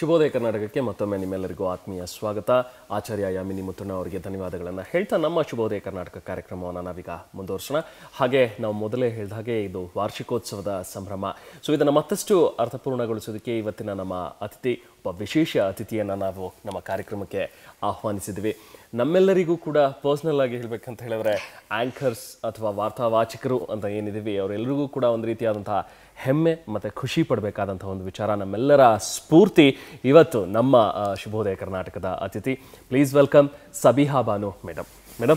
ಶುಭೋದಯ ಕರ್ನಾಟಕಕ್ಕೆ ಮತ್ತೊಮ್ಮೆ ನಿಮ್ಮೆಲ್ಲರಿಗೂ ಆತ್ಮೀಯ ಸ್ವಾಗತ. ಆಚಾರ್ಯ ಯಾಮಿನಿ ಮುತ್ತಣ್ಣ ಅವರಿಗೆ ಧನ್ಯವಾದಗಳನ್ನು ಹೇಳ್ತಾ ನಮ್ಮ ಶುಭೋದಯ ಕರ್ನಾಟಕ ಕಾರ್ಯಕ್ರಮವನ್ನು ನಾವೀಗ ಮುಂದುವರಿಸೋಣ. ಹಾಗೆ ನಾವು ಮೊದಲೇ ಹೇಳಿದ ಹಾಗೆ ಇದು ವಾರ್ಷಿಕೋತ್ಸವದ ಸಂಭ್ರಮ. ಸೊ ಇದನ್ನು ಮತ್ತಷ್ಟು ಅರ್ಥಪೂರ್ಣಗೊಳಿಸೋದಕ್ಕೆ ಇವತ್ತಿನ ನಮ್ಮ ಅತಿಥಿ, ಒಬ್ಬ ವಿಶೇಷ ಅತಿಥಿಯನ್ನು ನಾವು ನಮ್ಮ ಕಾರ್ಯಕ್ರಮಕ್ಕೆ ಆಹ್ವಾನಿಸಿದ್ವಿ. ನಮ್ಮೆಲ್ಲರಿಗೂ ಕೂಡ ಪರ್ಸ್ನಲ್ ಆಗಿ ಹೇಳಬೇಕಂತ ಹೇಳಿದ್ರೆ ಆ್ಯಂಕರ್ಸ್ ಅಥವಾ ವಾರ್ತಾವಾಚಕರು ಅಂತ ಏನಿದ್ದೀವಿ ಅವರೆಲ್ಲರಿಗೂ ಕೂಡ ಒಂದು ರೀತಿಯಾದಂತಹ ಹೆಮ್ಮೆ ಮತ್ತು ಖುಷಿ ಪಡಬೇಕಾದಂಥ ಒಂದು ವಿಚಾರ. ನಮ್ಮೆಲ್ಲರ ಸ್ಫೂರ್ತಿ ಇವತ್ತು ನಮ್ಮ ಶುಭೋದಯ ಕರ್ನಾಟಕದ ಅತಿಥಿ. Please welcome Sabiha Banu madam. Madam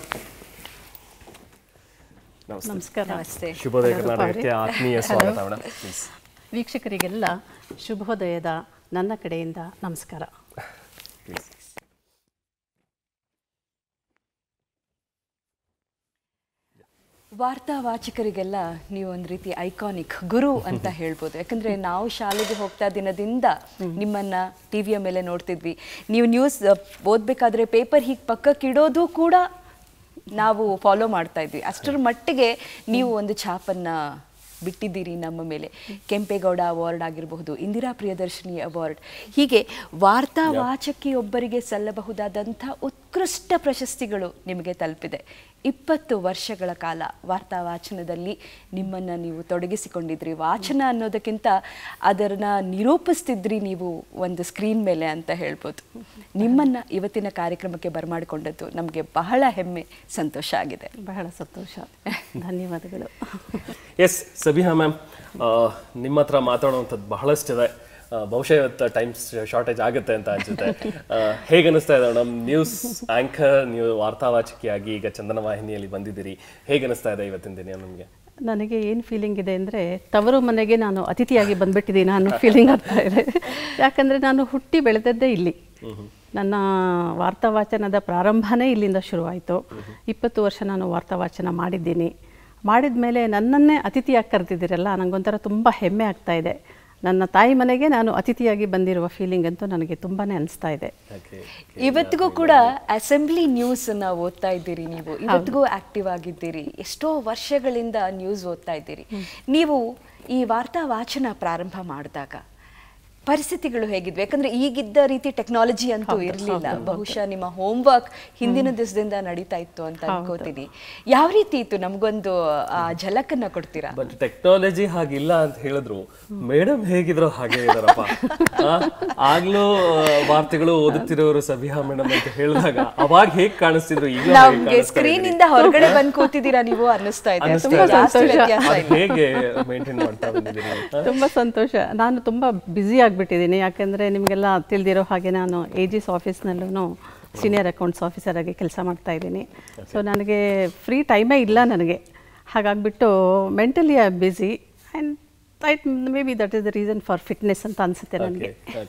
ನಮಸ್ಕಾರ. ನಮಸ್ತೆ. ಶುಭೋದಯ ಕರ್ನಾಟಕಕ್ಕೆ ಆತ್ಮೀಯ ಸ್ವಾಗತ ಮೇಡಮ್. ಪ್ಲೀಸ್. ವೀಕ್ಷಕರಿಗೆಲ್ಲ ಶುಭೋದಯದ ನನ್ನ ಕಡೆಯಿಂದ ನಮಸ್ಕಾರ. ವಾರ್ತಾವಾಚಕರಿಗೆಲ್ಲ ನೀವು ಒಂದು ರೀತಿ ಐಕಾನಿಕ್ ಗುರು ಅಂತ ಹೇಳ್ಬೋದು. ಯಾಕಂದರೆ ನಾವು ಶಾಲೆಗೆ ಹೋಗ್ತಾ ದಿನದಿಂದ ನಿಮ್ಮನ್ನು ಟಿ ವಿಯ ಮೇಲೆ ನೋಡ್ತಿದ್ವಿ. ನೀವು ನ್ಯೂಸ್ ಓದಬೇಕಾದ್ರೆ ಪೇಪರ್ ಹೀಗೆ ಪಕ್ಕಕ್ಕಿಡೋದು ಕೂಡ ನಾವು ಫಾಲೋ ಮಾಡ್ತಾ ಇದ್ವಿ. ಅಷ್ಟರ ಮಟ್ಟಿಗೆ ನೀವು ಒಂದು ಛಾಪನ್ನು ಬಿಟ್ಟಿದ್ದೀರಿ ನಮ್ಮ ಮೇಲೆ. ಕೆಂಪೇಗೌಡ ಅವಾರ್ಡ್ ಆಗಿರಬಹುದು, ಇಂದಿರಾ ಪ್ರಿಯದರ್ಶಿನಿ ಅವಾರ್ಡ್, ಹೀಗೆ ವಾರ್ತಾವಾಚಕಿಯೊಬ್ಬರಿಗೆ ಸಲ್ಲಬಹುದಾದಂಥ ಉತ್ಕೃಷ್ಟ ಪ್ರಶಸ್ತಿಗಳು ನಿಮಗೆ ತಲುಪಿದೆ. 20 ವರ್ಷಗಳ ಕಾಲ ವಾರ್ತಾವಾಚನದಲ್ಲಿ ನಿಮ್ಮನ್ನು ನೀವು ತೊಡಗಿಸಿಕೊಂಡಿದ್ರಿ. ವಾಚನ ಅನ್ನೋದಕ್ಕಿಂತ ಅದನ್ನು ನಿರೂಪಿಸ್ತಿದ್ರಿ ನೀವು ಒಂದು ಸ್ಕ್ರೀನ್ ಮೇಲೆ ಅಂತ ಹೇಳ್ಬೋದು. ನಿಮ್ಮನ್ನು ಇವತ್ತಿನ ಕಾರ್ಯಕ್ರಮಕ್ಕೆ ಬರಮಾಡಿಕೊಂಡದ್ದು ನಮಗೆ ಬಹಳ ಹೆಮ್ಮೆ, ಸಂತೋಷ ಆಗಿದೆ. ಬಹಳ ಸಂತೋಷ, ಧನ್ಯವಾದಗಳು. ಎಸ್ ಸಬಿಹಾ ಮ್ಯಾಮ್, ನಿಮ್ಮ ಹತ್ರ ಮಾತಾಡುವಂಥದ್ದು ಬಹಳಷ್ಟಿದೆ. ಬಹುಶಃ ಇವತ್ತು ಟೈಮ್ ಶಾರ್ಟೇಜ್ ಆಗುತ್ತೆ ಅಂತ ಅನ್ಸುತ್ತೆ. ಹೇಗೆ ಅನಿಸ್ತಾ ಇದೆ ಮೇಡಮ್, ನ್ಯೂಸ್ ಆಂಕರ್, ನೀವು ವಾರ್ತಾವಾಚಕಿಯಾಗಿ ಈಗ ಚಂದನ ವಾಹಿನಿಯಲ್ಲಿ ಬಂದಿದ್ದೀರಿ, ಹೇಗೆ ಅನಿಸ್ತಾ ಇದೆ ಇವತ್ತಿನ ದಿನ ನಿಮಗೆ? ನನಗೆ ಏನು ಫೀಲಿಂಗ್ ಇದೆ ಅಂದರೆ ತವರು ಮನೆಗೆ ನಾನು ಅತಿಥಿಯಾಗಿ ಬಂದ್ಬಿಟ್ಟಿದ್ದೀನಿ ಅನ್ನೋ ಫೀಲಿಂಗ್ ಆಗ್ತಾ ಇದೆ. ಯಾಕಂದರೆ ನಾನು ಹುಟ್ಟಿ ಬೆಳೆದದ್ದೇ ಇಲ್ಲಿ. ನನ್ನ ವಾರ್ತಾವಾಚನದ ಪ್ರಾರಂಭನೇ ಇಲ್ಲಿಂದ ಶುರುವಾಯಿತು. 20 ವರ್ಷ ನಾನು ವಾರ್ತಾವಾಚನ ಮಾಡಿದ್ದೀನಿ. ಮಾಡಿದ ಮೇಲೆ ನನ್ನನ್ನೇ ಅತಿಥಿಯಾಗಿ ಕರೆದಿದ್ದೀರಲ್ಲ, ನನಗೊಂಥರ ತುಂಬ ಹೆಮ್ಮೆ ಆಗ್ತಾ ಇದೆ. ನನ್ನ ತಾಯಿ ಮನೆಗೆ ನಾನು ಅತಿಥಿಯಾಗಿ ಬಂದಿರುವ ಫೀಲಿಂಗ್ ಅಂತೂ ನನಗೆ ತುಂಬಾನೇ ಅನಿಸ್ತಾ ಇದೆ. ಇವತ್ತಿಗೂ ಕೂಡ ಅಸೆಂಬ್ಲಿ ನ್ಯೂಸ್ ಅನ್ನ ಓದ್ತಾ ಇದ್ದೀರಿ ನೀವು, ಇವತ್ತಿಗೂ ಆಕ್ಟಿವ್ ಆಗಿದ್ದೀರಿ, ಎಷ್ಟೋ ವರ್ಷಗಳಿಂದ ನ್ಯೂಸ್ ಓದ್ತಾ ಇದ್ದೀರಿ. ನೀವು ಈ ವಾರ್ತಾ ವಾಚನ ಪ್ರಾರಂಭ ಮಾಡಿದಾಗ ಪರಿಸ್ಥಿತಿಗಳು ಹೇಗಿದ್ವು? ಯಾಕಂದ್ರೆ ಈಗಿದ್ದ ರೀತಿ ಟೆಕ್ನಾಲಜಿ ಅಂತೂ ಇರಲಿಲ್ಲ. ಬಹುಶಃ ನಿಮ್ಮ ಹೋಮ್ವರ್ಕ್ ಹಿಂದಿನ ದಿವಸದಿಂದ ನಡೀತಾ ಇತ್ತು ಅಂತ ಅನ್ಕೋತೀನಿ. ಯಾವ ರೀತಿ ಇತ್ತು, ನಮಗೊಂದು ಝಲಕನ್ನ ಕೊಡ್ತೀರಾ? ಬಟ್ ಟೆಕ್ನಾಲಜಿ ಹಾಗಿಲ್ಲ ಅಂತ ಹೇಳಿದ್ರು, ಮೇಡಮ್ ಹೇಗಿದ್ರು ಹಾಗೆ ಇದಾರಪ್ಪ. ಆಗ್ಲೂ ವಾರ್ತೆಗಳು ಓದುತ್ತಿರೋರು ಸಬಿಹಾ ಮೇಡಮ್ ಅಂತ ಹೇಳಿದಾಗ ಅವಾಗ ಹೇಗ್ ಕಾಣಿಸ್ತಿದ್ರು, ಈಗ ನಮ್ಗೆ ಸ್ಕ್ರೀನ್ ಇಂದ ಹೊರಗಡೆ ಬಂದ್ ಕೂತಿದ್ದೀರಾ ನೀವು ಅನ್ನಿಸ್ತಾ ಇದೆ. ಹೇಗೆ ಮೇಂಟೈನ್ ಮಾಡ್ತಾ ಬಂದಿದ್ದೀರಿ? ತುಂಬಾ ಸಂತೋಷ. ನಾನು ತುಂಬಾ ಬ್ಯುಸಿ ಬಿಟ್ಟಿದ್ದೀನಿ. ಯಾಕೆಂದರೆ ನಿಮಗೆಲ್ಲ ತಿಳಿದಿರೋ ಹಾಗೆ ನಾನು AG's ಆಫೀಸ್ನಲ್ಲೂ ಸೀನಿಯರ್ ಅಕೌಂಟ್ಸ್ ಆಫೀಸರ್ ಆಗಿ ಕೆಲಸ ಮಾಡ್ತಾ ಇದ್ದೀನಿ. ಸೊ ನನಗೆ ಫ್ರೀ ಟೈಮೇ ಇಲ್ಲ ನನಗೆ. ಹಾಗಾಗಿಬಿಟ್ಟು mentally I am busy and maybe that is the reason for fitness ಅಂತ ಅನಿಸುತ್ತೆ ನನಗೆ.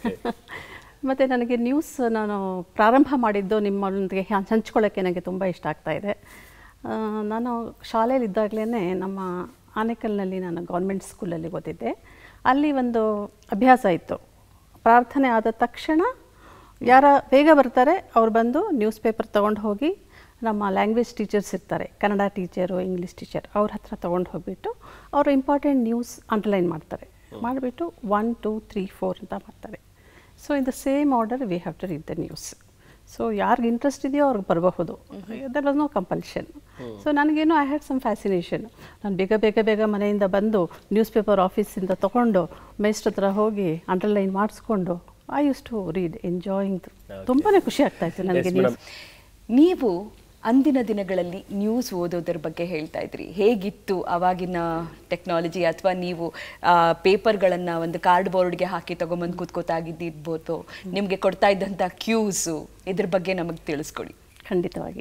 ಮತ್ತು ನನಗೆ ನ್ಯೂಸ್ ನಾನು ಪ್ರಾರಂಭ ಮಾಡಿದ್ದು ನಿಮ್ಮೊಂದಿಗೆ ಹಂಚ್ಕೊಳ್ಳೋಕ್ಕೆ ನನಗೆ ತುಂಬ ಇಷ್ಟ ಆಗ್ತಾ ಇದೆ. ನಾನು ಶಾಲೆಯಲ್ಲಿದ್ದಾಗಲೇ ನಮ್ಮ ಆನೇಕಲ್ನಲ್ಲಿ ನಾನು ಗೌರ್ಮೆಂಟ್ ಸ್ಕೂಲಲ್ಲಿ ಓದಿದ್ದೆ. ಅಲ್ಲಿ ಒಂದು ಅಭ್ಯಾಸ ಇತ್ತು, ಪ್ರಾರ್ಥನೆ ಆದ ತಕ್ಷಣ ಯಾರ ಬೇಗ ಬರ್ತಾರೆ ಅವ್ರು ಬಂದು ನ್ಯೂಸ್ ಪೇಪರ್ ತೊಗೊಂಡು ಹೋಗಿ ನಮ್ಮ ಲ್ಯಾಂಗ್ವೇಜ್ ಟೀಚರ್ಸ್ ಇರ್ತಾರೆ, ಕನ್ನಡ ಟೀಚರು, ಇಂಗ್ಲೀಷ್ ಟೀಚರ್, ಅವ್ರ ಹತ್ರ ತೊಗೊಂಡು ಹೋಗಿಬಿಟ್ಟು ಅವರು ಇಂಪಾರ್ಟೆಂಟ್ ನ್ಯೂಸ್ ಅಂಡರ್ಲೈನ್ ಮಾಡ್ತಾರೆ. ಮಾಡಿಬಿಟ್ಟು 1, 2, 3, 4 ಅಂತ ಮಾಡ್ತಾರೆ. So in the same order we have to read the news. So ಯಾರಿಗೆ ಇಂಟ್ರೆಸ್ಟ್ ಇದೆಯೋ ಅವ್ರಿಗೆ ಬರಬಹುದು, there was no compulsion. So ನನಗೇನು ಐ ಹ್ಯಾಡ್ ಸಮ್ ಫ್ಯಾಸಿನೇಷನ್. ನಾನು ಬೇಗ ಮನೆಯಿಂದ ಬಂದು ನ್ಯೂಸ್ ಪೇಪರ್ ಆಫೀಸಿಂದ ತೊಗೊಂಡು ಮೇಸ್ಟ್ರ ಹತ್ರ ಹೋಗಿ ಅಂಡರ್ಲೈನ್ ಮಾಡಿಸ್ಕೊಂಡು I used to read, enjoying. ತುಂಬಾ ಖುಷಿ ಆಗ್ತಾ ಇತ್ತು ನನಗೆ ನ್ಯೂಸ್. ನೀವು ಅಂದಿನ ದಿನಗಳಲ್ಲಿ ನ್ಯೂಸ್ ಓದೋದ್ರ ಬಗ್ಗೆ ಹೇಳ್ತಾ ಇದ್ರಿ. ಹೇಗಿತ್ತು ಅವಾಗಿನ ಟೆಕ್ನಾಲಜಿ? ಅಥವಾ ನೀವು ಪೇಪರ್ಗಳನ್ನು ಒಂದು ಕಾರ್ಡ್ ಬೋರ್ಡ್ಗೆ ಹಾಕಿ ತೊಗೊಂಬಂದು ಕೂತ್ಕೋತಾಗಿದ್ದಿರ್ಬೋದು, ನಿಮಗೆ ಕೊಡ್ತಾ ಇದ್ದಂಥ ಕ್ಯೂಸು, ಇದ್ರ ಬಗ್ಗೆ ನಮಗೆ ತಿಳಿಸ್ಕೊಡಿ. ಖಂಡಿತವಾಗಿ.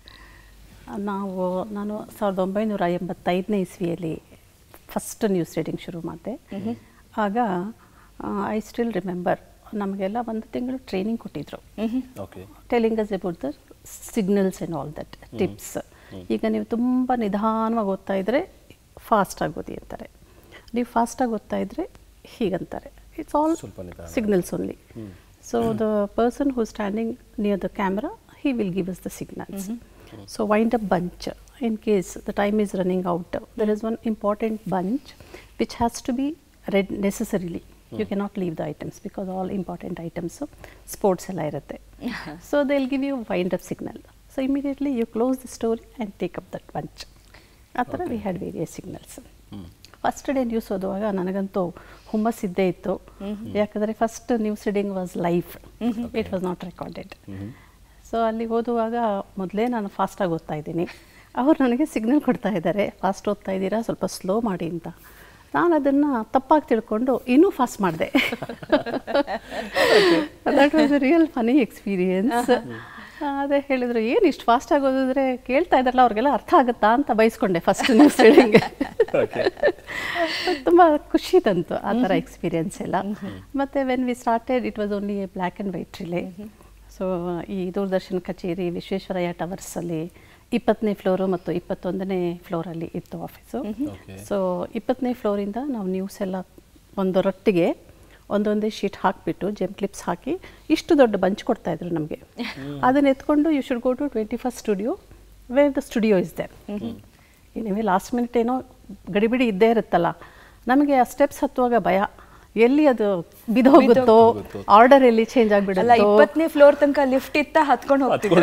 ನಾನು 1985ನೇ ಇಸ್ವಿಯಲ್ಲಿ ಫಸ್ಟ್ ನ್ಯೂಸ್ ರೀಡಿಂಗ್ ಶುರು ಮಾಡಿದೆ. ಆಗ ಐ ಸ್ಟಿಲ್ ರಿಮೆಂಬರ್, ನಮಗೆಲ್ಲ 1 ತಿಂಗಳು ಟ್ರೈನಿಂಗ್ ಕೊಟ್ಟಿದ್ರು, telling us about the signals and all that tips. ಈಗ ನೀವು ತುಂಬ ನಿಧಾನವಾಗಿ ಓದ್ತಾ ಇದ್ದರೆ ಫಾಸ್ಟಾಗಿ ಓದಿ ಅಂತಾರೆ, ನೀವು ಫಾಸ್ಟಾಗಿ ಓದ್ತಾ ಇದ್ದರೆ ಹೀಗಂತಾರೆ. It's all signals only. So the person who standing near the camera, he will give us the signals. So wind up bunch, in case the time is running out, there is one important bunch which has to be read necessarily. You cannot leave the items because all important items sports ಎಲ್ಲ ಇರುತ್ತೆ. So they will give you wind up signal. So immediately you close the story and take up that bunch. ಆ ಥರ we had various signals. First day news ಓದುವಾಗ ನನಗಂತೂ ಹುಮ್ಮಸ್ಸಿದ್ದೇ ಇತ್ತು. ಯಾಕಂದರೆ first news reading was live, it was not recorded. So ಅಲ್ಲಿ ಓದುವಾಗ ಮೊದಲೇ ನಾನು ಫಾಸ್ಟಾಗಿ ಓದ್ತಾ ಇದ್ದೀನಿ. ಅವರು ನನಗೆ ಸಿಗ್ನಲ್ ಕೊಡ್ತಾ ಇದ್ದಾರೆ, ಫಾಸ್ಟ್ ಓದ್ತಾ ಇದ್ದೀರಾ, ಸ್ವಲ್ಪ ಸ್ಲೋ ಮಾಡಿ ಅಂತ. ನಾನು ಅದನ್ನು ತಪ್ಪಾಗಿ ತಿಳ್ಕೊಂಡು ಇನ್ನೂ ಫಾಸ್ಟ್ ಮಾಡಿದೆ. That was a real funny experience. ಅದೇ ಹೇಳಿದ್ರು, ಏನು ಇಷ್ಟು ಫಾಸ್ಟಾಗಿ ಓದಿದ್ರೆ ಕೇಳ್ತಾ ಇದ್ದಾರಲ್ಲ ಅವ್ರಿಗೆಲ್ಲ ಅರ್ಥ ಆಗುತ್ತಾ ಅಂತ ಬಯಸ್ಕೊಂಡೆ ಫಸ್ಟ್ ನ್ಯೂಸ್ ರೀಡಿಂಗ್. ತುಂಬ ಖುಷಿ ತಂತು ಆ ಥರ ಎಕ್ಸ್ಪೀರಿಯನ್ಸ್ ಎಲ್ಲ. ಮತ್ತು when we started it was only a black and white relay. So ಈ ದೂರದರ್ಶನ್ ಕಚೇರಿ ವಿಶ್ವೇಶ್ವರಯ್ಯ ಟವರ್ಸಲ್ಲಿ 20ನೇ ಫ್ಲೋರು ಮತ್ತು 21ನೇ ಫ್ಲೋರಲ್ಲಿ ಇತ್ತು ಆಫೀಸು. ಸೊ 20ನೇ ಫ್ಲೋರಿಂದ ನಾವು ನ್ಯೂಸ್ ಎಲ್ಲ ಒಂದೊರೊಟ್ಟಿಗೆ ಒಂದೊಂದೇ ಶೀಟ್ ಹಾಕಿಬಿಟ್ಟು ಜೆಮ್ ಕ್ಲಿಪ್ಸ್ ಹಾಕಿ ಇಷ್ಟು ದೊಡ್ಡ ಬಂಚ್ ಕೊಡ್ತಾಯಿದ್ರು ನಮಗೆ. ಅದನ್ನು ಎತ್ಕೊಂಡು you should go to 21st studio where the studio is there. ನೀವೇ ಲಾಸ್ಟ್ ಮಿನಿಟ್ ಏನೋ ಗಡಿಬಿಡಿ ಇದ್ದೇ ಇರುತ್ತಲ್ಲ, ನಮಗೆ ಆ ಸ್ಟೆಪ್ಸ್ ಹತ್ತುವಾಗ ಭಯ, ಎಲ್ಲಿ ಅದು ಬಿದ್ದೋಗುತ್ತೋ, ಆರ್ಡರ್ ಎಲ್ಲಿ ಚೇಂಜ್ ಆಗಿಬಿಡಲ್ಲ. 20ನೇ ಫ್ಲೋರ್ ತನಕ ಲಿಫ್ಟ್ ಇತ್ತ ಹತ್ಕೊಂಡು ಹೋಗ್ತಿದ್ರು.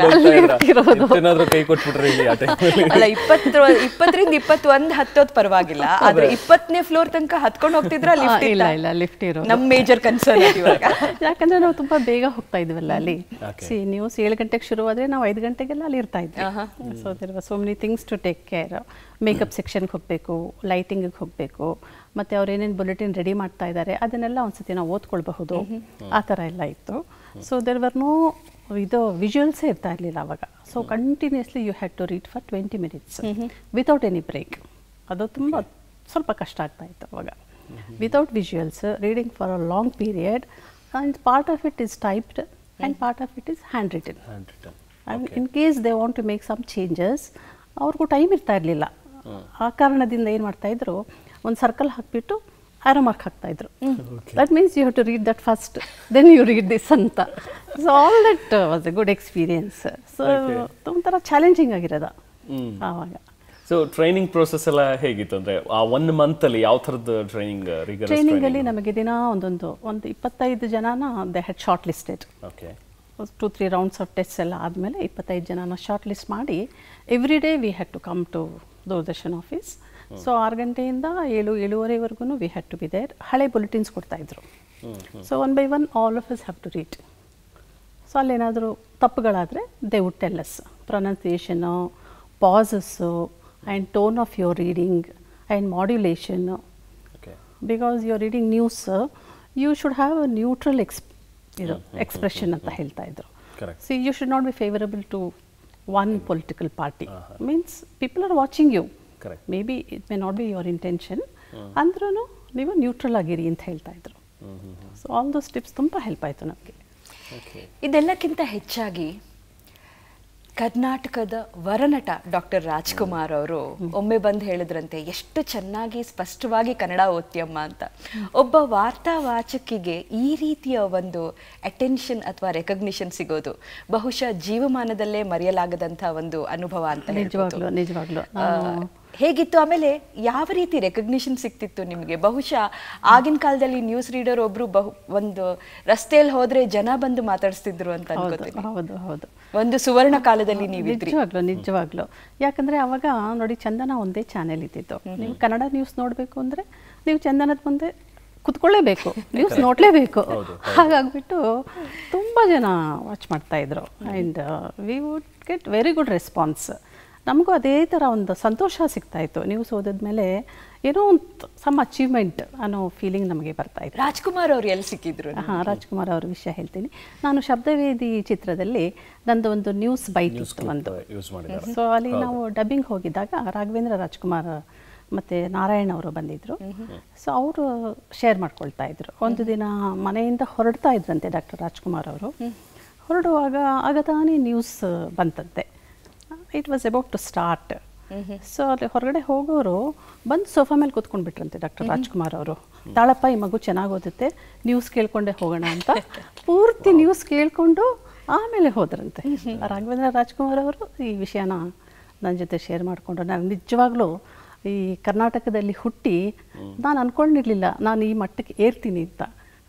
ಅಲ್ಲ 20ರಿಂದ 21 ಹತ್ತೋದು ಪರವಾಗಿಲ್ಲ, ಆದ್ರೆ 20ನೇ ಫ್ಲೋರ್ ತನಕ ಹತ್ಕೊಂಡು ಹೋಗ್ತಿದ್ರ ಲಿಫ್ಟ್ ಇಲ್ಲ ಇಲ್ಲ ಲಿಫ್ಟ್ ಇರೋ ನಮ್ ಮೇಜರ್ ಕನ್ಸರ್ನ್ ಇವಾಗ. ಯಾಕಂದ್ರೆ ನಾವು ತುಂಬಾ ಬೇಗ ಹೋಗ್ತಾ ಇದ್ವಲ್ಲ ಅಲ್ಲಿ. ನ್ಯೂಸ್ 7 ಗಂಟೆಗೆ ಶುರು ಆದ್ರೆ ನಾವು 5 ಗಂಟೆಗೆಲ್ಲ ಅಲ್ಲಿ ಇರ್ತಾ ಇದ್ವಿ. So there was so many things to take care. Makeup ಸೆಕ್ಷನ್ಗೆ ಹೋಗಬೇಕು, ಲೈಟಿಂಗಿಗೆ ಹೋಗಬೇಕು, ಮತ್ತು ಅವ್ರು ಏನೇನು ಬುಲೆಟಿನ್ ರೆಡಿ ಮಾಡ್ತಾ ಇದ್ದಾರೆ ಅದನ್ನೆಲ್ಲ ಒಂದ್ಸತಿ ನಾವು ಓದ್ಕೊಳ್ಬಹುದು, ಆ ಥರ ಎಲ್ಲ ಇತ್ತು. ಸೊ ದೇರ್ ವರ್ ನೋ ಇದು ವಿಜುವಲ್ಸೇ ಇರ್ತಾ ಇರಲಿಲ್ಲ ಅವಾಗ. So continuously you had to read for 20 minutes without any break. ಅದು ತುಂಬ ಸ್ವಲ್ಪ ಕಷ್ಟ ಆಗ್ತಾ ಇತ್ತು ಅವಾಗ. Without visuals reading for a long period, and part of it is typed and part of it is handwritten. And in case they want to make some changes, ಅವ್ರಿಗೂ time ಇರ್ತಾ ಇರಲಿಲ್ಲ. ಆ ಕಾರಣದಿಂದ ಏನು ಮಾಡ್ತಾಯಿದ್ರು, ಒಂದು ಸರ್ಕಲ್ ಹಾಕಿಬಿಟ್ಟು arrow mark ಹಾಕ್ತಾಯಿದ್ರು. That means you have to read that first, then you read this ಅಂತ. So all that was a good experience. So ಒಂಥರ ಚಾಲೆಂಜಿಂಗ್ ಆಗಿರೋದು ಆವಾಗ. ಸೊ ಟ್ರೈನಿಂಗ್ ಪ್ರೋಸೆಸ್ ಎಲ್ಲ ಹೇಗಿತ್ತು? ಅಂದರೆ ಆ 1 ಮಂತಲ್ಲಿ ಯಾವ ಥರದ್ದು ಟ್ರೈನಿಂಗಲ್ಲಿ ನಮಗೆ ದಿನ ಒಂದು 25 ಜನನ they had shortlisted. Okay, 2-3 rounds of test ಎಲ್ಲ ಆದಮೇಲೆ 25 ಜನನ ಶಾರ್ಟ್ ಲಿಸ್ಟ್ ಮಾಡಿ every day we had to come to Doordarshan office. So 6 ಗಂಟೆಯಿಂದ 7-7:30ವರೆಗೂ we had to be there. ಹಳೆ ಬುಲೆಟಿನ್ಸ್ ಕೊಡ್ತಾಯಿದ್ರು. So 1 by 1 all of us have to read. So ಅಲ್ಲೇನಾದರೂ ತಪ್ಪುಗಳಾದರೆ they would tell us pronunciation, pauses, and tone of your reading and modulation. Because you R reading news, you should have a neutral expression ಅಂತ ಹೇಳ್ತಾ ಇದ್ರು. See you should not be favourable to one political party. Means people are watching you, maybe it may not be your intention, ಅಂದ್ರೂ ನೀವು neutral ಆಗಿರಿ ಅಂತ ಹೇಳ್ತಾ ಇದ್ರು. So all those tips ತುಂಬ ಹೆಲ್ಪ್ ಆಯಿತು ನಮಗೆ. ಇದೆಲ್ಲಕ್ಕಿಂತ ಹೆಚ್ಚಾಗಿ ಕರ್ನಾಟಕದ ವರನಟ ಡಾಕ್ಟರ್ ರಾಜ್ಕುಮಾರ್ ಅವರು ಒಮ್ಮೆ ಬಂದು ಹೇಳಿದ್ರಂತೆ, ಎಷ್ಟು ಚೆನ್ನಾಗಿ ಸ್ಪಷ್ಟವಾಗಿ ಕನ್ನಡ ಓದ್ತಿಯಮ್ಮ ಅಂತ. ಒಬ್ಬ ವಾರ್ತಾವಾಚಕಿಗೆ ಈ ರೀತಿಯ ಒಂದು ಅಟೆನ್ಷನ್ ಅಥವಾ ರೆಕಗ್ನಿಷನ್ ಸಿಗೋದು ಬಹುಶಃ ಜೀವಮಾನದಲ್ಲೇ ಮರೆಯಲಾಗದಂಥ ಒಂದು ಅನುಭವ ಅಂತ. ನಿಜವಾಗ್ಲೂ ಹೇಗಿತ್ತು? ಆಮೇಲೆ ಯಾವ ರೀತಿ ರೆಕಗ್ನಿಷನ್ ಸಿಕ್ತಿತ್ತು ನಿಮಗೆ? ಬಹುಶಃ ಆಗಿನ ಕಾಲದಲ್ಲಿ ನ್ಯೂಸ್ ರೀಡರ್ ಒಬ್ರು ಒಂದು ರಸ್ತೆಯಲ್ಲಿ ಹೋದ್ರೆ ಜನ ಬಂದು ಮಾತಾಡಿಸ್ತಿದ್ರು ಅಂತ ಅನ್ಕೋತೀನಿ. ಹೌದು ಹೌದು, ಒಂದು ಸುವರ್ಣ ಕಾಲದಲ್ಲಿ ನೀವಿದ್ರಿ. ನಿಜವಾಗ್ಲು. ಯಾಕಂದ್ರೆ ಅವಾಗ ನೋಡಿ, ಚಂದನ ಒಂದೇ ಚಾನೆಲ್ ಇದ್ದಿತ್ತು. ನೀವು ಕನ್ನಡ ನ್ಯೂಸ್ ನೋಡಬೇಕು ಅಂದ್ರೆ ನೀವು ಚಂದನದ ಮುಂದೆ ಕುತ್ಕೊಳ್ಳೇಬೇಕು, ನ್ಯೂಸ್ ನೋಡಲೇಬೇಕು. ಹಾಗಾಗ್ಬಿಟ್ಟು ತುಂಬ ಜನ ವಾಚ್ ಮಾಡ್ತಾ ಇದ್ರು. And we would get very good response. ನಮಗೂ ಅದೇ ಥರ ಒಂದು ಸಂತೋಷ ಸಿಗ್ತಾಯಿತ್ತು. ನ್ಯೂಸ್ ಓದಿದ್ಮೇಲೆ ಏನೋ ಒಂದು ಸಮ್ ಅಚೀವ್ಮೆಂಟ್ ಅನ್ನೋ ಫೀಲಿಂಗ್ ನಮಗೆ ಬರ್ತಾಯಿತ್ತು. ರಾಜ್ಕುಮಾರ್ ಅವ್ರು ಎಲ್ಲಿ ಸಿಕ್ಕಿದ್ರು? ರಾಜ್ಕುಮಾರ್ ಅವ್ರ ವಿಷಯ ಹೇಳ್ತೀನಿ. ನಾನು ಶಬ್ದವೇದಿ ಚಿತ್ರದಲ್ಲಿ ನಂದು ಒಂದು ನ್ಯೂಸ್ ಬೈಟ್ ಇತ್ತು ಒಂದು. ಸೊ ಅಲ್ಲಿ ನಾವು ಡಬ್ಬಿಂಗ್ ಹೋಗಿದ್ದಾಗ ರಾಘವೇಂದ್ರ ರಾಜ್ಕುಮಾರ್ ಮತ್ತು ನಾರಾಯಣ್ ಅವರು ಬಂದಿದ್ದರು. ಸೊ ಅವರು ಶೇರ್ ಮಾಡ್ಕೊಳ್ತಾ ಇದ್ರು. ಒಂದು ದಿನ ಮನೆಯಿಂದ ಹೊರಡ್ತಾ ಇದ್ರಂತೆ ಡಾಕ್ಟರ್ ರಾಜ್ಕುಮಾರ್ ಅವರು. ಹೊರಡುವಾಗ ಆಗ ತಾನೇ ನ್ಯೂಸ್ ಬಂತಂತೆ. It was about to start. So ಅಲ್ಲಿ ಹೊರಗಡೆ ಹೋಗೋರು ಬಂದು ಸೋಫಾ ಮೇಲೆ ಕೂತ್ಕೊಂಡ್ಬಿಟ್ರಂತೆ ಡಾಕ್ಟರ್ ರಾಜ್ಕುಮಾರ್ ಅವರು. ತಾಳಪ್ಪ, ಈ ಮಗು ಚೆನ್ನಾಗಿ ಓದುತ್ತೆ, ನ್ಯೂಸ್ ಕೇಳ್ಕೊಂಡೆ ಹೋಗೋಣ ಅಂತ ಪೂರ್ತಿ ನ್ಯೂಸ್ ಕೇಳಿಕೊಂಡು ಆಮೇಲೆ ಹೋದ್ರಂತೆ. ರಾಘವೇಂದ್ರ ರಾಜ್ಕುಮಾರ್ ಅವರು ಈ ವಿಷಯನ ನನ್ನ ಜೊತೆ ಶೇರ್ ಮಾಡಿಕೊಂಡ್ರು. ನಾನು ನಿಜವಾಗ್ಲೂ ಈ ಕರ್ನಾಟಕದಲ್ಲಿ ಹುಟ್ಟಿ ನಾನು ಅಂದ್ಕೊಂಡಿರಲಿಲ್ಲ ನಾನು ಈ ಮಟ್ಟಕ್ಕೆ ಏರ್ತೀನಿ ಅಂತ.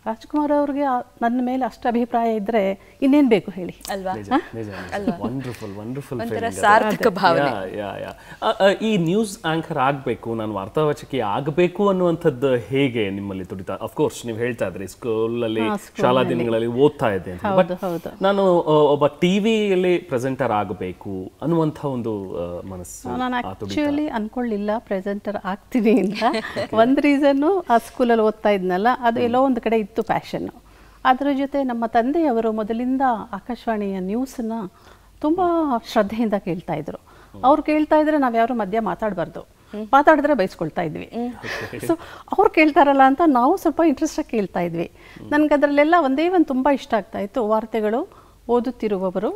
ರಾಜ್ಕುಮಾರ್ ಅವ್ರಿಗೆ ನನ್ನ ಮೇಲೆ ಅಷ್ಟು ಅಭಿಪ್ರಾಯ ಇದ್ದರೆ ಇನ್ನೇನು ಬೇಕು ಹೇಳಿ ಅಲ್ವಾ? ವಂಡರ್ಫುಲ್ ವಂಡರ್ಫುಲ್ ಒಂಥರ ಸಾರ್ಥಕ ಭಾವನೆ. ಈ ನ್ಯೂಸ್ ಆಂಕರ್ ಆಗಬೇಕು, ನಾನು ವಾರ್ತಾವಾಚಕಿ ಆಗಬೇಕು ಅನ್ನುವಂಥದ್ದು ಹೇಗೆ ನಿಮ್ಮಲ್ಲಿ ತುಡಿತಾ? ಅಫ್ಕೋರ್ಸ್ ನೀವು ಹೇಳ್ತಾ ಇದ್ರಿ ಸ್ಕೂಲಲ್ಲಿ ಶಾಲಾ ದಿನಗಳಲ್ಲಿ ಓದ್ತಾ ಇದ್ದೆ ಅಂತ, ಬಟ್ ನಾನು ಒಬ್ಬ ಟಿವಿಯಲ್ಲಿ ಪ್ರೆಸೆಂಟರ್ ಆಗಬೇಕು ಅನ್ನುವಂಥ ಒಂದು ಮನಸ್ಸು. ನಾನು ಆ್ಯಕ್ಚುಲಿ ಅನ್ಕೊಳ್ಳಿಲ್ಲ ಪ್ರೆಸೆಂಟರ್ ಆಗ್ತೀನಿ ಅಂತ. ಒಂದು ರೀಸನ್ನು ಆ ಸ್ಕೂಲಲ್ಲಿ ಓದ್ತಾ ಇದ್ನಲ್ಲ, ಅದು ಎಲ್ಲೋ ಒಂದು ಕಡೆ ಇತ್ತು ಪ್ಯಾಷನ್ನು. ಅದರ ಜೊತೆ ನಮ್ಮ ತಂದೆಯವರು ಮೊದಲಿಂದ ಆಕಾಶವಾಣಿಯ ನ್ಯೂಸನ್ನು ತುಂಬ ಶ್ರದ್ಧೆಯಿಂದ ಕೇಳ್ತಾ ಇದ್ರು. ಅವ್ರು ಕೇಳ್ತಾ ಇದ್ರೆ ನಾವು ಯಾರು ಮಧ್ಯ ಮಾತಾಡಬಾರ್ದು, ಮಾತಾಡಿದ್ರೆ ಬೈಸ್ಕೊಳ್ತಾ ಇದ್ವಿ. ಸೊ ಅವ್ರು ಕೇಳ್ತಾರಲ್ಲ ಅಂತ ನಾವು ಸ್ವಲ್ಪ ಇಂಟ್ರೆಸ್ಟಾಗಿ ಕೇಳ್ತಾ ಇದ್ವಿ. ನನಗೆ ಅದರಲ್ಲೆಲ್ಲ ಒಂದೇ ಒಂದು ತುಂಬ ಇಷ್ಟ ಆಗ್ತಾ ಇತ್ತು. ವಾರ್ತೆಗಳು ಓದುತ್ತಿರುವವರು,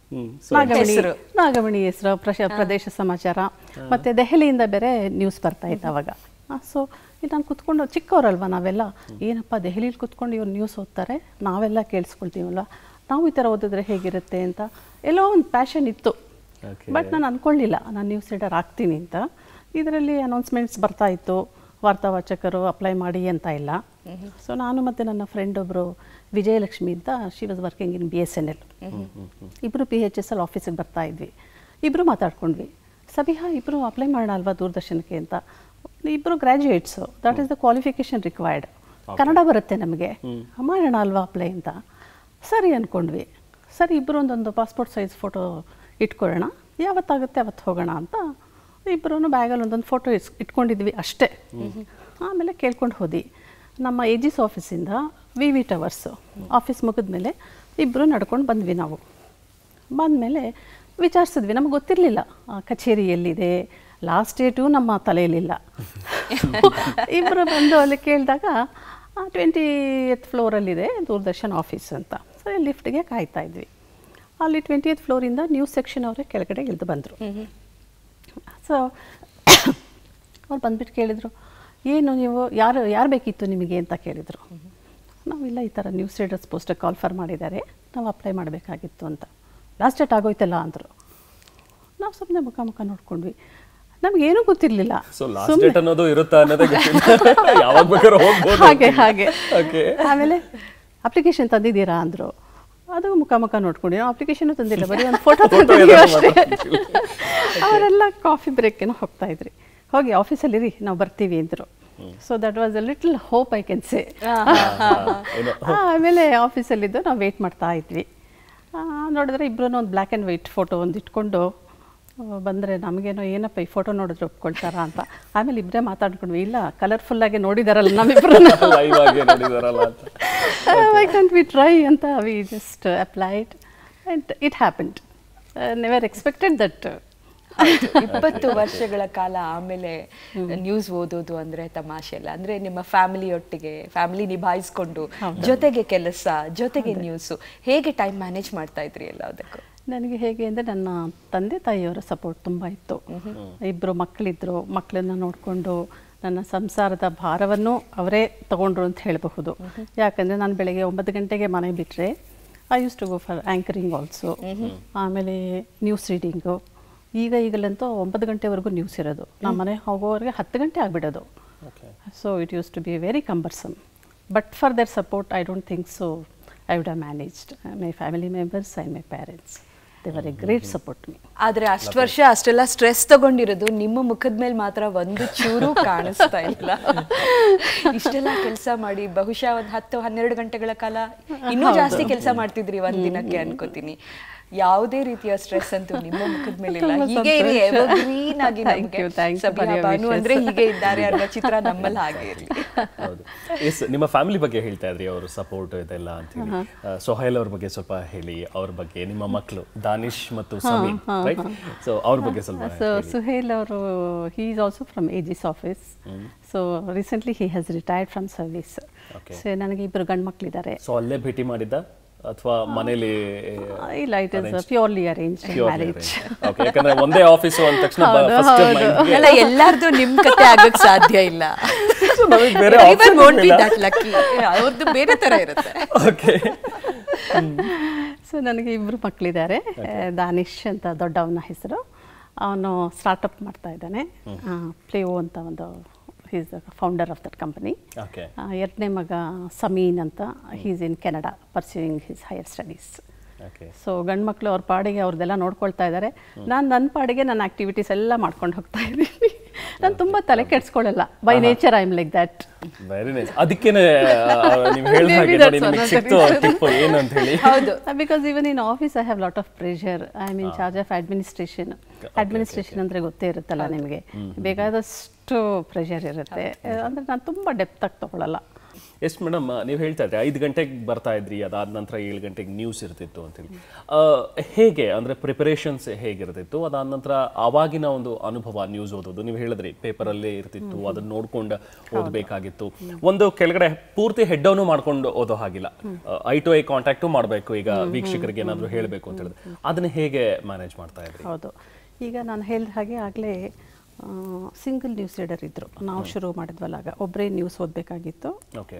ನಾಗಮಣಿ ಹೆಸರು, ಪ್ರದೇಶ ಸಮಾಚಾರ, ಮತ್ತು ದೆಹಲಿಯಿಂದ ಬೇರೆ ನ್ಯೂಸ್ ಬರ್ತಾ ಇತ್ತು ಅವಾಗ. ಸೊ ನಾನು ಕುತ್ಕೊಂಡು, ಚಿಕ್ಕವರಲ್ವ ನಾವೆಲ್ಲ, ಏನಪ್ಪ ದೆಹಲಿಲಿ ಕುತ್ಕೊಂಡು ಇವ್ರು ನ್ಯೂಸ್ ಓದ್ತಾರೆ, ನಾವೆಲ್ಲ ಕೇಳಿಸ್ಕೊಳ್ತೀವಲ್ವ, ನಾವು ಈ ಥರ ಓದಿದ್ರೆ ಹೇಗಿರುತ್ತೆ ಅಂತ ಎಲ್ಲೋ ಒಂದು ಪ್ಯಾಷನ್ ಇತ್ತು. ಬಟ್ ನಾನು ಅಂದ್ಕೊಳ್ಳಿಲ್ಲ ನಾನು ನ್ಯೂಸ್ ರೀಡರ್ ಆಗ್ತೀನಿ ಅಂತ. ಇದರಲ್ಲಿ ಅನೌನ್ಸ್ಮೆಂಟ್ಸ್ ಬರ್ತಾ ಇತ್ತು, ವಾರ್ತಾವಾಚಕರು ಅಪ್ಲೈ ಮಾಡಿ ಅಂತ ಇಲ್ಲ. ಸೊ ನಾನು ಮತ್ತು ನನ್ನ ಫ್ರೆಂಡ್ ಒಬ್ಬರು ವಿಜಯಲಕ್ಷ್ಮಿ ಅಂತ, she was working in BSNL, ಇಬ್ಬರು PHSL ಆಫೀಸಿಗೆ ಬರ್ತಾ ಇದ್ವಿ. ಇಬ್ಬರು ಮಾತಾಡ್ಕೊಂಡ್ವಿ, ಸಬಿಹಾ ಇಬ್ಬರು ಅಪ್ಲೈ ಮಾಡೋಣ ಅಲ್ವಾ ದೂರದರ್ಶನಕ್ಕೆ ಅಂತ. ಇಬ್ಬರು graduates, that is the qualification required, Kannada ಬರುತ್ತೆ ನಮಗೆ, ಮಾಡೋಣ ಅಲ್ವಾ ಅಪ್ಲೈ ಅಂತ. ಸರಿ ಅಂದ್ಕೊಂಡ್ವಿ. ಸರಿ ಇಬ್ಬರು ಒಂದೊಂದು ಪಾಸ್ಪೋರ್ಟ್ ಸೈಜ್ ಫೋಟೋ ಇಟ್ಕೊಳ್ಳೋಣ, ಯಾವತ್ತಾಗುತ್ತೆ ಅವತ್ತು ಹೋಗೋಣ ಅಂತ ಇಬ್ಬರೂ ಬ್ಯಾಗಲ್ಲಿ ಒಂದೊಂದು ಫೋಟೋ ಇಟ್ಕೊಂಡಿದ್ವಿ ಅಷ್ಟೇ. ಆಮೇಲೆ ಕೇಳ್ಕೊಂಡು ಹೋದಿ. ನಮ್ಮ AG's ಆಫೀಸಿಂದ VV ಟವರ್ಸು ಆಫೀಸ್ ಮುಗಿದ್ಮೇಲೆ ಇಬ್ಬರು ನಡ್ಕೊಂಡು ಬಂದ್ವಿ. ನಾವು ಬಂದಮೇಲೆ ವಿಚಾರಿಸಿದ್ವಿ, ನಮಗೆ ಗೊತ್ತಿರಲಿಲ್ಲ ಕಚೇರಿ ಎಲ್ಲಿದೆ, ಲಾಸ್ಟ್ ಡೇಟು ನಮ್ಮ ತಲೆಯಲ್ಲಿಲ್ಲ. ಇಬ್ಬರು ಬಂದು ಅಲ್ಲಿ ಕೇಳಿದಾಗ 20th ಫ್ಲೋರಲ್ಲಿದೆ ದೂರದರ್ಶನ್ ಆಫೀಸ್ ಅಂತ. ಸರಿ ಲಿಫ್ಟ್ಗೆ ಕಾಯ್ತಾ ಇದ್ವಿ. ಅಲ್ಲಿ 20th ಫ್ಲೋರಿಂದ ನ್ಯೂಸ್ ಸೆಕ್ಷನ್ ಅವರೇ ಕೆಳಗಡೆ ಇಳಿದು ಬಂದರು. ಸೊ ಅವ್ರು ಬಂದುಬಿಟ್ಟು ಕೇಳಿದರು, ಏನು ನೀವು ಯಾರು ಬೇಕಿತ್ತು ನಿಮಗೆ ಅಂತ ಕೇಳಿದರು. ನಾವಿಲ್ಲ, ಈ ಥರ ನ್ಯೂಸ್ ರೀಡರ್ಸ್ ಪೋಸ್ಟಿಗೆ ಕಾಲ್ ಮಾಡಿದ್ದಾರೆ, ನಾವು ಅಪ್ಲೈ ಮಾಡಬೇಕಾಗಿತ್ತು ಅಂತ. ಲಾಸ್ಟ್ ಡೇಟ್ ಆಗೋಯ್ತಲ್ಲ ಅಂದರು. ನಾವು ಸುಮ್ಮನೆ ಮುಖ ನೋಡ್ಕೊಂಡ್ವಿ, ನಮಗೇನೂ ಗೊತ್ತಿರಲಿಲ್ಲ. ಹಾಗೆ ಆಮೇಲೆ ಅಪ್ಲಿಕೇಶನ್ ತಂದಿದ್ದೀರಾ ಅಂದರು. ಅದು ಮುಖ ನೋಡ್ಕೊಂಡು ನಾವು ಅಪ್ಲಿಕೇಶನ್ ತಂದಿಲ್ಲ, ಬರೀ ಒಂದು ಫೋಟೋ ತಂದಿದ್ದೀವಿ ಅಷ್ಟೇ. ಅವರೆಲ್ಲ ಕಾಫಿ ಬ್ರೇಕೇನೋ ಹೋಗ್ತಾ ಇದ್ರಿ, ಹೋಗಿ ಆಫೀಸಲ್ಲಿರಿ ನಾವು ಬರ್ತೀವಿ ಅಂದರು. So that was a little hope I can say. ಆಮೇಲೆ ಆಫೀಸಲ್ಲಿದ್ದು ನಾವು ವೆಯ್ಟ್ ಮಾಡ್ತಾ ಇದ್ವಿ. ನೋಡಿದ್ರೆ ಇಬ್ಬರೂ ಒಂದು ಬ್ಲ್ಯಾಕ್ ಆ್ಯಂಡ್ ವೈಟ್ ಫೋಟೋ ಒಂದು ಇಟ್ಕೊಂಡು ಬಂದರೆ ನಮಗೇನೋ ಏನಪ್ಪ ಈ ಫೋಟೋ ನೋಡಿದ್ರೆ ಒಪ್ಕೊಳ್ತಾರಾ ಅಂತ. ಆಮೇಲೆ ಇಬ್ಬರೇ ಮಾತಾಡ್ಕೊಂಡ್ವಿ, ಇಲ್ಲ ಕಲರ್ಫುಲ್ಲಾಗಿ ನೋಡಿದಾರಲ್ಲ ನಮ್ಮಿಬ್ಬರನ್ನ, ವೈ ಕಾಂಟ್ ವಿ ಟ್ರೈ ಅಂತ we just applied and it happened. Never expected that. 20 ವರ್ಷಗಳ ಕಾಲ ಆಮೇಲೆ ನ್ಯೂಸ್ ಓದೋದು ಅಂದರೆ ತಮಾಷೆ ಅಲ್ಲ. ಅಂದರೆ ನಿಮ್ಮ ಫ್ಯಾಮಿಲಿಯೊಟ್ಟಿಗೆ, ಫ್ಯಾಮಿಲಿ ನಿಭಾಯಿಸ್ಕೊಂಡು, ಜೊತೆಗೆ ಕೆಲಸ, ಜೊತೆಗೆ ನ್ಯೂಸು, ಹೇಗೆ ಟೈಮ್ ಮ್ಯಾನೇಜ್ ಮಾಡ್ತಾ ಇದ್ರಿ ಎಲ್ಲದಕ್ಕೂ? ನನಗೆ ಹೇಗೆ ಅಂದರೆ ನನ್ನ ತಂದೆ ತಾಯಿಯವರ ಸಪೋರ್ಟ್ ತುಂಬ ಇತ್ತು. ಇಬ್ಬರು ಮಕ್ಕಳಿದ್ರು, ಮಕ್ಕಳನ್ನ ನೋಡಿಕೊಂಡು ನನ್ನ ಸಂಸಾರದ ಭಾರವನ್ನು ಅವರೇ ತಗೊಂಡ್ರು ಅಂತ ಹೇಳಬಹುದು. ಯಾಕಂದರೆ ನಾನು ಬೆಳಗ್ಗೆ 9 ಗಂಟೆಗೆ ಮನೆ ಬಿಟ್ಟರೆ I used to go for anchoring also, ಆಮೇಲೆ ನ್ಯೂಸ್ ರೀಡಿಂಗು. ಈಗಲಂತೂ 9 ಗಂಟೆವರೆಗೂ ನ್ಯೂಸ್ ಇರೋದು, ನಮ್ಮ ಮನೆ ಹೋಗೋವರೆಗೆ 10 ಗಂಟೆ ಆಗಿಬಿಡೋದು. So it used to be very cumbersome. But for their support I don't think so I would have managed. My family members and my parents, they were a great support me. ಆದರೆ ಅಷ್ಟು ವರ್ಷ ಅಷ್ಟೆಲ್ಲ stress ತಗೊಂಡಿರೋದು ನಿಮ್ಮ ಮುಖದ ಮೇಲೆ ಮಾತ್ರ ಒಂದು ಚೂರು ಕಾಣಿಸ್ತಾ ಇಲ್ಲ. ಇಷ್ಟೆಲ್ಲ ಕೆಲಸ ಮಾಡಿ ಬಹುಶಃ ಒಂದು 10-12 ಗಂಟೆಗಳ ಕಾಲ ಇನ್ನೂ ಜಾಸ್ತಿ ಕೆಲಸ ಮಾಡ್ತಿದ್ರಿ ಒಂದು ದಿನಕ್ಕೆ ಅನ್ಕೋತೀನಿ. ಯಾವುದೇ ರೀತಿಯ ಸ್ಟ್ರೆಸ್ ಅಂತೂ ನಿಮ್ಮ ಮುಖದ ಮೇಲೆ ಇಲ್ಲ. ಹೀಗೆ ಇರಿ, ಎವರ್ಗ್ರೀನ್ ಆಗಿ ನಮಗೆ ಸಬಿಹಾ ಬಾನು ಅಂದ್ರೆ ಹೀಗೆ ಇದ್ದಾರೆ ಅನ್ನೋ ಚಿತ್ರ ನಮ್ಮಲ್ಲಿ ಹಾಗೆ ಇರಲಿ. ಎಸ್, ನಿಮ್ಮ ಫ್ಯಾಮಿಲಿ ಬಗ್ಗೆ ಹೇಳ್ತಾ ಇದ್ರಿ, ಅವರು ಸಪೋರ್ಟ್ ಇದೆಲ್ಲ ಅಂತ ಹೇಳಿ. ಸೊಹೈಲ್ ಅವ್ರ ಬಗ್ಗೆ ಸ್ವಲ್ಪ ಹೇಳಿ, ಅವ್ರ ಬಗ್ಗೆ. ನಿಮ್ಮ ಮಕ್ಕಳು ದಾನಿಶ್ ಮತ್ತು ಸಮೀನ್, ರೈಟ್? ಸೊ ಅವ್ರ ಬಗ್ಗೆ ಸ್ವಲ್ಪ. ಸೊ ಸುಹೇಲ್ ಅವರು, he is also from AG's office. So recently he has retired from service. So ನನಗೆ ಇಬ್ಬರು ಗಂಡು ಮಕ್ಕಳಿದ್ದಾರೆ. ಸೊ ಅಲ್ಲೇ ಭೇಟಿ ಮಾಡಿದ್ದ ಅಥವಾ ಮನೇಲಿ? ಇಲ್ಲ, it is purely arranged marriage. Okay, ಯಾಕಂದ್ರೆ ಒಂದೇ ಆಫೀಸ್ ಅಂದ ತಕ್ಷಣ ಫಸ್ಟ್ ಮೈಂಡ್ ಎಲ್ಲ ಎಲ್ಲಾರ್ದು ನಿಮ್ಮ ಕತೆ ಆಗಕ್ಕೆ ಸಾಧ್ಯ ಇಲ್ಲ. ಬೇರೆ ಅವ್ರದ್ದು ಬೇರೆ ತರ ಇರುತ್ತೆ. ಓಕೆ. ಸೊ ನನಗೆ ಇಬ್ಬರು ಮಕ್ಕಳಿದ್ದಾರೆ. ದಾನಿಶ್ ಅಂತ ದೊಡ್ಡವನ ಹೆಸರು, ಅವನು ಸ್ಟಾರ್ಟಪ್ ಮಾಡ್ತಾ ಇದ್ದಾನೆ, ಪ್ಲೇವೋ ಅಂತ ಒಂದು is the founder of that company. Okay. ಎರಡನೇ ಮಗ ಸಮೀನ್ ಅಂತ, is in Canada pursuing his higher studies. Okay. So ಗಂಡು ಮಕ್ಕಳು ಅವ್ರ ಪಾಡಿಗೆ ಅವ್ರದ್ದೆಲ್ಲ ನೋಡ್ಕೊಳ್ತಾ ಇದ್ದಾರೆ, ನಾನು ನನ್ನ ಪಾಡಿಗೆ ನನ್ನ ಆ್ಯಕ್ಟಿವಿಟೀಸ್ ಎಲ್ಲ ಮಾಡ್ಕೊಂಡು ಹೋಗ್ತಾ ಇದ್ದೀನಿ. ನಾನು ತುಂಬ ತಲೆ ಕೆಡ್ಸ್ಕೊಳ್ಳಲ್ಲ, by nature I am like that. Very nice. ಅದಕ್ಕೇನೆ ನೀವು ಹೇಳಿದ ಹಾಗೆ ನೋಡಿ ನಿಮಗೆ ಸಿಕ್ತು ಟಿಪ್ ಏನು ಅಂತ ಹೇಳಿ. ಹೌದು, because even in office I have lot of pressure. I am in charge of administration. Administration ಅಂದರೆ ಗೊತ್ತೇ ಇರುತ್ತಲ್ಲ ನಿಮಗೆ, ಬೇಕಾದಷ್ಟು ಪ್ರೆಷರ್ ಇರುತ್ತೆ. ಅಂದರೆ ನಾನು ತುಂಬ ಡೆಪ್ತಾಗಿ ತೊಗೊಳ್ಳಲ್ಲ. ಎಷ್ಟು ಮೇಡಮ್ ನೀವು ಹೇಳ್ತಾ ಇದ್ರಿ 5 ಗಂಟೆಗೆ ಬರ್ತಾ ಇದ್ರಿ, ಅದಾದ ನಂತರ 7 ಗಂಟೆಗೆ ನ್ಯೂಸ್ ಇರ್ತಿತ್ತು ಅಂತೇಳಿ. ಹೇಗೆ ಅಂದರೆ ಪ್ರಿಪರೇಷನ್ಸ್ ಹೇಗಿರ್ತಿತ್ತು, ಅದಾದ ನಂತರ ಆವಾಗಿನ ಒಂದು ಅನುಭವ ನ್ಯೂಸ್ ಓದೋದು? ನೀವು ಹೇಳಿದ್ರಿ ಪೇಪರಲ್ಲೇ ಇರ್ತಿತ್ತು, ಅದನ್ನ ನೋಡ್ಕೊಂಡು ಓದಬೇಕಾಗಿತ್ತು. ಒಂದು ಕೆಳಗಡೆ ಪೂರ್ತಿ ಹೆಡ್ ಡೌನು ಮಾಡ್ಕೊಂಡು ಓದೋ ಹಾಗಿಲ್ಲ, ಐ ಟು ಐ ಕಾಂಟ್ಯಾಕ್ಟು ಮಾಡಬೇಕು. ಈಗ ವೀಕ್ಷಕರಿಗೆ ಏನಾದರೂ ಹೇಳಬೇಕು ಅಂತ ಹೇಳಿದ್ರೆ ಅದನ್ನ ಹೇಗೆ ಮ್ಯಾನೇಜ್ ಮಾಡ್ತಾ ಇದ್ರಿ? ಹೌದು, ಈಗ ನಾನು ಹೇಳಿದ ಹಾಗೆ ಆಗಲೇ ಸಿಂಗಲ್ ನ್ಯೂಸ್ ರೀಡರ್ ಇದ್ದರು. ನಾವು ಶುರು ಮಾಡಿದ್ವಲ್ಲ, ಆಗ ಒಬ್ಬರೇ ನ್ಯೂಸ್ ಓದಬೇಕಾಗಿತ್ತು,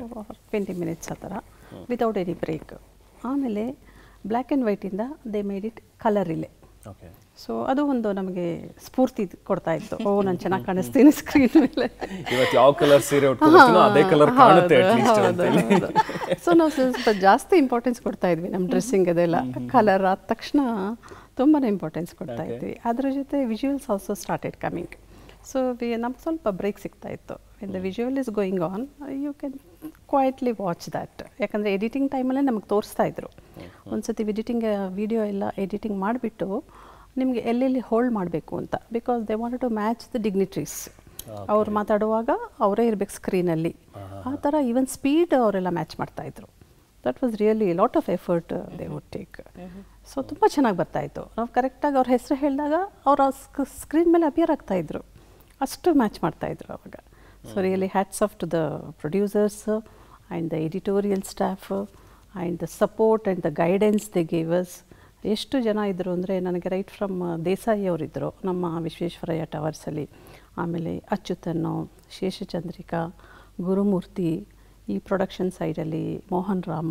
20 ಮಿನಿಟ್ಸ್ ಆ ಥರ, ವಿತೌಟ್ ಎನಿ ಬ್ರೇಕ್. ಆಮೇಲೆ ಬ್ಲ್ಯಾಕ್ ಆ್ಯಂಡ್ ವೈಟಿಂದ ದೇ ಮೇಡ್ ಇಟ್ ಕಲರ್ ಇಲ್ಲೇ. ಸೊ ಅದು ಒಂದು ನಮಗೆ ಸ್ಫೂರ್ತಿ ಕೊಡ್ತಾ ಇತ್ತು. ಓ, ನಾನು ಚೆನ್ನಾಗಿ ಕಾಣಿಸ್ತೀನಿ ಸ್ಕ್ರೀನ್ ಮೇಲೆ, ಇವತ್ತು ಯಾವ ಕಲರ್ ಸೀರೆ ಉಟ್ಕೊಂಡಿರ್ತೀನೋ ಅದೇ ಕಲರ್ ಕಾಣುತ್ತೆ ಅಟ್ಲೀಸ್ಟ್ ಅಂತ. ಸೊ ನಾವು ಸ್ವಲ್ಪ ಜಾಸ್ತಿ ಇಂಪಾರ್ಟೆನ್ಸ್ ಕೊಡ್ತಾ ಇದ್ವಿ ನಮ್ಮ ಡ್ರೆಸ್ಸಿಂಗ್ ಅದೆಲ್ಲ. ಕಲರ್ ಆದ ತಕ್ಷಣ ತುಂಬಾ ಇಂಪಾರ್ಟೆನ್ಸ್ ಕೊಡ್ತಾ ಇದ್ವಿ. ಅದ್ರ ಜೊತೆ visuals also started coming. So ನಮ್ಗೆ ಸ್ವಲ್ಪ ಬ್ರೇಕ್ ಸಿಗ್ತಾ ಇತ್ತು. In the visual is going on, you can quietly watch that. ಯಾಕಂದರೆ ಎಡಿಟಿಂಗ್ ಟೈಮಲ್ಲೇ ನಮಗೆ ತೋರಿಸ್ತಾ ಇದ್ರು. ಒಂದ್ಸತಿ ವಿಡಿಯೋ ಎಲ್ಲ ಎಡಿಟಿಂಗ್ ಮಾಡಿಬಿಟ್ಟು ನಿಮಗೆ ಎಲ್ಲೆಲ್ಲಿ ಹೋಲ್ಡ್ ಮಾಡಬೇಕು ಅಂತ, because they wanted to match the dignitaries. ಅವ್ರು ಮಾತಾಡುವಾಗ ಅವರೇ ಇರಬೇಕು ಸ್ಕ್ರೀನಲ್ಲಿ, ಆ ಥರ ಈವನ್ ಸ್ಪೀಡ್ ಅವರೆಲ್ಲ ಮ್ಯಾಚ್ ಮಾಡ್ತಾಯಿದ್ರು. That was really lot of effort they would take. So ತುಂಬ ಚೆನ್ನಾಗಿ ಬರ್ತಾಯಿತ್ತು. ನಾವು ಕರೆಕ್ಟಾಗಿ ಅವ್ರ ಹೆಸರು ಹೇಳಿದಾಗ ಅವ್ರ ಸ್ಕ್ರೀನ್ ಮೇಲೆ ಅಪಿಯರ್ ಆಗ್ತಾಯಿದ್ರು, ಅಷ್ಟು ಮ್ಯಾಚ್ ಮಾಡ್ತಾಯಿದ್ರು ಅವಾಗ. So really hats off to the producers and the editorial staff and the support and the guidance they gave us. ಎಷ್ಟು ಜನ ಇದ್ದರು ಅಂದರೆ, ನನಗೆ ರೈಟ್ ಫ್ರಮ್ ದೇಸಾಯಿ ಅವರಿದ್ದರು ನಮ್ಮ ವಿಶ್ವೇಶ್ವರಯ್ಯ ಟವರ್ಸಲ್ಲಿ, ಆಮೇಲೆ ಅಚ್ಯುತನ್ನು, ಶೇಷಚಂದ್ರಿಕಾ, ಗುರುಮೂರ್ತಿ, ಈ ಪ್ರೊಡಕ್ಷನ್ ಸೈಡಲ್ಲಿ ಮೋಹನ್ ರಾಮ,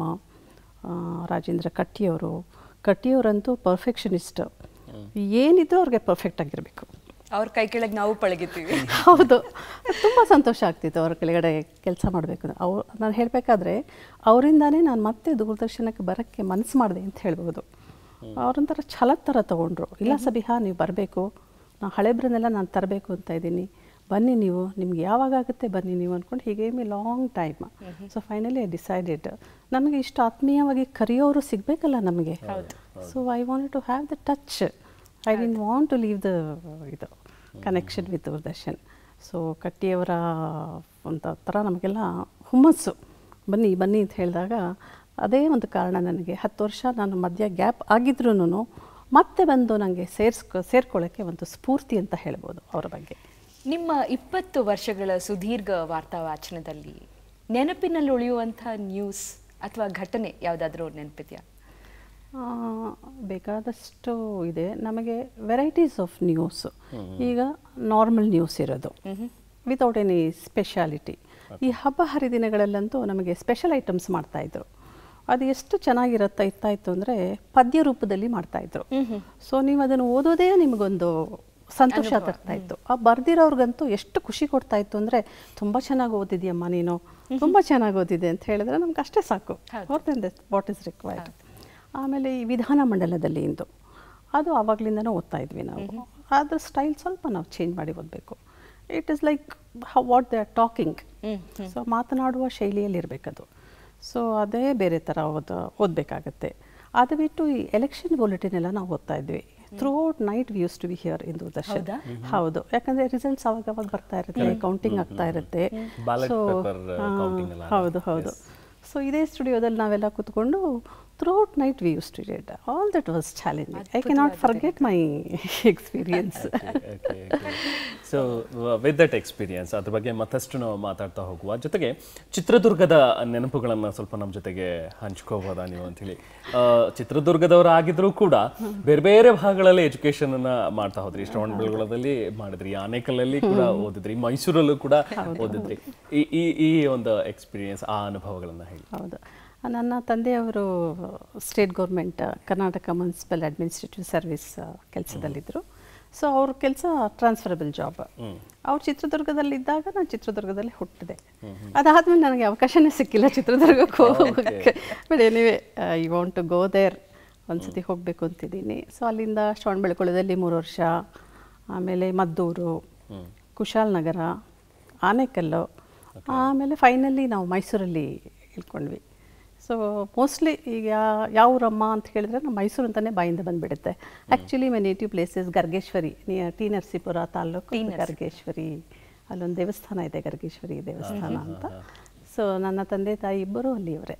ರಾಜೇಂದ್ರ ಕಟ್ಟಿಯವರಂತೂ ಪರ್ಫೆಕ್ಷನಿಸ್ಟ್. ಏನಿದ್ರು ಅವ್ರಿಗೆ ಪರ್ಫೆಕ್ಟ್ ಆಗಿರಬೇಕು. ಅವ್ರ ಕೈ ಕೆಳಗೆ ನಾವು ಪಳಗಿತೀವಿ. ಹೌದು, ತುಂಬ ಸಂತೋಷ ಆಗ್ತಿತ್ತು ಅವ್ರ ಕೆಳಗಡೆ ಕೆಲಸ ಮಾಡಬೇಕು. ನಾನು ಹೇಳಬೇಕಾದ್ರೆ ಅವರಿಂದಾನೇ ನಾನು ಮತ್ತೆ ದೂರದರ್ಶನಕ್ಕೆ ಬರೋಕ್ಕೆ ಮನಸ್ಸು ಮಾಡಿದೆ ಅಂತ ಹೇಳ್ಬೋದು. ಅವ್ರೊಂಥರ ಛಲದ ಥರ ತೊಗೊಂಡ್ರು. ಇಲ್ಲ ಸಬಿಹಾ, ನೀವು ಬರಬೇಕು, ನಾನು ಹಳೆಬ್ರನ್ನೆಲ್ಲ ನಾನು ತರಬೇಕು ಅಂತ ಇದ್ದೀನಿ, ಬನ್ನಿ ನೀವು, ನಿಮ್ಗೆ ಯಾವಾಗ ಆಗುತ್ತೆ ಬನ್ನಿ ನೀವು ಅಂದ್ಕೊಂಡು ಹೀಗೆ me long time. So finally I decided, ನಮಗೆ ಇಷ್ಟು ಆತ್ಮೀಯವಾಗಿ ಕರೆಯೋರು ಸಿಗಬೇಕಲ್ಲ ನಮಗೆ. So I want to have the touch. I didn't want to leave the ಇದು ಕನೆಕ್ಷನ್ ವಿತ್ ದೂರದರ್ಶನ್. ಸೊ ಕಟ್ಟಿಯವರ ಒಂಥರ ನಮಗೆಲ್ಲ ಹುಮ್ಮಸ್ಸು, ಬನ್ನಿ ಬನ್ನಿ ಅಂತ ಹೇಳಿದಾಗ ಅದೇ ಒಂದು ಕಾರಣ. ನನಗೆ 10 ವರ್ಷ ನಾನು ಮಧ್ಯ ಗ್ಯಾಪ್ ಆಗಿದ್ರೂ ಮತ್ತೆ ಬಂದು ನನಗೆ ಸೇರ್ಕೊಳ್ಳೋಕ್ಕೆ ಒಂದು ಸ್ಫೂರ್ತಿ ಅಂತ ಹೇಳ್ಬೋದು ಅವರ ಬಗ್ಗೆ. ನಿಮ್ಮ 20 ವರ್ಷಗಳ ಸುದೀರ್ಘ ವಾರ್ತಾ ವಾಚನದಲ್ಲಿ ನೆನಪಿನಲ್ಲಿ ಉಳಿಯುವಂಥ ನ್ಯೂಸ್ ಅಥವಾ ಘಟನೆ ಯಾವುದಾದ್ರೂ ನೆನಪಿದೆಯಾ? ಬೇಕಾದಷ್ಟು ಇದೆ ನಮಗೆ. Varieties of news. ಈಗ ನಾರ್ಮಲ್ ನ್ಯೂಸ್ ಇರೋದು ವಿತೌಟ್ ಎನಿ ಸ್ಪೆಷಾಲಿಟಿ. ಈ ಹಬ್ಬ ಹರಿದಿನಗಳಲ್ಲಂತೂ ನಮಗೆ ಸ್ಪೆಷಲ್ ಐಟಮ್ಸ್ ಮಾಡ್ತಾಯಿದ್ರು. ಅದು ಎಷ್ಟು ಚೆನ್ನಾಗಿರುತ್ತಾಯಿತ್ತು ಅಂದರೆ ಪದ್ಯ ರೂಪದಲ್ಲಿ ಮಾಡ್ತಾಯಿದ್ರು. ಸೊ ನೀವು ಅದನ್ನು ಓದೋದೇ ನಿಮಗೊಂದು ಸಂತೋಷ ತರ್ತಾಯಿತ್ತು. ಆ ಬರ್ದಿರೋರ್ಗಂತೂ ಎಷ್ಟು ಖುಷಿ ಕೊಡ್ತಾಯಿತ್ತು ಅಂದರೆ, ತುಂಬ ಚೆನ್ನಾಗಿ ಓದಿದ್ಯಮ್ಮ ನೀನು, ತುಂಬ ಚೆನ್ನಾಗಿ ಓದಿದೆ ಅಂತ ಹೇಳಿದ್ರೆ ನಮ್ಗೆ ಅಷ್ಟೇ ಸಾಕು. What is required. ಆಮೇಲೆ ಈ ವಿಧಾನ ಮಂಡಲದಲ್ಲಿ ಇಂದು ಅದು ಆವಾಗಲಿಂದನೂ ಓದ್ತಾ ಇದ್ವಿ ನಾವು. ಅದ್ರ ಸ್ಟೈಲ್ ಸ್ವಲ್ಪ ನಾವು ಚೇಂಜ್ ಮಾಡಿ ಓದಬೇಕು. It is like what they are talking. So ಮಾತನಾಡುವ ಶೈಲಿಯಲ್ಲಿ ಇರಬೇಕದು. ಸೊ ಅದೇ ಬೇರೆ ಥರ ಓದಬೇಕಾಗತ್ತೆ. ಅದು ಬಿಟ್ಟು ಈ ಎಲೆಕ್ಷನ್ ಬುಲೆಟಿನ್ ಎಲ್ಲ ನಾವು ಓದ್ತಾ ಇದ್ವಿ. Throughout night we used to be here in Doordarshan. ಹೌದು, ಯಾಕಂದರೆ ರಿಸಲ್ಟ್ಸ್ ಅವಾಗ ಬರ್ತಾ ಇರುತ್ತೆ, ಕೌಂಟಿಂಗ್ ಆಗ್ತಾ ಇರುತ್ತೆ. ಸೊ ಹೌದು ಹೌದು. ಸೊ ಇದೇ ಸ್ಟುಡಿಯೋದಲ್ಲಿ ನಾವೆಲ್ಲ ಕೂತ್ಕೊಂಡು throughout night we used to read. All that was challenging. I cannot forget my experience. Okay. So with that experience, ಅದ್ರ ಬಗ್ಗೆ ಮತ್ತಷ್ಟು ನಾವು ಮಾತಾಡ್ತಾ ಹೋಗುವ. ಜೊತೆಗೆ ಚಿತ್ರದುರ್ಗದ ನೆನಪುಗಳನ್ನು ಸ್ವಲ್ಪ ನಮ್ಮ ಜೊತೆಗೆ ಹಂಚ್ಕೋಬೋದಾ ನೀವು ಅಂತೇಳಿ. ಚಿತ್ರದುರ್ಗದವರಾಗಿದ್ರೂ ಕೂಡ ಬೇರೆ ಬೇರೆ ಭಾಗಗಳಲ್ಲಿ ಎಜುಕೇಶನ್ ಅನ್ನ ಮಾಡ್ತಾ ಹೋದ್ರಿ. ಶ್ರವಣಬೆಳಗೊಳದಲ್ಲಿ ಮಾಡಿದ್ರಿ, ಆನೇಕಲ್ಲಲ್ಲಿ ಕೂಡ ಓದಿದ್ರಿ, ಮೈಸೂರಲ್ಲೂ ಕೂಡ ಓದಿದ್ರಿ. ಈ ಒಂದು ಎಕ್ಸ್ಪೀರಿಯನ್ಸ್, ಆ ಅನುಭವಗಳನ್ನು ಹೇಳಿ. ಹೌದು, ನನ್ನ ತಂದೆಯವರು state government Karnataka municipal administrative service ಕೆಲಸದಲ್ಲಿದ್ದರು. ಸೊ ಅವ್ರ ಕೆಲಸ ಟ್ರಾನ್ಸ್ಫರಬಲ್ ಜಾಬ್. ಅವ್ರು ಚಿತ್ರದುರ್ಗದಲ್ಲಿದ್ದಾಗ ನಾನು ಚಿತ್ರದುರ್ಗದಲ್ಲಿ ಹುಟ್ಟಿದೆ. ಅದಾದಮೇಲೆ ನನಗೆ ಅವಕಾಶನೇ ಸಿಕ್ಕಿಲ್ಲ ಚಿತ್ರದುರ್ಗಕ್ಕೆ ಹೋಗೋಕ್ಕೆ. But anyway I want to go there, ಒಂದ್ಸತಿ ಹೋಗಬೇಕು ಅಂತಿದ್ದೀನಿ. ಸೊ ಅಲ್ಲಿಂದ ಶ್ರವಣಬೆಳಗೊಳದಲ್ಲಿ 3 ವರ್ಷ, ಆಮೇಲೆ ಮದ್ದೂರು, ಕುಶಾಲನಗರ, ಆನೇಕಲ್ಲು, ಆಮೇಲೆ ಫೈನಲಿ ನಾವು ಮೈಸೂರಲ್ಲಿ ಇಳ್ಕೊಂಡ್ವಿ. ಸೊ ಮೋಸ್ಟ್ಲಿ ಈಗ ಯಾವ ಊರಮ್ಮ ಅಂತ ಹೇಳಿದ್ರೆ ನಮ್ಮ ಮೈಸೂರು ಅಂತಲೇ ಬಾಯಿಂದ ಬಂದುಬಿಡುತ್ತೆ. Actually my native places Gargeshwari, T Narasipura taluk Gargeshwari. ಅಲ್ಲೊಂದು ದೇವಸ್ಥಾನ ಇದೆ, ಗರ್ಗೇಶ್ವರಿ ದೇವಸ್ಥಾನ ಅಂತ. ಸೊ ನನ್ನ ತಂದೆ ತಾಯಿ ಇಬ್ಬರು ಅಲ್ಲಿಯವರೇ.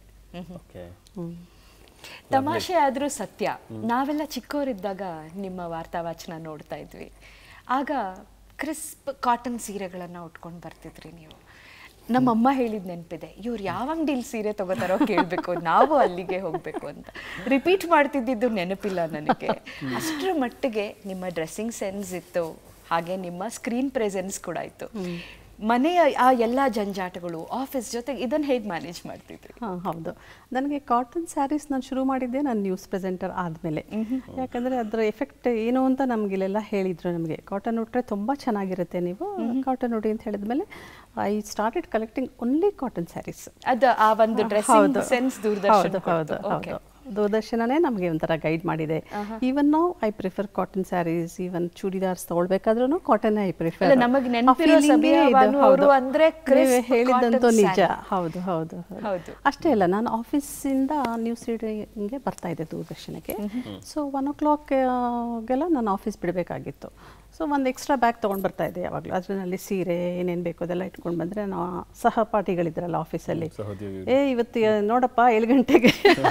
ತಮಾಷೆ ಆದರೂ ಸತ್ಯ, ನಾವೆಲ್ಲ ಚಿಕ್ಕವರಿದ್ದಾಗ ನಿಮ್ಮ ವಾರ್ತಾವಾಚನ ನೋಡ್ತಾ ಇದ್ವಿ. ಆಗ ಕ್ರಿಸ್ಪ್ ಕಾಟನ್ ಸೀರೆಗಳನ್ನು ಉಟ್ಕೊಂಡು ಬರ್ತಿದ್ರಿ ನೀವು. ನಮ್ಮಮ್ಮ ಹೇಳಿದ ನೆನಪಿದೆ, ಇವ್ರು ಯಾವ ಅಂಗಡಿಲಿ ಸೀರೆ ತಗೋತಾರೋ ಕೇಳಬೇಕು, ನಾವು ಅಲ್ಲಿಗೆ ಹೋಗಬೇಕು ಅಂತ ರಿಪೀಟ್ ಮಾಡ್ತಿದ್ದಿದ್ದು ನೆನಪಿಲ್ಲ ನನಗೆ. ಅಷ್ಟರ ಮಟ್ಟಿಗೆ ನಿಮ್ಮ ಡ್ರೆಸ್ಸಿಂಗ್ ಸೆನ್ಸ್ ಇತ್ತು, ಹಾಗೆ ನಿಮ್ಮ ಸ್ಕ್ರೀನ್ ಪ್ರೆಸೆನ್ಸ್ ಕೂಡ ಇತ್ತು. ಮನೆಯ ಆ ಎಲ್ಲ ಜಂಜಾಟಗಳು, ಆಫೀಸ್ ಜೊತೆಗೆ ಇದನ್ನು ಹೇಗೆ ಮ್ಯಾನೇಜ್ ಮಾಡ್ತಿದ್ರಿ? ಹೌದು, ನನಗೆ ಕಾಟನ್ ಸ್ಯಾರೀಸ್ ನಾನು ಶುರು ಮಾಡಿದ್ದೆ ನಾನು ನ್ಯೂಸ್ ಪ್ರೆಸೆಂಟರ್ ಆದಮೇಲೆ. ಯಾಕಂದರೆ ಅದರ ಎಫೆಕ್ಟ್ ಏನು ಅಂತ ನಮಗಿಲ್ಲೆಲ್ಲ ಹೇಳಿದರು. ನಮಗೆ ಕಾಟನ್ ಉಟ್ರೆ ತುಂಬ ಚೆನ್ನಾಗಿರುತ್ತೆ, ನೀವು ಕಾಟನ್ ಉಡಿ ಅಂತ ಹೇಳಿದ್ಮೇಲೆ I started collecting only cotton saris. ಅದು ಆ ಒಂದು ಡ್ರೆಸ್ಸಿಂಗ್ ಸೆನ್ಸ್ ದೂರದರ್ಶನ. ಹೌದು, ದೂರದರ್ಶನನೇ ನಮಗೆ ಒಂಥರ ಗೈಡ್ ಮಾಡಿದೆ. ಈವನ್ ನಾವು I prefer cotton saris. Even churidars ತಗೊಳ್ಬೇಕಾದ್ರೂ ಕಾಟನ್ ಐ ಪ್ರಿಫರ್. ನಮಗೆ ನೆನಪಿರೋ ಸಬಿಹಾ ಬಾನು ಅವರು ಅಂದ್ರೆ ಹೇಳಿದಂತೂ ನಿಜ. ಹೌದು ಹೌದು ಹೌದು. ಅಷ್ಟೇ ಅಲ್ಲ, ನಾನು ಆಫೀಸಿಂದ ನ್ಯೂಸ್ ರೀಡಿಂಗ್ಗೆ ಬರ್ತಾ ಇದ್ದೆ ದೂರದರ್ಶನಕ್ಕೆ. ಸೊ 1 o'clockಗೆಲ್ಲ ನಾನು ಆಫೀಸ್ ಬಿಡಬೇಕಾಗಿತ್ತು. ಸೊ ಒಂದು ಎಕ್ಸ್ಟ್ರಾ ಬ್ಯಾಗ್ ತೊಗೊಂಡು ಬರ್ತಾ ಇದ್ದೆ ಯಾವಾಗಲೂ. ಅದರಲ್ಲಿ ಸೀರೆ ಏನೇನು ಬೇಕು ಅದೆಲ್ಲ ಇಟ್ಕೊಂಡು ಬಂದರೆ ನಾವು ಸಹಪಾಠಿಗಳಿದ್ರಲ್ಲ ಆಫೀಸಲ್ಲಿ, ಇವತ್ತು ನೋಡಪ್ಪ 7 ಗಂಟೆಗೆ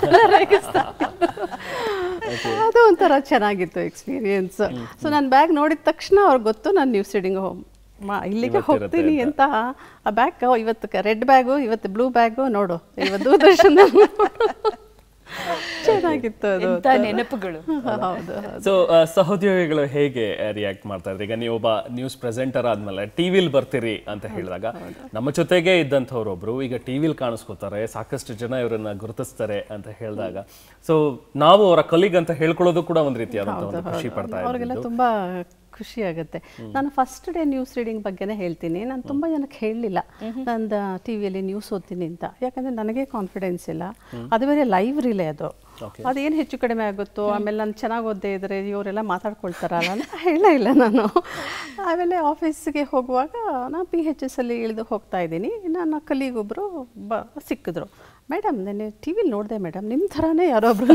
ಅದು ಒಂಥರ ಚೆನ್ನಾಗಿತ್ತು ಎಕ್ಸ್ಪೀರಿಯನ್ಸ್. ಸೊ ನಾನು ಬ್ಯಾಗ್ ನೋಡಿದ ತಕ್ಷಣ ಅವ್ರಿಗೆ ಗೊತ್ತು ನಾನು ನ್ಯೂಸ್ ರೀಡಿಂಗ್ ಇಲ್ಲಿಗೆ ಹೋಗ್ತೀನಿ ಅಂತ. ಆ ಬ್ಯಾಗ್ ಇವತ್ತು ರೆಡ್ ಬ್ಯಾಗು, ಇವತ್ತು ಬ್ಲೂ ಬ್ಯಾಗು, ನೋಡು ಇವತ್ತು ದೂರದರ್ಶನ. ಚೆನ್ನಾಗಿತ್ತು ಅದು, ನೆನಪುಗಳು. ಸೊ ಸಹೋದ್ಯೋಗಿಗಳು ಹೇಗೆ ರಿಯಾಕ್ಟ್ ಮಾಡ್ತಾ ಇದ್ರಿ? ಈಗ ನೀವೊಬ್ಬ ನ್ಯೂಸ್ ಪ್ರೆಸೆಂಟರ್ ಆದ್ಮೇಲೆ ಟಿವಿಲಿ ಬರ್ತೀರಿ ಅಂತ ಹೇಳಿದಾಗ, ನಮ್ಮ ಜೊತೆಗೆ ಇದ್ದಂಥವ್ರೊಬ್ರು ಈಗ ಟಿವಿಲಿ ಕಾಣಿಸ್ಕೋತಾರೆ, ಸಾಕಷ್ಟು ಜನ ಇವರನ್ನ ಗುರುತಿಸ್ತಾರೆ ಅಂತ ಹೇಳಿದಾಗ, ಸೊ ನಾವು ಅವರ ಕಲೀಗ್ ಅಂತ ಹೇಳ್ಕೊಳ್ಳೋದು ಕೂಡ ಒಂದು ರೀತಿಯಾದಂಥ ಒಂದು ಖುಷಿ ಪಡ್ತಾ ಇದ್ದೀವಿ. ಅವ್ರಿಗೆಲ್ಲ ತುಂಬಾ ಖುಷಿ ಆಗುತ್ತೆ. ನಾನು ಫಸ್ಟ್ ಡೇ ನ್ಯೂಸ್ ರೀಡಿಂಗ್ ಬಗ್ಗೆನೇ ಹೇಳ್ತೀನಿ. ನಾನು ತುಂಬ ಜನಕ್ಕೆ ಹೇಳಲಿಲ್ಲ ನಂದು ಟಿವಿಯಲ್ಲಿ ನ್ಯೂಸ್ ಓದ್ತೀನಿ ಅಂತ, ಯಾಕಂದರೆ ನನಗೆ ಕಾನ್ಫಿಡೆನ್ಸ್ ಇಲ್ಲ. ಅದು ಬೇರೆ ಲೈವ್ ರಿಲೇ, ಅದೇನು ಹೆಚ್ಚು ಕಡಿಮೆ ಆಗುತ್ತೋ, ಆಮೇಲೆ ನಾನು ಚೆನ್ನಾಗಿ ಓದ್ದೇ ಇದ್ದರೆ ಇವರೆಲ್ಲ ಮಾತಾಡ್ಕೊಳ್ತಾರಲ್ಲ ಅಂತ ಇಲ್ಲ ನಾನು. ಆಮೇಲೆ ಆಫೀಸಿಗೆ ಹೋಗುವಾಗ ನಾನು PHS ಅಲ್ಲಿ ಇಳಿದು ಹೋಗ್ತಾ ಇದ್ದೀನಿ. ನನ್ನ ಕಲೀಗೊಬ್ಬರು ಸಿಕ್ಕಿದ್ರು. ಮೇಡಮ್ ನೆನ್ನೆ ಟಿವಿಲಿ ನೋಡಿದೆ ಮೇಡಮ್, ನಿಮ್ಮ ಥರನೇ ಯಾರೊಬ್ರು.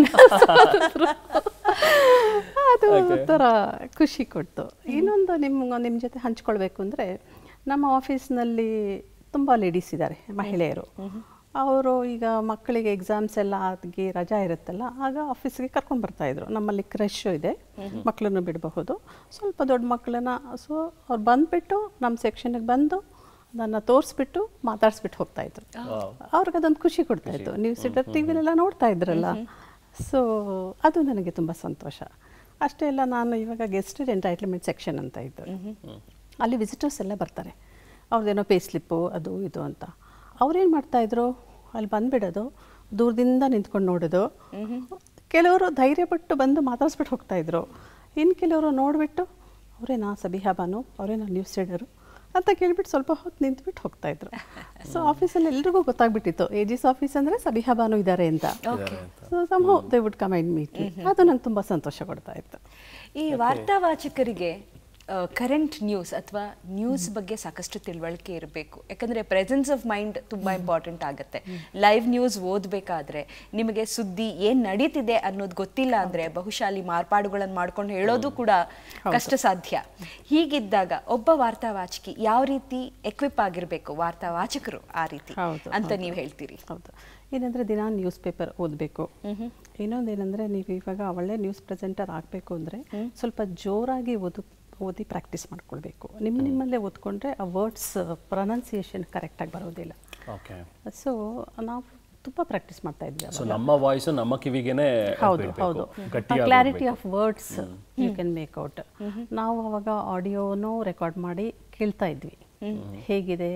ಅದು ಒಂಥರ ಖುಷಿ ಕೊಡ್ತು. ಇನ್ನೊಂದು ನಿಮ್ಮ ಜೊತೆ ಹಂಚ್ಕೊಳ್ಬೇಕು ಅಂದರೆ, ನಮ್ಮ ಆಫೀಸ್ನಲ್ಲಿ ತುಂಬ ಲೇಡೀಸ್ ಇದ್ದಾರೆ, ಮಹಿಳೆಯರು. ಅವರು ಈಗ ಮಕ್ಕಳಿಗೆ ಎಕ್ಸಾಮ್ಸ್ ಎಲ್ಲ ಆಗಿ ರಜಾ ಇರುತ್ತಲ್ಲ, ಆಗ ಆಫೀಸ್ಗೆ ಕರ್ಕೊಂಡು ಬರ್ತಾಯಿದ್ರು. ನಮ್ಮಲ್ಲಿ ಕ್ರಶ್ ಇದೆ, ಮಕ್ಕಳನ್ನು ಬಿಡಬಹುದು, ಸ್ವಲ್ಪ ದೊಡ್ಡ ಮಕ್ಕಳನ್ನ. ಸೊ ಅವ್ರು ಬಂದುಬಿಟ್ಟು ನಮ್ಮ ಸೆಕ್ಷನ್ಗೆ ಬಂದು ನನ್ನ ತೋರಿಸ್ಬಿಟ್ಟು ಮಾತಾಡಿಸ್ಬಿಟ್ಟು ಹೋಗ್ತಾಯಿದ್ರು. ಅವ್ರಿಗೆ ಅದೊಂದು ಖುಷಿ ಕೊಡ್ತಾಯಿತ್ತು. ನ್ಯೂಸ್ ಟಿವಿಲೆಲ್ಲ ನೋಡ್ತಾ ಇದ್ರಲ್ಲ. ಸೊ ಅದು ನನಗೆ ತುಂಬ ಸಂತೋಷ. ಅಷ್ಟೇ ಅಲ್ಲ, ನಾನು ಇವಾಗ ಗೆಸ್ಟೆಡ್ ಎಂಟೈಟ್ಲ್ಮೆಂಟ್ ಸೆಕ್ಷನ್ ಅಂತ ಇದ್ದು, ಅಲ್ಲಿ ವಿಸಿಟರ್ಸ್ ಎಲ್ಲ ಬರ್ತಾರೆ. ಅವ್ರದ್ದೇನೋ ಪೇ ಸ್ಲಿಪ್ಪು ಅದು ಇದು ಅಂತ. ಅವ್ರೇನು ಮಾಡ್ತಾಯಿದ್ರು, ಅಲ್ಲಿ ಬಂದುಬಿಡೋದು, ದೂರದಿಂದ ನಿಂತ್ಕೊಂಡು ನೋಡೋದು. ಕೆಲವರು ಧೈರ್ಯಪಟ್ಟು ಬಂದು ಮಾತಾಡಿಸ್ಬಿಟ್ಟು ಹೋಗ್ತಾಯಿದ್ರು. ಇನ್ನು ಕೆಲವರು ನೋಡಿಬಿಟ್ಟು ಅವರೇನಾ ಸಬಿಹಾ ಬಾನು, ಅವರೇನಾ ನ್ಯೂಸ್ ರೀಡರು ಅಂತ ಕೇಳಿಬಿಟ್ಟು ಸ್ವಲ್ಪ ಹೊತ್ತು ನಿಂತ್ಬಿಟ್ಟು ಹೋಗ್ತಾಯಿದ್ರು. ಸೊ ಆಫೀಸಲ್ಲಿ ಎಲ್ರಿಗೂ ಗೊತ್ತಾಗ್ಬಿಟ್ಟಿತ್ತು AG's ಆಫೀಸ್ ಅಂದರೆ ಸಬಿಹಾ ಬಾನು ಇದ್ದಾರೆ ಅಂತ. So somehow they would come and meet me. ಅದು ನಂಗೆ ತುಂಬ ಸಂತೋಷ ಕೊಡ್ತಾ ಇತ್ತು. ಈ ವಾರ್ತಾವಾಚಕರಿಗೆ ಕರೆಂಟ್ ನ್ಯೂಸ್ ಅಥವಾ ನ್ಯೂಸ್ ಬಗ್ಗೆ ಸಾಕಷ್ಟು ತಿಳುವಳಿಕೆ ಇರಬೇಕು. ಯಾಕಂದರೆ ಪ್ರೆಸೆನ್ಸ್ ಆಫ್ ಮೈಂಡ್ ತುಂಬ ಇಂಪಾರ್ಟೆಂಟ್ ಆಗುತ್ತೆ. ಲೈವ್ ನ್ಯೂಸ್ ಓದಬೇಕಾದ್ರೆ ನಿಮಗೆ ಸುದ್ದಿ ಏನು ನಡೀತಿದೆ ಅನ್ನೋದು ಗೊತ್ತಿಲ್ಲ ಅಂದರೆ ಬಹುಶಃ ಅಲ್ಲಿ ಮಾರ್ಪಾಡುಗಳನ್ನು ಮಾಡ್ಕೊಂಡು ಹೇಳೋದು ಕೂಡ ಕಷ್ಟ ಸಾಧ್ಯ. ಹೀಗಿದ್ದಾಗ ಒಬ್ಬ ವಾರ್ತಾವಾಚಕಿ ಯಾವ ರೀತಿ ಎಕ್ವಿಪ್ ಆಗಿರಬೇಕು, ವಾರ್ತಾವಾಚಕರು ಆ ರೀತಿ ಅಂತ ನೀವು ಹೇಳ್ತೀರಿ? ಹೌದು, ಏನಂದರೆ ದಿನ ನ್ಯೂಸ್ ಪೇಪರ್ ಓದಬೇಕು. ಇನ್ನೊಂದೇನೆಂದರೆ, ನೀವು ಇವಾಗ ಒಳ್ಳೆ ನ್ಯೂಸ್ ಪ್ರೆಸೆಂಟರ್ ಆಗಬೇಕು ಅಂದರೆ ಸ್ವಲ್ಪ ಜೋರಾಗಿ ಓದಿ ಪ್ರಾಕ್ಟೀಸ್ ಮಾಡ್ಕೊಳ್ಬೇಕು. ನಿಮ್ಮಲ್ಲೇ ಓದ್ಕೊಂಡ್ರೆ ಆ ವರ್ಡ್ಸ್ ಪ್ರೊನೌನ್ಸಿಯೇಷನ್ ಕರೆಕ್ಟಾಗಿ ಬರೋದಿಲ್ಲ. ಸೊ ನಾವು ತುಂಬ ಪ್ರಾಕ್ಟೀಸ್ ಮಾಡ್ತಾ ಇದ್ವಿ. ಸೊ ನಮ್ಮ ವಾಯ್ಸ್ ನಮ್ಮ ಕಿವಿಗೆನೇ ಹೌದು ಹೌದು, clarity of words you can make out. ನಾವು ಅವಾಗ ಆಡಿಯೋನೂ ರೆಕಾರ್ಡ್ ಮಾಡಿ ಕೇಳ್ತಾ ಇದ್ವಿ, ಹೇಗಿದೆ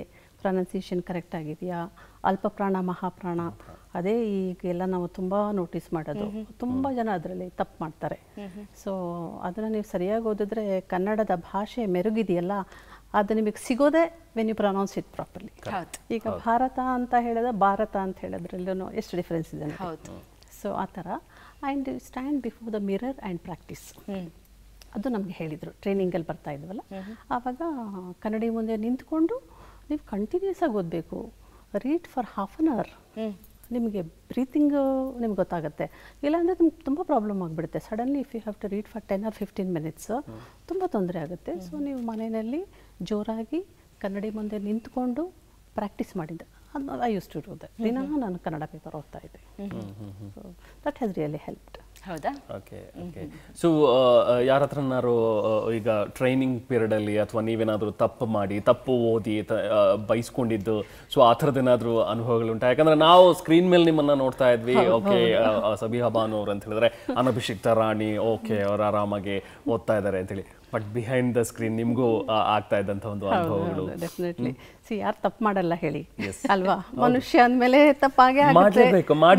ಪ್ರೊನೌನ್ಸಿಯೇಷನ್ ಕರೆಕ್ಟ್ ಆಗಿದೆಯಾ, ಅಲ್ಪಪ್ರಾಣ ಮಹಾಪ್ರಾಣ ಅದೇ ಈಗೆಲ್ಲ ನಾವು ತುಂಬ ನೋಟಿಸ್ ಮಾಡೋದು. ತುಂಬ ಜನ ಅದರಲ್ಲಿ ತಪ್ಪು ಮಾಡ್ತಾರೆ. ಸೊ ಅದನ್ನು ನೀವು ಸರಿಯಾಗಿ ಓದಿದ್ರೆ ಕನ್ನಡದ ಭಾಷೆ ಮೆರುಗಿದೆಯಲ್ಲ ಅದು ನಿಮಗೆ ಸಿಗೋದೇ when you pronounce it properly. ಈಗ ಭಾರತ ಅಂತ ಹೇಳಿದ್ರೆ ಭಾರತ ಅಂತ ಹೇಳೋದ್ರಲ್ಲೂ ಎಷ್ಟು ಡಿಫ್ರೆನ್ಸ್ ಇದೆ. ಸೊ ಆ ಥರ. And stand before the mirror and practise ಅದು ನಮಗೆ ಹೇಳಿದರು. ಟ್ರೈನಿಂಗಲ್ಲಿ ಬರ್ತಾ ಇದ್ವಲ್ಲ ಆವಾಗ ಕನ್ನಡಿ ಮುಂದೆ ನಿಂತ್ಕೊಂಡು ನೀವು ಕಂಟಿನ್ಯೂಸ್ ಆಗಿ ಓದಬೇಕು. Read for half an hour. ನಿಮಗೆ ಬ್ರೀತಿಂಗು ನಿಮ್ಗೆ ಗೊತ್ತಾಗುತ್ತೆ. ಇಲ್ಲಾಂದರೆ ನಿಮ್ಗೆ ತುಂಬ ಪ್ರಾಬ್ಲಮ್ ಆಗಿಬಿಡುತ್ತೆ. Suddenly if you have to read for 10 or 15 minutes ತುಂಬ ತೊಂದರೆ ಆಗುತ್ತೆ. ಸೊ ನೀವು ಮನೆಯಲ್ಲಿ ಜೋರಾಗಿ ಕನ್ನಡಿ ಮುಂದೆ ನಿಂತ್ಕೊಂಡು ಪ್ರಾಕ್ಟೀಸ್ ಮಾಡಿದ್ದೆ. ಅದು I used to do that. ದಿನ ನಾನು ಕನ್ನಡ ಪೇಪರ್ ಓದ್ತಾ ಇದ್ದೆ. So that has really helped. ಹೌದಾ? Okay okay. ಸೊ ಯಾರ ಹತ್ರನಾರು ಈಗ ಟ್ರೈನಿಂಗ್ ಪೀರಿಯಡಲ್ಲಿ ಅಥವಾ ನೀವೇನಾದರೂ ತಪ್ಪು ಮಾಡಿ ತಪ್ಪು ಓದಿ ಬೈಸ್ಕೊಂಡಿದ್ದು ಸೊ ಆ ಥರದ್ದೇನಾದರೂ ಅನುಭವಗಳುಂಟಾ? ಯಾಕಂದರೆ ನಾವು ಸ್ಕ್ರೀನ್ ಮೇಲೆ ನಿಮ್ಮನ್ನು ನೋಡ್ತಾ ಇದ್ವಿ. ಓಕೆ ಸಬಿಹಾ ಬಾನು ಅವ್ರು ಅಂತ ಹೇಳಿದ್ರೆ ಅನಭಿಷಿಕ್ತ ರಾಣಿ, ಓಕೆ ಅವ್ರು ಆರಾಮಾಗಿ ಓದ್ತಾ ಇದ್ದಾರೆ ಅಂತೇಳಿ. ಬಟ್ ಬಿಹೈಂಡ್ ದ ಸ್ಕ್ರೀನ್ ನಿಮಗೂ ಆಗ್ತಾ ಇದ್ದಂಥ ಒಂದು ಅನುಭವಗಳು. ಡೆಫಿನೆಟ್ಲಿ. ಸಿ ಯಾರು ತಪ್ಪು ಮಾಡಲ್ಲ ಹೇಳಿ ಅಲ್ವಾ? ಮನುಷ್ಯ ಅಂದಮೇಲೆ ತಪ್ಪಾಗೆ ಮಾಡಿ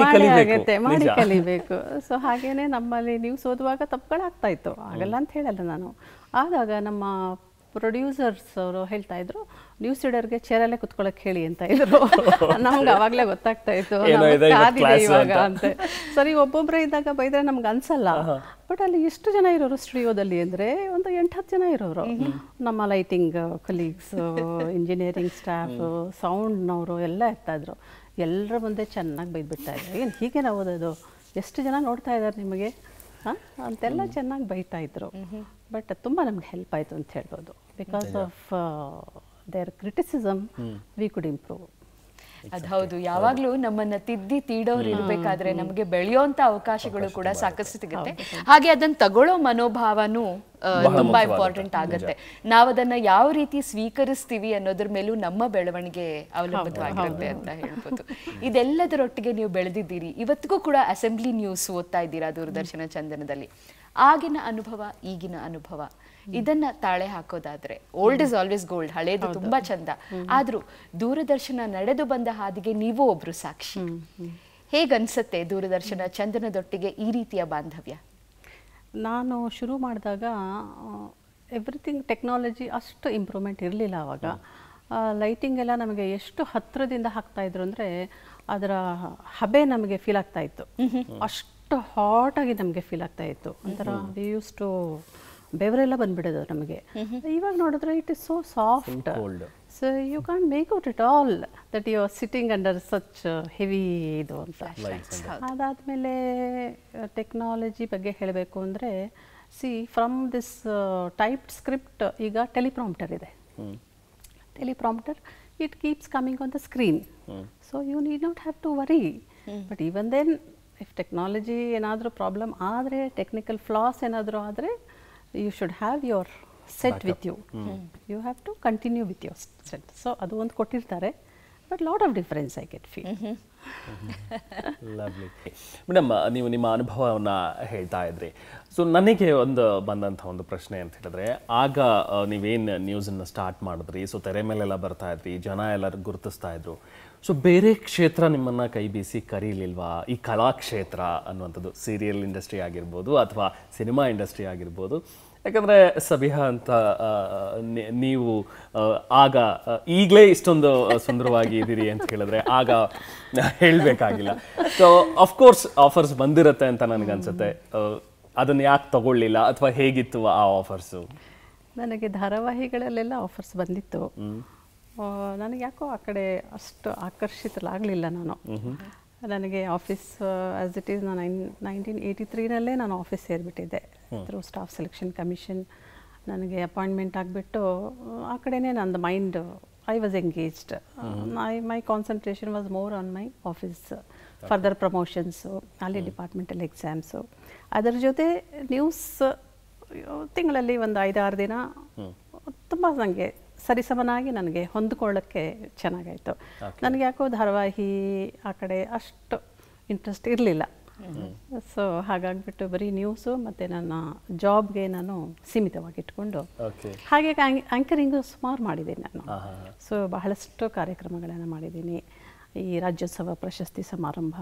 ಕಲಿಬೇಕು. ಸೊ ಹಾಗೇನೆ ನಮ್ಮಲ್ಲಿ ನ್ಯೂಸ್ ಓದುವಾಗ ತಪ್ಪುಗಳಾಗ್ತಾ ಇತ್ತು. ಆಗಲ್ಲ ಅಂತ ಹೇಳಲ್ಲ ನಾನು. ಆದಾಗ ನಮ್ಮ ಪ್ರೊಡ್ಯೂಸರ್ಸ್ ಅವರು ಹೇಳ್ತಾ ಇದ್ರು, ನ್ಯೂಸ್ ರೀಡರ್ಗೆ ಚೇರಲ್ಲೇ ಕುತ್ಕೊಳ್ಳೋಕೆ ಹೇಳಿ ಅಂತ ಇದ್ರು. ನಮ್ಗೆ ಅವಾಗಲೇ ಗೊತ್ತಾಗ್ತಾ ಇತ್ತು ಇವಾಗ ಅಂತ. ಸರಿ ಒಬ್ಬೊಬ್ಬರೇ ಇದ್ದಾಗ ಬೈದ್ರೆ ನಮ್ಗೆ ಅನ್ಸಲ್ಲ. ಬಟ್ ಅಲ್ಲಿ ಎಷ್ಟು ಜನ ಇರೋರು ಸ್ಟುಡಿಯೋದಲ್ಲಿ ಅಂದರೆ ಒಂದು 8-10 ಜನ ಇರೋರು. ನಮ್ಮ ಲೈಟಿಂಗ್ ಕಲೀಗ್ಸ್, ಇಂಜಿನಿಯರಿಂಗ್ ಸ್ಟಾಫ್, ಸೌಂಡ್ನವರು ಎಲ್ಲ ಇರ್ತಾಯಿದ್ರು. ಎಲ್ಲರ ಮುಂದೆ ಚೆನ್ನಾಗಿ ಬೈದ್ಬಿಡ್ತಾ ಇದ್ರು. ಏನು ಹೀಗೆ ನಾವು ಓದೋದು, ಎಷ್ಟು ಜನ ನೋಡ್ತಾ ಇದ್ದಾರೆ ನಿಮಗೆ ಅಂತೆಲ್ಲ ಚೆನ್ನಾಗಿ ಬೈತಾ ಇದ್ರು. ಬಟ್ ತುಂಬ ನಮ್ಗೆ ಹೆಲ್ಪ್ ಆಯಿತು ಅಂತ ಹೇಳ್ಬೋದು. Because of their criticism we could improve. ಅದು ಹೌದು. ಯಾವಾಗಲೂ ನಮ್ಮನ್ನ ತಿದ್ದಿ ತೀಡೋರು ಇರಬೇಕಾದ್ರೆ ನಮಗೆ ಬೆಳೆಯೋಂಥ ಅವಕಾಶಗಳು ಕೂಡ ಸಾಕಷ್ಟು ಸಿಗುತ್ತೆ. ಹಾಗೆ ಅದನ್ನ ತಗೊಳ್ಳೋ ಮನೋಭಾವನೂ ತುಂಬಾ ಇಂಪಾರ್ಟೆಂಟ್ ಆಗುತ್ತೆ. ನಾವು ಅದನ್ನ ಯಾವ ರೀತಿ ಸ್ವೀಕರಿಸ್ತೀವಿ ಅನ್ನೋದ್ರ ಮೇಲೂ ನಮ್ಮ ಬೆಳವಣಿಗೆ ಅವಲಂಬಿತವಾಗಿರುತ್ತೆ ಅಂತ ಹೇಳ್ಬೋದು. ಇದೆಲ್ಲದರೊಟ್ಟಿಗೆ ನೀವು ಬೆಳೆದಿದ್ದೀರಿ. ಇವತ್ತಿಗೂ ಕೂಡ ಅಸೆಂಬ್ಲಿ ನ್ಯೂಸ್ ಓದ್ತಾ ಇದ್ದೀರಾ ದೂರದರ್ಶನ ಚಂದನದಲ್ಲಿ. ಆಗಿನ ಅನುಭವ, ಈಗಿನ ಅನುಭವ ಇದನ್ನ ತಾಳೆ ಹಾಕೋದಾದ್ರೆ ಓಲ್ಡ್ ಇಸ್ ಆಲ್ವೇಸ್ ಗೋಲ್ಡ್. ಹಳೇದು ತುಂಬಾ ಚಂದ. ಆದ್ರೂ ದೂರದರ್ಶನ ನಡೆದು ಬಂದ ಹಾದಿಗೆ ನೀವು ಒಬ್ರು ಸಾಕ್ಷಿ. ಹೇಗನ್ಸತ್ತೆ ದೂರದರ್ಶನ ಚಂದನದೊಟ್ಟಿಗೆ ಈ ರೀತಿಯ ಬಾಂಧವ್ಯ? ನಾನು ಶುರು ಮಾಡಿದಾಗ ಎವ್ರಿಥಿಂಗ್ ಟೆಕ್ನಾಲಜಿ ಅಷ್ಟು ಇಂಪ್ರೂವ್ಮೆಂಟ್ ಇರಲಿಲ್ಲ ಆವಾಗ. ಲೈಟಿಂಗ್ ಎಲ್ಲ ನಮಗೆ ಎಷ್ಟು ಹತ್ತಿರದಿಂದ ಹಾಕ್ತಾಯಿದ್ರು ಅಂದರೆ ಅದರ ಹಬೆ ನಮಗೆ ಫೀಲ್ ಆಗ್ತಾ ಇತ್ತು. ಅಷ್ಟು ಹಾಟಾಗಿ ನಮಗೆ ಫೀಲ್ ಆಗ್ತಾ ಇತ್ತು. ಒಂಥರ ವಿ ಯೂಸ್ ಟು ಬೆವರೆಲ್ಲ ಬಂದ್ಬಿಡೋದು ನಮಗೆ. ಇವಾಗ ನೋಡಿದ್ರೆ it is so soft. So you can make out it all that you are sitting under such heavy ಇದು ಅಂತ. ಅದಾದಮೇಲೆ ಟೆಕ್ನಾಲಜಿ ಬಗ್ಗೆ ಹೇಳಬೇಕು ಅಂದರೆ see from this typed script ಈಗ ಟೆಲಿಪ್ರಾಂಪ್ಟರ್ ಇದೆ. Teleprompter it keeps coming on the screen. So you need not have to worry. But even then if technology ಏನಾದರೂ problem ಆದರೆ, ಟೆಕ್ನಿಕಲ್ ಫ್ಲಾಸ್ ಏನಾದರೂ ಆದರೆ, you should have your set with you. You have to continue with your set. So adu ಒಂದು ಕೊಟ್ಟಿರ್ತಾರೆ. But lot of difference I get feel. Lovely madam, ನೀವು ನಿಮ್ಮ ಅನುಭವವನ್ನು ಹೇಳ್ತಾ ಇದ್ರಿ. ಸೊ ನನಗೆ ಬಂದಂಥ ಒಂದು ಪ್ರಶ್ನೆ ಅಂತ ಹೇಳಿದ್ರೆ, ಆಗ ನೀವೇನು ನ್ಯೂಸನ್ನು ಸ್ಟಾರ್ಟ್ ಮಾಡಿದ್ರಿ, ಸೊ ತೆರೆ ಮೇಲೆಲ್ಲ ಬರ್ತಾ ಇದ್ರಿ, ಜನ ಎಲ್ಲರೂ ಗುರುತಿಸ್ತಾ ಇದ್ರು. ಸೊ ಬೇರೆ ಕ್ಷೇತ್ರ ನಿಮ್ಮನ್ನು ಕೈ ಬೀಸಿ ಕರೀಲಿಲ್ವಾ? ಈ ಕಲಾಕ್ಷೇತ್ರ ಅನ್ನುವಂಥದ್ದು, ಸೀರಿಯಲ್ ಇಂಡಸ್ಟ್ರಿ ಆಗಿರ್ಬೋದು ಅಥವಾ ಸಿನಿಮಾ ಇಂಡಸ್ಟ್ರಿ ಆಗಿರ್ಬೋದು. ಯಾಕಂದರೆ ಸಬಿಹಾ ಅಂತ ನೀವು ಆಗ ಈಗಲೇ ಇಷ್ಟೊಂದು ಸುಂದರವಾಗಿ ಇದ್ದೀರಿ ಅಂತ ಹೇಳಿದ್ರೆ ಆಗ ಹೇಳಬೇಕಾಗಿಲ್ಲ. ಸೊ ಅಫ್ಕೋರ್ಸ್ ಆಫರ್ಸ್ ಬಂದಿರುತ್ತೆ ಅಂತ ನನಗನ್ಸುತ್ತೆ. ಅದನ್ನು ಯಾಕೆ ತಗೊಳ್ಳಿಲ್ಲ ಅಥವಾ ಹೇಗಿತ್ತು ಆ ಆಫರ್ಸು? ನನಗೆ ಧಾರಾವಾಹಿಗಳಲ್ಲೆಲ್ಲ ಆಫರ್ಸ್ ಬಂದಿತ್ತು. ನನಗೆ ಯಾಕೋ ಆ ಕಡೆ ಅಷ್ಟು ಆಕರ್ಷಿತಲಾಗಲಿಲ್ಲ ನಾನು. ನನಗೆ ಆಫೀಸ್ ಆ್ಯಸ್ ಇಟ್ ಈಸ್ ನಾನು 1983ನಲ್ಲೇ ನಾನು ಆಫೀಸ್ ಸೇರಿಬಿಟ್ಟಿದ್ದೆ ಥ್ರೂ ಸ್ಟಾಫ್ ಸೆಲೆಕ್ಷನ್ ಕಮಿಷನ್. ನನಗೆ ಅಪಾಯಿಂಟ್ಮೆಂಟ್ ಆಗಿಬಿಟ್ಟು ಆ ಕಡೆನೇ ನಂದು mind I was engaged. My concentration was more on my office, further promotions, ಅಲ್ಲಿ ಡಿಪಾರ್ಟ್ಮೆಂಟಲ್ ಎಕ್ಸಾಮ್ಸು. ಅದರ ಜೊತೆ ನ್ಯೂಸ್ ತಿಂಗಳಲ್ಲಿ ಒಂದು 5-6 ದಿನ ತುಂಬ ನನಗೆ ಸರಿಸಮನಾಗಿ ನನಗೆ ಹೊಂದ್ಕೊಳ್ಳೋಕ್ಕೆ ಚೆನ್ನಾಗಾಯಿತು. ನನಗೆ ಯಾಕೋ ಧಾರಾವಾಹಿ ಆ ಕಡೆ ಅಷ್ಟು ಇಂಟ್ರೆಸ್ಟ್ ಇರಲಿಲ್ಲ. ಸೊ ಹಾಗಾಗಿಬಿಟ್ಟು ಬರೀ ನ್ಯೂಸು ಮತ್ತು ನನ್ನ ಜಾಬ್ಗೆ ನಾನು ಸೀಮಿತವಾಗಿಟ್ಕೊಂಡು ಓಕೆ. ಹಾಗೆ ಆ್ಯಂಕರಿಂಗು ಸುಮಾರು ಮಾಡಿದ್ದೀನಿ ನಾನು. ಸೊ ಬಹಳಷ್ಟು ಕಾರ್ಯಕ್ರಮಗಳನ್ನು ಮಾಡಿದ್ದೀನಿ. ಈ ರಾಜ್ಯೋತ್ಸವ ಪ್ರಶಸ್ತಿ ಸಮಾರಂಭ,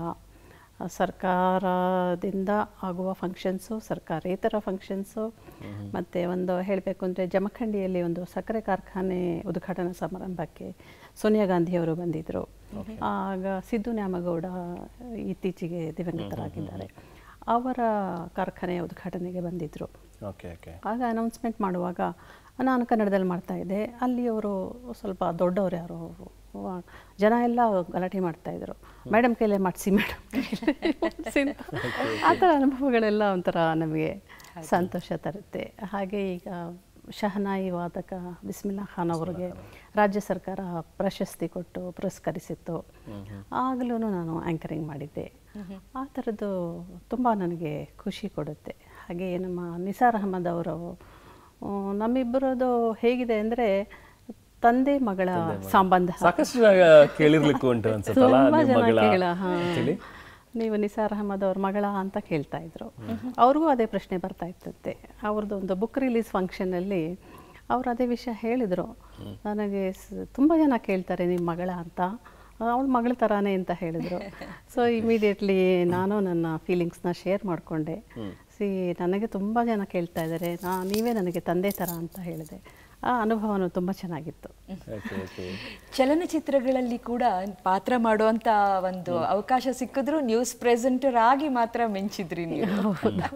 ಸರ್ಕಾರದಿಂದ ಆಗುವ ಫಂಕ್ಷನ್ಸು, ಸರ್ಕಾರೇತರ ಫಂಕ್ಷನ್ಸು, ಮತ್ತು ಒಂದು ಹೇಳಬೇಕು ಅಂದರೆ ಜಮಖಂಡಿಯಲ್ಲಿ ಒಂದು ಸಕ್ಕರೆ ಕಾರ್ಖಾನೆ ಉದ್ಘಾಟನಾ ಸಮಾರಂಭಕ್ಕೆ ಸೋನಿಯಾ ಗಾಂಧಿಯವರು ಬಂದಿದ್ದರು. ಆಗ ಸಿದ್ದು ನ್ಯಾಮಗೌಡ ಇತ್ತೀಚೆಗೆ ದಿವಂಗತರಾಗಿದ್ದಾರೆ, ಅವರ ಕಾರ್ಖಾನೆಯ ಉದ್ಘಾಟನೆಗೆ ಬಂದಿದ್ದರು. ಆಗ ಅನೌನ್ಸ್ಮೆಂಟ್ ಮಾಡುವಾಗ ನಾನು ಕನ್ನಡದಲ್ಲಿ ಮಾಡ್ತಾಯಿದ್ದೆ. ಅಲ್ಲಿ ಅವರು ಸ್ವಲ್ಪ ದೊಡ್ಡವರು ಯಾರೋ ಜನ ಎಲ್ಲ ಗಲಾಟೆ ಮಾಡ್ತಾಯಿದ್ರು, ಮೇಡಮ್ ಕೈಲೇ ಮಾಡಿಸಿ, ಮೇಡಮ್ ಮಾಡಿಸಿ ಅಂತ. ಆ ಥರ ಅನುಭವಗಳೆಲ್ಲ ಒಂಥರ ನಮಗೆ ಸಂತೋಷ ತರುತ್ತೆ. ಹಾಗೆ ಈಗ ಶಹನಾಯಿ ವಾದಕ ಬಿಸ್ಮಿಲ್ಲಾ ಖಾನ್ ಅವರಿಗೆ ರಾಜ್ಯ ಸರ್ಕಾರ ಪ್ರಶಸ್ತಿ ಕೊಟ್ಟು ಪುರಸ್ಕರಿಸಿತ್ತು. ಆಗಲೂ ನಾನು ಆ್ಯಂಕರಿಂಗ್ ಮಾಡಿದ್ದೆ. ಆ ಥರದ್ದು ತುಂಬ ನನಗೆ ಖುಷಿ ಕೊಡುತ್ತೆ. ಹಾಗೆ ನಮ್ಮ ನಿಸಾರ್ ಅಹಮದ್ ಅವರು, ನಮ್ಮಿಬ್ಬರದು ಹೇಗಿದೆ ಅಂದರೆ ತಂದೆ ಮಗಳ ಸಂಬಂಧ. ಸಾಕಷ್ಟು ಕೇಳಿರ್ಲಿಕ್ಕೂ ಉಂಟು ಅನ್ಸುತ್ತಲ್ಲ, ತುಂಬ ಜನ ಕೇಳ, ನೀವು ನಿಸಾರ್ ಅಹಮದ್ ಅವ್ರ ಮಗಳ ಅಂತ ಕೇಳ್ತಾ ಇದ್ರು. ಅವ್ರಿಗೂ ಅದೇ ಪ್ರಶ್ನೆ ಬರ್ತಾ ಇರ್ತದೆ. ಅವ್ರದ್ದು ಒಂದು ಬುಕ್ ರಿಲೀಸ್ ಫಂಕ್ಷನಲ್ಲಿ ಅವ್ರು ಅದೇ ವಿಷಯ ಹೇಳಿದರು. ನನಗೆ ತುಂಬ ಜನ ಕೇಳ್ತಾರೆ ನಿಮ್ಮ ಮಗಳ ಅಂತ, ಅವಳ ಮಗಳ ಥರಾನೇ ಅಂತ ಹೇಳಿದರು. ಸೊ ಇಮಿಡಿಯೇಟ್ಲಿ ನಾನು ನನ್ನ ಫೀಲಿಂಗ್ಸ್ನ ಶೇರ್ ಮಾಡಿಕೊಂಡೆ. ನನಗೆ ತುಂಬ ಜನ ಕೇಳ್ತಾ ಇದ್ದಾರೆ, ನೀವೇ ನನಗೆ ತಂದೆ ಥರ ಅಂತ ಹೇಳಿದೆ. ಆ ಅನುಭವನೂ ತುಂಬ ಚೆನ್ನಾಗಿತ್ತು. ಚಲನಚಿತ್ರಗಳಲ್ಲಿ ಕೂಡ ಪಾತ್ರ ಮಾಡುವಂಥ ಒಂದು ಅವಕಾಶ ಸಿಕ್ಕಿದ್ರು ನ್ಯೂಸ್ ಪ್ರೆಸೆಂಟರ್ ಆಗಿ ಮಾತ್ರ ಮಿಂಚಿದ್ರಿ ನೀವು.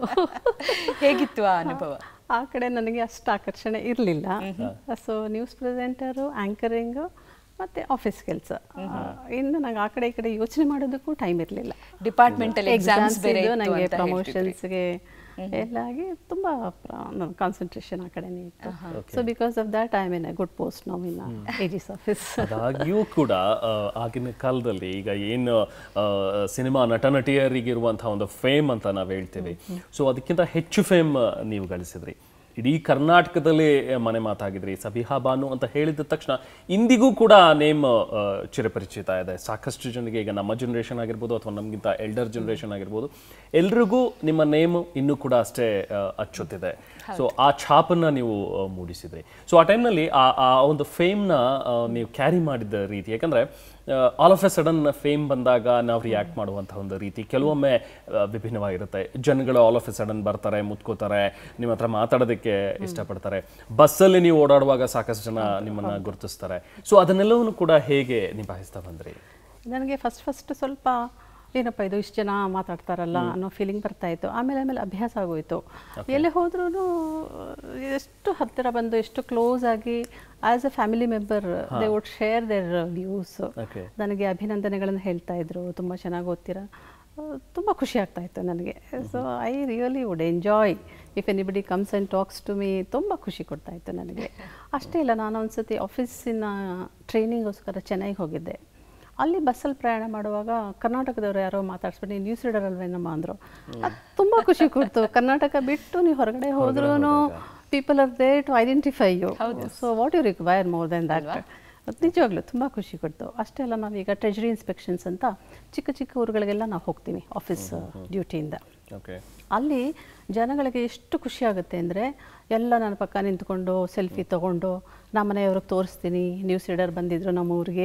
ಹೇಗಿತ್ತು ಆ ಅನುಭವ? ಆ ಕಡೆ ನನಗೆ ಅಷ್ಟು ಆಕರ್ಷಣೆ ಇರಲಿಲ್ಲ. ಸೊ ನ್ಯೂಸ್ ಪ್ರೆಸೆಂಟರು, ಆ್ಯಂಕರಿಂಗು ಮತ್ತು ಆಫೀಸ್ ಕೆಲಸ, ಇನ್ನು ನಂಗೆ ಆ ಕಡೆ ಈ ಕಡೆ ಯೋಚನೆ ಮಾಡೋದಕ್ಕೂ ಟೈಮ್ ಇರಲಿಲ್ಲ. ಡಿಪಾರ್ಟ್ಮೆಂಟಲ್ ಎಕ್ಸಾಮ್ಸ್ ಬೇರೆ ನನಗೆ ಪ್ರಮೋಷನ್ಸ್ಗೆ ಎಲ್ಲ ಆಗಿ ತುಂಬ ಕಾನ್ಸಂಟ್ರೇಷನ್ ಆ ಕಡೆನೇ ಇತ್ತು. So because of that I am in a good post now in AG's office. ಅದಾಗಿಯೂ ಕೂಡ ಆಗಿನ ಕಾಲದಲ್ಲಿ ಈಗ ಏನು ಸಿನಿಮಾ ನಟ ನಟಿಯರಿಗಿರುವಂತಹ ಒಂದು ಫೇಮ್ ಅಂತ ನಾವು ಹೇಳ್ತೀವಿ, ಸೊ ಅದಕ್ಕಿಂತ ಹೆಚ್ಚು ಫೇಮ್ ನೀವು ಗಳಿಸಿದ್ರಿ. ಇಡೀ ಕರ್ನಾಟಕದಲ್ಲಿ ಮನೆ ಮಾತಾಗಿದ್ರಿ. ಸಬಿಹಾ ಬಾನು ಅಂತ ಹೇಳಿದ ತಕ್ಷಣ ಇಂದಿಗೂ ಕೂಡ ನೇಮ್ ಚಿರಪರಿಚಿತ ಇದೆ ಸಾಕಷ್ಟು ಜನರಿಗೆ. ಈಗ ನಮ್ಮ ಜನರೇಷನ್ ಆಗಿರ್ಬೋದು ಅಥವಾ ನಮಗಿಂತ ಎಲ್ಡರ್ ಜನರೇಷನ್ ಆಗಿರ್ಬೋದು, ಎಲ್ರಿಗೂ ನಿಮ್ಮ ನೇಮ್ ಇನ್ನೂ ಕೂಡ ಅಷ್ಟೇ ಅಚ್ಚೊತ್ತಿದೆ. ಸೊ ಆ ಛಾಪನ್ನು ನೀವು ಮೂಡಿಸಿದ್ರಿ. ಸೊ ಆ ಟೈಮ್ನಲ್ಲಿ ಆ ಒಂದು ಫೇಮ್ನ ನೀವು ಕ್ಯಾರಿ ಮಾಡಿದ ರೀತಿ, ಯಾಕಂದರೆ all of a sudden fame ಬಂದಾಗ ನಾವು ರಿಯಾಕ್ಟ್ ಮಾಡುವಂಥ ಒಂದು ರೀತಿ ಕೆಲವೊಮ್ಮೆ ವಿಭಿನ್ನವಾಗಿರುತ್ತೆ. ಜನಗಳು ಆಲ್ ಆಫ್ ಎ ಸಡನ್ ಬರ್ತಾರೆ, ಮುತ್ಕೋತಾರೆ, ನಿಮ್ಮ ಹತ್ರ ಮಾತಾಡೋದಕ್ಕೆ ಇಷ್ಟಪಡ್ತಾರೆ. ಬಸ್ಸಲ್ಲಿ ನೀವು ಓಡಾಡುವಾಗ ಸಾಕಷ್ಟು ಜನ ನಿಮ್ಮನ್ನು ಗುರುತಿಸ್ತಾರೆ. ಸೊ ಅದನ್ನೆಲ್ಲವನ್ನು ಕೂಡ ಹೇಗೆ ನಿಭಾಯಿಸ್ತಾ ಬಂದ್ರಿ? ನನಗೆ ಫಸ್ಟ್ ಸ್ವಲ್ಪ ಏನಪ್ಪ ಇದು ಇಷ್ಟು ಜನ ಮಾತಾಡ್ತಾರಲ್ಲ ಅನ್ನೋ ಫೀಲಿಂಗ್ ಬರ್ತಾಯಿತ್ತು. ಆಮೇಲೆ ಅಭ್ಯಾಸ ಆಗೋಯಿತು. ಎಲ್ಲೇ ಹೋದ್ರೂ ಎಷ್ಟು ಹತ್ತಿರ ಬಂದು ಎಷ್ಟು ಕ್ಲೋಸ್ ಆಗಿ as a family member they would share their views. ನನಗೆ ಅಭಿನಂದನೆಗಳನ್ನು ಹೇಳ್ತಾ ಇದ್ರು, ತುಂಬ ಚೆನ್ನಾಗಿ ಓದ್ತೀರಾ, ತುಂಬ ಖುಷಿ ಆಗ್ತಾ ಇತ್ತು ನನಗೆ. So I really would enjoy if anybody comes and talks to me. ತುಂಬ ಖುಷಿ ಕೊಡ್ತಾ ಇತ್ತು ನನಗೆ. ಅಷ್ಟೇ ಇಲ್ಲ, ನಾನು ಒಂದ್ಸತಿ ಆಫೀಸಿನ ಟ್ರೈನಿಂಗೋಸ್ಕರ ಚೆನ್ನೈಗೆ ಹೋಗಿದ್ದೆ. ಅಲ್ಲಿ ಬಸ್ಸಲ್ಲಿ ಪ್ರಯಾಣ ಮಾಡುವಾಗ ಕರ್ನಾಟಕದವ್ರು ಯಾರೋ ಮಾತಾಡ್ಸ್ಬಿಟ್ಟು ನೀವು ನ್ಯೂಸ್ ರೀಡರ್ ಅಲ್ವೇನಮ್ಮ ಅಂದರು. ಅದು ತುಂಬ ಖುಷಿ ಕೊಡ್ತು. ಕರ್ನಾಟಕ ಬಿಟ್ಟು ನೀವು ಹೊರಗಡೆ ಹೋದ್ರೂ people are there to identify you. So what you require more then that. ಅದು ನಿಜವಾಗ್ಲೂ ತುಂಬ ಖುಷಿ ಕೊಡ್ತು. ಅಷ್ಟೇ ಅಲ್ಲ, ನಾವೀಗ ಟ್ರೆಜರಿ ಇನ್ಸ್ಪೆಕ್ಷನ್ಸ್ ಅಂತ ಚಿಕ್ಕ ಚಿಕ್ಕ ಊರುಗಳಿಗೆಲ್ಲ ನಾವು ಹೋಗ್ತೀವಿ ಆಫೀಸ್ ಡ್ಯೂಟಿಯಿಂದ. ಅಲ್ಲಿ ಜನಗಳಿಗೆ ಎಷ್ಟು ಖುಷಿ ಆಗುತ್ತೆ ಅಂದರೆ, ಎಲ್ಲ ನನ್ನ ಪಕ್ಕ ನಿಂತ್ಕೊಂಡು ಸೆಲ್ಫಿ ತೊಗೊಂಡು ನಮ್ಮ ಮನೆಯವ್ರಿಗೆ ತೋರಿಸ್ತೀನಿ ನ್ಯೂಸ್ ರೀಡರ್ ಬಂದಿದ್ರು ನಮ್ಮ ಊರಿಗೆ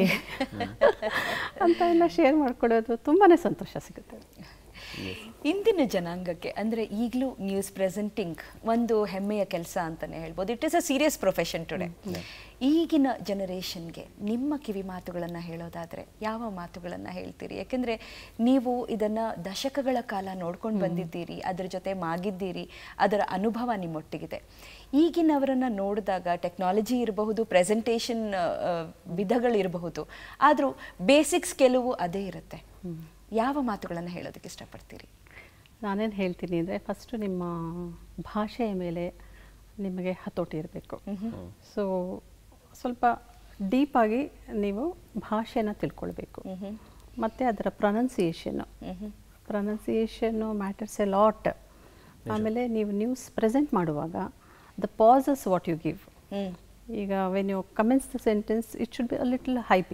ಅಂತ ಎಲ್ಲ ಶೇರ್ ಮಾಡ್ಕೊಳ್ಳೋದು ತುಂಬಾ ಸಂತೋಷ ಸಿಗುತ್ತೆ. ಇಂದಿನ ಜನಾಂಗಕ್ಕೆ ಅಂದರೆ ಈಗಲೂ ನ್ಯೂಸ್ ಪ್ರೆಸೆಂಟಿಂಗ್ ಒಂದು ಹೆಮ್ಮೆಯ ಕೆಲಸ ಅಂತಲೇ ಹೇಳ್ಬೋದು. It is a serious profession today. ಈಗಿನ ಜನರೇಷನ್ಗೆ ನಿಮ್ಮ ಕಿವಿ ಮಾತುಗಳನ್ನು ಹೇಳೋದಾದರೆ ಯಾವ ಮಾತುಗಳನ್ನು ಹೇಳ್ತೀರಿ? ಯಾಕೆಂದರೆ ನೀವು ಇದನ್ನು ದಶಕಗಳ ಕಾಲ ನೋಡ್ಕೊಂಡು ಬಂದಿದ್ದೀರಿ, ಅದರ ಜೊತೆ ಮಾಗಿದ್ದೀರಿ, ಅದರ ಅನುಭವ ನಿಮ್ಮೊಟ್ಟಿಗಿದೆ. ಈಗಿನವರನ್ನು ನೋಡಿದಾಗ ಟೆಕ್ನಾಲಜಿ ಇರಬಹುದು, ಪ್ರೆಸೆಂಟೇಷನ್ ವಿಧಗಳಿರಬಹುದು, ಆದರೂ ಬೇಸಿಕ್ಸ್ ಕೆಲವು ಅದೇ ಇರುತ್ತೆ. ಯಾವ ಮಾತುಗಳನ್ನು ಹೇಳೋದಕ್ಕೆ ಇಷ್ಟಪಡ್ತೀರಿ? ನಾನೇನು ಹೇಳ್ತೀನಿ ಅಂದರೆ, ಫಸ್ಟು ನಿಮ್ಮ ಭಾಷೆಯ ಮೇಲೆ ನಿಮಗೆ ಹತೋಟಿ ಇರಬೇಕು. ಸೊ ಸ್ವಲ್ಪ ಡೀಪಾಗಿ ನೀವು ಭಾಷೆನ ತಿಳ್ಕೊಳ್ಬೇಕು. ಮತ್ತು ಅದರ ಪ್ರೊನೌನ್ಸಿಯೇಷನ್ನು ಮ್ಯಾಟರ್ಸ್ ಎ ಲಾಟ್. ಆಮೇಲೆ ನೀವು ನ್ಯೂಸ್ ಪ್ರೆಸೆಂಟ್ ಮಾಡುವಾಗ the pauses what you give. ಈಗ when you commence the sentence it should be a little high pitch.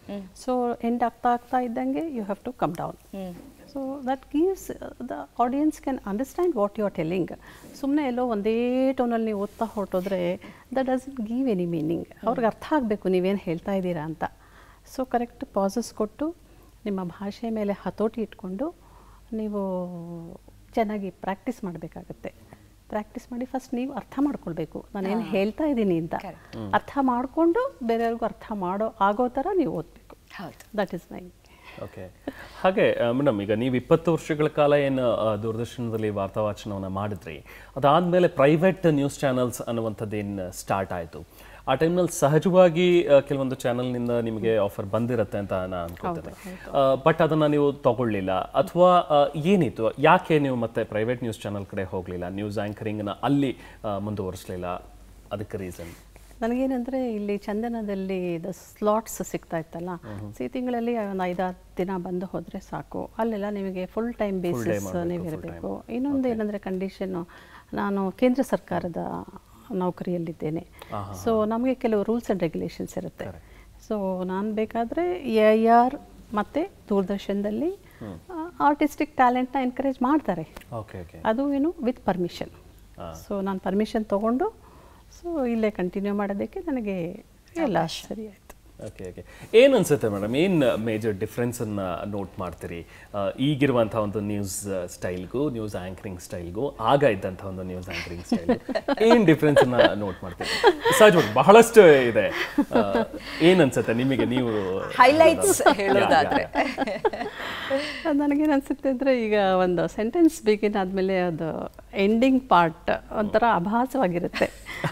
So end ಆಗ್ತಾ ಇದ್ದಂಗೆ you have to come down. So that gives the audience can understand what you are telling. ಸುಮ್ಮನೆ ಎಲ್ಲೋ ಒಂದೇ ಟೋನಲ್ಲಿ ನೀವು ಓದ್ತಾ ಹೊರಟೋದ್ರೆ that doesn't give any meaning. ಅವ್ರಿಗೆ ಅರ್ಥ ಆಗಬೇಕು ನೀವೇನು ಹೇಳ್ತಾ ಇದ್ದೀರಾ ಅಂತ. ಸೊ ಕರೆಕ್ಟ್ ಪಾಸಸ್ ಕೊಟ್ಟು ನಿಮ್ಮ ಭಾಷೆ ಮೇಲೆ ಹತೋಟಿ ಇಟ್ಕೊಂಡು ನೀವು ಚೆನ್ನಾಗಿ ಪ್ರಾಕ್ಟೀಸ್ ಮಾಡಬೇಕಾಗತ್ತೆ. ಪ್ರಾಕ್ಟೀಸ್ ಮಾಡಿ ಫಸ್ಟ್ ನೀವು ಅರ್ಥ ಮಾಡ್ಕೊಳ್ಬೇಕು ನಾನೇನು ಹೇಳ್ತಾ ಇದ್ದೀನಿ ಅಂತ. ಅರ್ಥ ಮಾಡಿಕೊಂಡು ಬೇರೆಯವ್ರಿಗೂ ಅರ್ಥ ಆಗೋ ಥರ ನೀವು ಓದಬೇಕು. That is my. ಓಕೆ. ಹಾಗೆ ಮೇಡಮ್, ಈಗ ನೀವು 20 ವರ್ಷಗಳ ಕಾಲ ಏನು ದೂರದರ್ಶನದಲ್ಲಿ ವಾರ್ತಾವಾಚನವನ್ನು ಮಾಡಿದ್ರಿ, ಅದಾದಮೇಲೆ ಪ್ರೈವೇಟ್ ನ್ಯೂಸ್ ಚಾನಲ್ಸ್ ಅನ್ನುವಂಥದ್ದೇನು ಸ್ಟಾರ್ಟ್ ಆಯಿತು. ಆ ಟೈಮ್ನಲ್ಲಿ ಸಹಜವಾಗಿ ಕೆಲವೊಂದು ಚಾನಲ್ನಿಂದ ನಿಮಗೆ ಆಫರ್ ಬಂದಿರುತ್ತೆ ಅಂತ ನಾನು ಅನ್ಕೊಳ್ತೇನೆ. ಬಟ್ ಅದನ್ನು ನೀವು ತಗೊಳ್ಳಿಲ್ಲ ಅಥವಾ ಏನಿತ್ತು, ಯಾಕೆ ನೀವು ಮತ್ತೆ ಪ್ರೈವೇಟ್ ನ್ಯೂಸ್ ಚಾನಲ್ ಕಡೆ ಹೋಗಲಿಲ್ಲ, ನ್ಯೂಸ್ ಆ್ಯಂಕರಿಂಗ್ನ ಅಲ್ಲಿ ಮುಂದುವರಿಸಲಿಲ್ಲ? ಅದಕ್ಕೆ ರೀಸನ್ ನನಗೇನೆಂದರೆ ಇಲ್ಲಿ ಚಂದನದಲ್ಲಿ ಸ್ಲಾಟ್ಸ್ ಸಿಗ್ತಾ ಇತ್ತಲ್ಲ, ಈ ತಿಂಗಳಲ್ಲಿ ಒಂದು 5-6 ದಿನ ಬಂದು ಹೋದರೆ ಸಾಕು. ಅಲ್ಲೆಲ್ಲ ನಿಮಗೆ ಫುಲ್ ಟೈಮ್ ಬೇಸಿಸ್ ನೀವು ಇರಬೇಕು. ಇನ್ನೊಂದು ಏನಂದರೆ ಕಂಡೀಷನ್ನು, ನಾನು ಕೇಂದ್ರ ಸರ್ಕಾರದ ನೌಕರಿಯಲ್ಲಿದ್ದೇನೆ. ಸೊ ನಮಗೆ ಕೆಲವು ರೂಲ್ಸ್ ಆ್ಯಂಡ್ ರೆಗ್ಯುಲೇಷನ್ಸ್ ಇರುತ್ತೆ. ಸೊ ನಾನು ಬೇಕಾದರೆ AIR ಮತ್ತು ದೂರದರ್ಶನದಲ್ಲಿ ಆರ್ಟಿಸ್ಟಿಕ್ ಟ್ಯಾಲೆಂಟ್ನ ಎನ್ಕರೇಜ್ ಮಾಡ್ತಾರೆ. ಅದು ಏನು ವಿತ್ ಪರ್ಮಿಷನ್. ಸೊ ನಾನು ಪರ್ಮಿಷನ್ ತೊಗೊಂಡು ಸೊ ಇಲ್ಲೇ ಕಂಟಿನ್ಯೂ ಮಾಡೋದಕ್ಕೆ ನನಗೆ ಎಲ್ಲ ಸರಿ ಆಯಿತು. ಓಕೆ. ಏನು ಅನ್ಸುತ್ತೆ ಮೇಡಮ್, ಏನು ಮೇಜರ್ ಡಿಫ್ರೆನ್ಸನ್ನು ನೋಟ್ ಮಾಡ್ತೀರಿ ಈಗಿರುವಂಥ ಒಂದು ನ್ಯೂಸ್ ಸ್ಟೈಲ್ಗೂ ನ್ಯೂಸ್ ಆ್ಯಂಕರಿಂಗ್ ಸ್ಟೈಲ್ಗೂ ಆಗ ಇದ್ದಂಥ ಒಂದು ನ್ಯೂಸ್ ಆ್ಯಂಕರಿಂಗ್ ಸ್ಟೈಲ್ ಏನು ಡಿಫ್ರೆನ್ಸನ್ನು ನೋಟ್ ಮಾಡ್ತೀರಿ? ಸಹಜವಾಗಿ ಬಹಳಷ್ಟು ಇದೆ. ಏನು ಅನ್ಸುತ್ತೆ ನಿಮಗೆ, ನೀವು ಹೈಲೈಟ್ಸ್ ಹೇಳೋದಾದ್ರೆ? ನನಗೇನು ಅನಿಸುತ್ತೆ ಅಂದರೆ, ಈಗ ಒಂದು ಸೆಂಟೆನ್ಸ್ ಬಿಗಿನ್ ಆದಮೇಲೆ ಅದು ಎಂಡಿಂಗ್ ಪಾರ್ಟ್ ಒಂಥರ ಅಭಾಸವಾಗಿರುತ್ತೆ.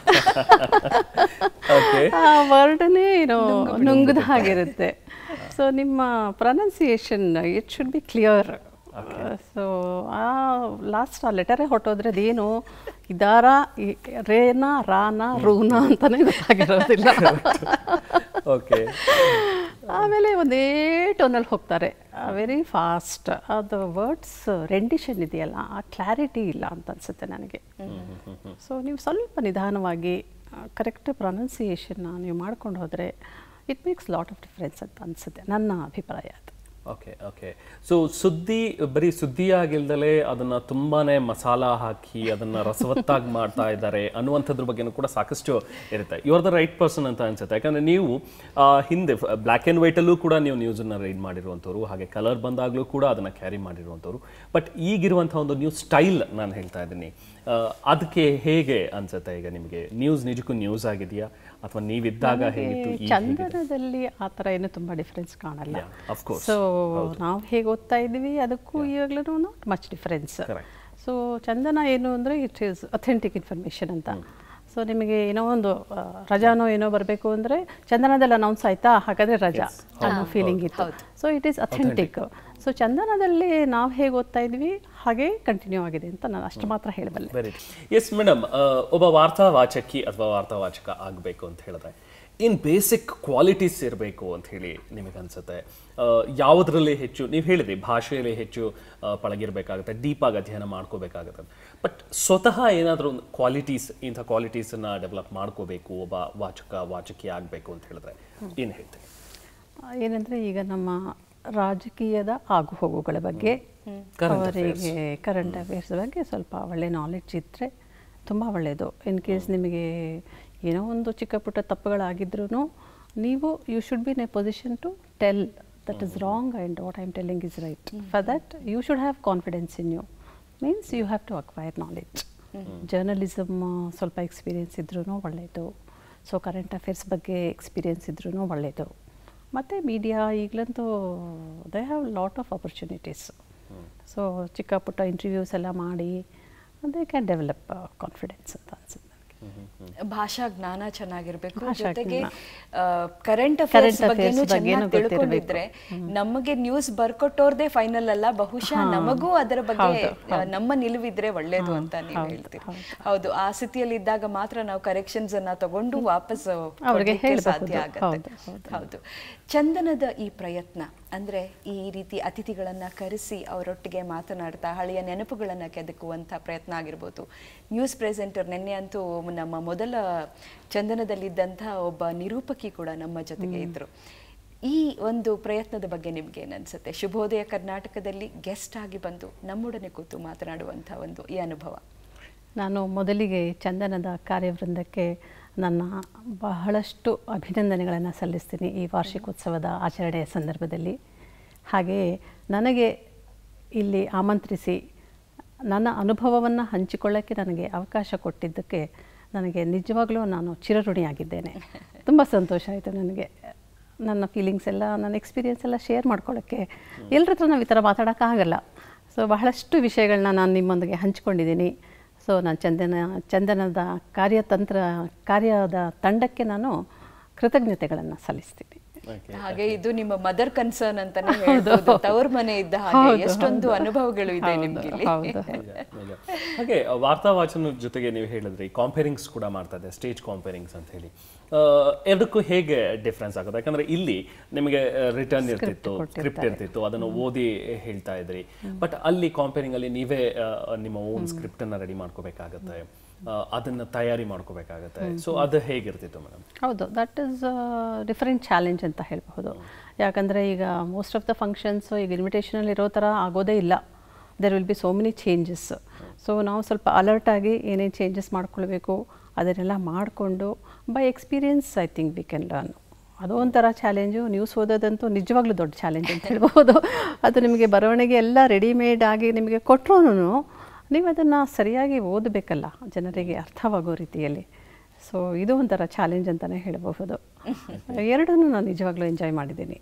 ಆ ವರ್ಡನ್ನೇ ಏನೋ ನುಂಗದ ಹಾಗಿರುತ್ತೆ. ಸೊ ನಿಮ್ಮ pronunciation it should be clear. So ಆ ಲಾಸ್ಟ್ ಆ ಲೆಟರೇ ಹೊಟ್ಟೋದ್ರೆ ಅದೇನು ಇದಾರ ರೇನಾ ರಾನಾ ರೂನಾ ಅಂತಲೇ ಗೊತ್ತಾಗಿರೋದಿಲ್ಲ. ಓಕೆ. ಆಮೇಲೆ ಒಂದೇ ಟೋನಲ್ಲಿ ಹೋಗ್ತಾರೆ, ವೆರಿ ಫಾಸ್ಟ್. ಅದು ವರ್ಡ್ಸ್ ರೆಂಡಿಷನ್ ಇದೆಯಲ್ಲ, ಆ ಕ್ಲಾರಿಟಿ ಇಲ್ಲ ಅಂತ ಅನಿಸುತ್ತೆ ನನಗೆ. ಸೊ ನೀವು ಸ್ವಲ್ಪ ನಿಧಾನವಾಗಿ ಕರೆಕ್ಟ್ ಪ್ರೊನೌನ್ಸಿಯೇಷನ್ನ ನೀವು ಮಾಡ್ಕೊಂಡು ಹೋದರೆ it makes lot of difference ಅಂತ ಅನಿಸುತ್ತೆ, ನನ್ನ ಅಭಿಪ್ರಾಯ ಅದು. ಓಕೆ. ಸೊ ಸುದ್ದಿ ಬರೀ ಸುದ್ದಿಯಾಗಿಲ್ದಲೇ ಅದನ್ನು ತುಂಬಾ ಮಸಾಲ ಹಾಕಿ ಅದನ್ನು ರಸವತ್ತಾಗಿ ಮಾಡ್ತಾ ಇದ್ದಾರೆ ಅನ್ನುವಂಥದ್ರ ಬಗ್ಗೆನೂ ಕೂಡ ಸಾಕಷ್ಟು ಇರುತ್ತೆ. You are the right person ಅಂತ ಅನ್ಸುತ್ತೆ. ಯಾಕಂದರೆ ನೀವು ಹಿಂದೆ ಬ್ಲ್ಯಾಕ್ ಆ್ಯಂಡ್ ವೈಟಲ್ಲೂ ಕೂಡ ನೀವು ನ್ಯೂಸನ್ನು ರೈಡ್ ಮಾಡಿರುವಂಥವ್ರು, ಹಾಗೆ ಕಲರ್ ಬಂದಾಗಲೂ ಕೂಡ ಅದನ್ನು ಕ್ಯಾರಿ ಮಾಡಿರುವಂಥವ್ರು. ಬಟ್ ಈಗಿರುವಂಥ ಒಂದು ನ್ಯೂಸ್ ಸ್ಟೈಲ್ ನಾನು ಹೇಳ್ತಾ ಇದ್ದೀನಿ, ಅದಕ್ಕೆ ಹೇಗೆ ಅನ್ಸುತ್ತೆ ಈಗ ನಿಮಗೆ? ನ್ಯೂಸ್ ನಿಜಕ್ಕೂ ನ್ಯೂಸ್ ಆಗಿದೆಯಾ ಅಥವಾ ನೀವಿದ್ದಾಗ ಹೇಗಿತ್ತು? ಚಂದನದಲ್ಲಿ ಆ ಥರ ಏನು ತುಂಬ ಡಿಫ್ರೆನ್ಸ್ ಕಾಣಲ್ಲ. ಸೊ ನಾವು ಹೇಗೆ ಓದ್ತಾ ಇದ್ದೀವಿ ಅದಕ್ಕೂ ಇವಾಗಲೂ not much difference. So Chandana ಏನು ಅಂದರೆ ಇಟ್ ಈಸ್ ಅಥೆಂಟಿಕ್ ಇನ್ಫಾರ್ಮೇಷನ್ ಅಂತ. ಸೊ ನಿಮಗೆ ಏನೋ ಒಂದು ರಜಾನೋ ಏನೋ ಬರಬೇಕು ಅಂದರೆ ಚಂದನದಲ್ಲಿ ಅನೌನ್ಸ್ ಆಯಿತಾ, ಹಾಗಾದರೆ ರಜಾ ಅನ್ನೋ ಫೀಲಿಂಗ್ ಇತ್ತು. So it is authentic. So ಚಂದನದಲ್ಲಿ ನಾವು ಹೇಗೆ ಓದ್ತಾ ಇದ್ವಿ ಹಾಗೆ ಕಂಟಿನ್ಯೂ ಆಗಿದೆ ಅಂತ ನಾನು ಅಷ್ಟು ಮಾತ್ರ ಹೇಳಬಲ್ಲೆ. ವೆರಿ ಎಸ್ ಮೇಡಮ್, ಒಬ್ಬ ವಾರ್ತಾವಾಚಕಿ ಅಥವಾ ವಾರ್ತಾವಾಚಕ ಆಗಬೇಕು ಅಂತ ಹೇಳಿದ್ರೆ ಏನು ಬೇಸಿಕ್ ಕ್ವಾಲಿಟೀಸ್ ಇರಬೇಕು ಅಂತ ಹೇಳಿ ನಿಮಗೆ ಅನಿಸುತ್ತೆ? ಯಾವುದರಲ್ಲಿ ಹೆಚ್ಚು, ನೀವು ಹೇಳಿದ್ರಿ ಭಾಷೆಯಲ್ಲಿ ಹೆಚ್ಚು ಪಳಗಿರಬೇಕಾಗುತ್ತೆ, ಡೀಪಾಗಿ ಅಧ್ಯಯನ ಮಾಡ್ಕೋಬೇಕಾಗುತ್ತೆ. ಬಟ್ ಸ್ವತಃ ಏನಾದರೂ ಒಂದು ಕ್ವಾಲಿಟೀಸ್, ಇಂಥ ಕ್ವಾಲಿಟೀಸನ್ನು ಡೆವಲಪ್ ಮಾಡ್ಕೋಬೇಕು ಒಬ್ಬ ವಾಚಕಿ ಆಗಬೇಕು ಅಂತ ಹೇಳಿದ್ರೆ ಏನು ಹೇಳ್ತೀವಿ? ಏನಂದರೆ ಈಗ ನಮ್ಮ ರಾಜಕೀಯದ ಆಗು ಹೋಗುಗಳ ಬಗ್ಗೆ, ಅವರಿಗೆ ಕರೆಂಟ್ ಅಫೇರ್ಸ್ ಬಗ್ಗೆ ಸ್ವಲ್ಪ ಒಳ್ಳೆ ನಾಲೆಡ್ಜ್ ಇದ್ದರೆ ತುಂಬ ಒಳ್ಳೆಯದು. ಇನ್ ಕೇಸ್ ನಿಮಗೆ ಏನೋ ಒಂದು ಚಿಕ್ಕ ಪುಟ್ಟ ತಪ್ಪುಗಳಾಗಿದ್ರೂ ನೀವು you should be in a position to tell that is wrong and what I am telling is right. For that you should have confidence in you, means you have to acquire knowledge. Journalism ಸ್ವಲ್ಪ experience ಇದ್ರೂ ಒಳ್ಳೆಯದು. So current affairs ಬಗ್ಗೆ experience ಇದ್ರೂ ಒಳ್ಳೆಯದು. ಮತ್ತು media ಈಗಲಂತೂ they have lot of opportunities. So ಚಿಕ್ಕ ಪುಟ್ಟ ಇಂಟರ್ವ್ಯೂಸ್ ಎಲ್ಲ ಮಾಡಿ ದೇ ಕ್ಯಾನ್ ಡೆವಲಪ್ ಕಾನ್ಫಿಡೆನ್ಸ್ ಅಂತ ಅನ್ಸುತ್ತೆ. ಭಾಷಾ ಜ್ಞಾನ ಚೆನ್ನಾಗಿರ್ಬೇಕು, ಜೊತೆಗೆ ಕರೆಂಟ್ ಅಫೇರ್ಸ್ ಬಗ್ಗೆನೂ ಚೆನ್ನಾಗಿ ತಿಳ್ಕೊಂಡಿದ್ರೆ ನಮಗೆ ನ್ಯೂಸ್ ಬರ್ಕೊಟ್ಟೋರ್ದೇ ಫೈನಲ್ ಅಲ್ಲ, ಬಹುಶಃ ನಮಗೂ ಅದರ ಬಗ್ಗೆ ನಮ್ಮ ನಿಲುವಿದ್ರೆ ಒಳ್ಳೇದು ಅಂತ ನೀವು ಹೇಳ್ತೀರಿ. ಹೌದು, ಆ ಸ್ಥಿತಿಯಲ್ಲಿ ಇದ್ದಾಗ ಮಾತ್ರ ನಾವು ಕರೆಕ್ಷನ್ಸ್ ಅನ್ನ ತಗೊಂಡು ವಾಪಸ್ ಸಾಧ್ಯ ಆಗುತ್ತೆ. ಹೌದು. ಚಂದನದ ಈ ಪ್ರಯತ್ನ ಅಂದ್ರೆ ಈ ರೀತಿ ಅತಿಥಿಗಳನ್ನ ಕರೆಸಿ ಅವರೊಟ್ಟಿಗೆ ಮಾತನಾಡ್ತಾ ಹಳೆಯ ನೆನಪುಗಳನ್ನ ಕೆದಕುವಂತ ಪ್ರಯತ್ನ ಆಗಿರ್ಬೋದು. ನ್ಯೂಸ್ ಪ್ರೆಸೆಂಟರ್, ನಿನ್ನೆ ಅಂತೂ ನಮ್ಮ ಮೊದಲ ಚಂದನದಲ್ಲಿದ್ದಂಥ ಒಬ್ಬ ನಿರೂಪಕಿ ಕೂಡ ನಮ್ಮ ಜೊತೆಗೆ ಇದ್ರು. ಈ ಒಂದು ಪ್ರಯತ್ನದ ಬಗ್ಗೆ ನಿಮ್ಗೆ ಏನು ಅನ್ಸುತ್ತೆ? ಶುಭೋದಯ ಕರ್ನಾಟಕದಲ್ಲಿ ಗೆಸ್ಟ್ ಆಗಿ ಬಂದು ನಮ್ಮೊಡನೆ ಕೂತು ಮಾತನಾಡುವಂಥ ಒಂದು ಈ ಅನುಭವ. ನಾನು ಮೊದಲಿಗೆ ಚಂದನದ ಕಾರ್ಯವೃಂದಕ್ಕೆ ನನ್ನ ಬಹಳಷ್ಟು ಅಭಿನಂದನೆಗಳನ್ನು ಸಲ್ಲಿಸ್ತೀನಿ ಈ ವಾರ್ಷಿಕೋತ್ಸವದ ಆಚರಣೆಯ ಸಂದರ್ಭದಲ್ಲಿ. ಹಾಗೆಯೇ ನನಗೆ ಇಲ್ಲಿ ಆಮಂತ್ರಿಸಿ ನನ್ನ ಅನುಭವವನ್ನು ಹಂಚಿಕೊಳ್ಳೋಕ್ಕೆ ನನಗೆ ಅವಕಾಶ ಕೊಟ್ಟಿದ್ದಕ್ಕೆ ನನಗೆ ನಿಜವಾಗ್ಲೂ ನಾನು ಚಿರಋಣಿಯಾಗಿದ್ದೇನೆ. ತುಂಬ ಸಂತೋಷ ಆಯಿತು ನನಗೆ. ನನ್ನ ಫೀಲಿಂಗ್ಸ್ ಎಲ್ಲ, ನನ್ನ ಎಕ್ಸ್ಪೀರಿಯೆನ್ಸ್ ಎಲ್ಲ ಶೇರ್ ಮಾಡ್ಕೊಳ್ಳೋಕ್ಕೆ ಎಲ್ಲರ ಹತ್ರ ನಾವು ಈ ಥರ ಮಾತಾಡೋಕ್ಕಾಗಲ್ಲ. ಸೊ ಬಹಳಷ್ಟು ವಿಷಯಗಳನ್ನ ನಾನು ನಿಮ್ಮೊಂದಿಗೆ ಹಂಚ್ಕೊಂಡಿದ್ದೀನಿ. ಸೊ ನಾನು ಚಂದನದ ಕಾರ್ಯದ ತಂಡಕ್ಕೆ ನಾನು ಕೃತಜ್ಞತೆಗಳನ್ನು ಸಲ್ಲಿಸ್ತೀನಿ. ಹಾಗೆ ಇದು ನಿಮ್ಮ ಮದರ್ ಕನ್ಸರ್ನ್ ಅಂತಾನೆ ಹೇಳ್ಬೋದು. ತವರ ಮನೆ ಇದ್ದ ಹಾಗೆ ಎಷ್ಟೊಂದು ಅನುಭವಗಳು ಇದೆ ನಿಮ್ಗೆ ಇಲ್ಲಿ. ಹಾಗೆ ವಾರ್ತಾ ವಾಚನ ಜೊತೆಗೆ ನೀವು ಹೇಳಿದ್ರಿ ಕಾಂಪೇರಿಂಗ್ಸ್ ಕೂಡ ಮಾಡ್ತಾ ಇದೆ, ಸ್ಟೇಜ್ ಕಾಂಪೇರಿಂಗ್ಸ್ ಅಂತ ಹೇಳಿ. ಎರಡಕ್ಕೂ ಹೇಗೆ ಡಿಫ್ರೆನ್ಸ್ ಆಗುತ್ತೆ? ಯಾಕಂದ್ರೆ ಇಲ್ಲಿ ನಿಮಗೆ ರಿಟರ್ನ್ ಇರ್ತಿತ್ತು, ಸ್ಕ್ರಿಪ್ಟ್ ಇರ್ತಿತ್ತು, ಅದನ್ನು ಓದಿ ಹೇಳ್ತಾ ಇದ್ರಿ. ಬಟ್ ಅಲ್ಲಿ ಕಾಂಪೇರಿಂಗ್ ಅಲ್ಲಿ ನೀವೇ ನಿಮ್ಮ ಓನ್ ಸ್ಕ್ರಿಪ್ಟ್ ಅನ್ನ ರೆಡಿ ಮಾಡ್ಕೋಬೇಕಾಗತ್ತೆ, ಅದನ್ನ ತಯಾರಿ ಮಾಡ್ಕೋಬೇಕಾಗತ್ತೆ. ಸೊ ಅದು ಹೇಗಿರ್ತಿತ್ತು ಮೇಡಮ್? ಹೌದು, ದಟ್ ಈಸ್ ಡಿಫರೆಂಟ್ ಚಾಲೆಂಜ್ ಅಂತ ಹೇಳಬಹುದು. ಯಾಕಂದರೆ ಈಗ ಮೋಸ್ಟ್ ಆಫ್ ದ ಫಂಕ್ಷನ್ಸು ಈಗ ಇನ್ವಿಟೇಷನಲ್ಲಿ ಇರೋ ಥರ ಆಗೋದೇ ಇಲ್ಲ. There will be so many changes. So ನಾವು ಸ್ವಲ್ಪ ಅಲರ್ಟಾಗಿ ಏನೇನು ಚೇಂಜಸ್ ಮಾಡ್ಕೊಳ್ಬೇಕು ಅದನ್ನೆಲ್ಲ ಮಾಡಿಕೊಂಡು by experience I think we can learn. ಅದು ಒಂಥರ ಚಾಲೆಂಜು. ನ್ಯೂಸ್ ಓದೋದಂತೂ ನಿಜವಾಗ್ಲೂ ದೊಡ್ಡ ಚಾಲೆಂಜ್ ಅಂತ ಹೇಳ್ಬೋದು. ಅದು ನಿಮಗೆ ಬರವಣಿಗೆ ಎಲ್ಲ ರೆಡಿಮೇಡ್ ಆಗಿ ನಿಮಗೆ ಕೊಟ್ಟರೂ ನೀವು ಅದನ್ನು ಸರಿಯಾಗಿ ಓದಬೇಕಲ್ಲ, ಜನರಿಗೆ ಅರ್ಥವಾಗೋ ರೀತಿಯಲ್ಲಿ. ಸೊ ಇದು ಒಂಥರ ಚಾಲೆಂಜ್ ಅಂತಲೇ ಹೇಳಬಹುದು. ಎರಡನ್ನೂ ನಾನು ನಿಜವಾಗ್ಲೂ ಎಂಜಾಯ್ ಮಾಡಿದ್ದೀನಿ.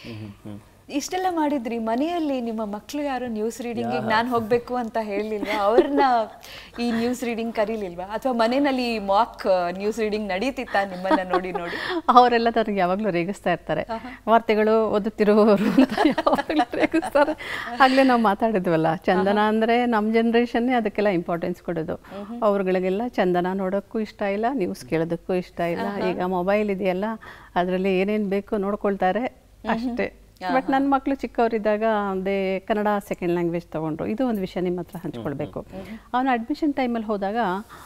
ಇಷ್ಟೆಲ್ಲ ಮಾಡಿದ್ರಿ, ಮನೆಯಲ್ಲಿ ನಿಮ್ಮ ಮಕ್ಕಳು ಯಾರು ನ್ಯೂಸ್ ರೀಡಿಂಗಿಗೆ ನಾನು ಹೋಗಬೇಕು ಅಂತ ಹೇಳಲಿಲ್ವಾ? ಅವ್ರನ್ನ ಈ ನ್ಯೂಸ್ ರೀಡಿಂಗ್ ಕರೀಲಿಲ್ವಾ? ಅಥವಾ ಮನೆಯಲ್ಲಿ ಮಾಕ್ ನ್ಯೂಸ್ ರೀಡಿಂಗ್ ನಡೀತಿತ್ತ ನಿಮ್ಮನ್ನ ನೋಡಿ ನೋಡಿ? ಅವರೆಲ್ಲ ನನಗೆ ಯಾವಾಗಲೂ ರೇಗಿಸ್ತಾ ಇರ್ತಾರೆ, ವಾರ್ತೆಗಳು ಓದುತ್ತಿರುವವರು ಅಂತ ಯಾವಾಗಲೂ ರೇಗಿಸ್ತಾರೆ. ಆಗಲೇ ನಾವು ಮಾತಾಡಿದ್ವಲ್ಲ, ಚಂದನ ಅಂದರೆ ನಮ್ಮ ಜನ್ರೇಷನ್ನೇ ಅದಕ್ಕೆಲ್ಲ ಇಂಪಾರ್ಟೆನ್ಸ್ ಕೊಡೋದು. ಅವ್ರುಗಳಿಗೆಲ್ಲ ಚಂದನ ನೋಡೋಕ್ಕೂ ಇಷ್ಟ ಇಲ್ಲ, ನ್ಯೂಸ್ ಕೇಳೋದಕ್ಕೂ ಇಷ್ಟ ಇಲ್ಲ. ಈಗ ಮೊಬೈಲ್ ಇದೆಯಲ್ಲ, ಅದರಲ್ಲಿ ಏನೇನು ಬೇಕು ನೋಡ್ಕೊಳ್ತಾರೆ ಅಷ್ಟೇ. ಬಟ್ ನನ್ನ ಮಕ್ಕಳು ಚಿಕ್ಕವರಿದ್ದಾಗ ಅದೇ ಕನ್ನಡ ಸೆಕೆಂಡ್ ಲ್ಯಾಂಗ್ವೇಜ್ ತೊಗೊಂಡ್ರು. ಇದು ಒಂದು ವಿಷಯ ನಿಮ್ಮ ಹತ್ರ ಹಂಚ್ಕೊಳ್ಬೇಕು. ಅವನು ಅಡ್ಮಿಷನ್ ಟೈಮಲ್ಲಿ ಹೋದಾಗ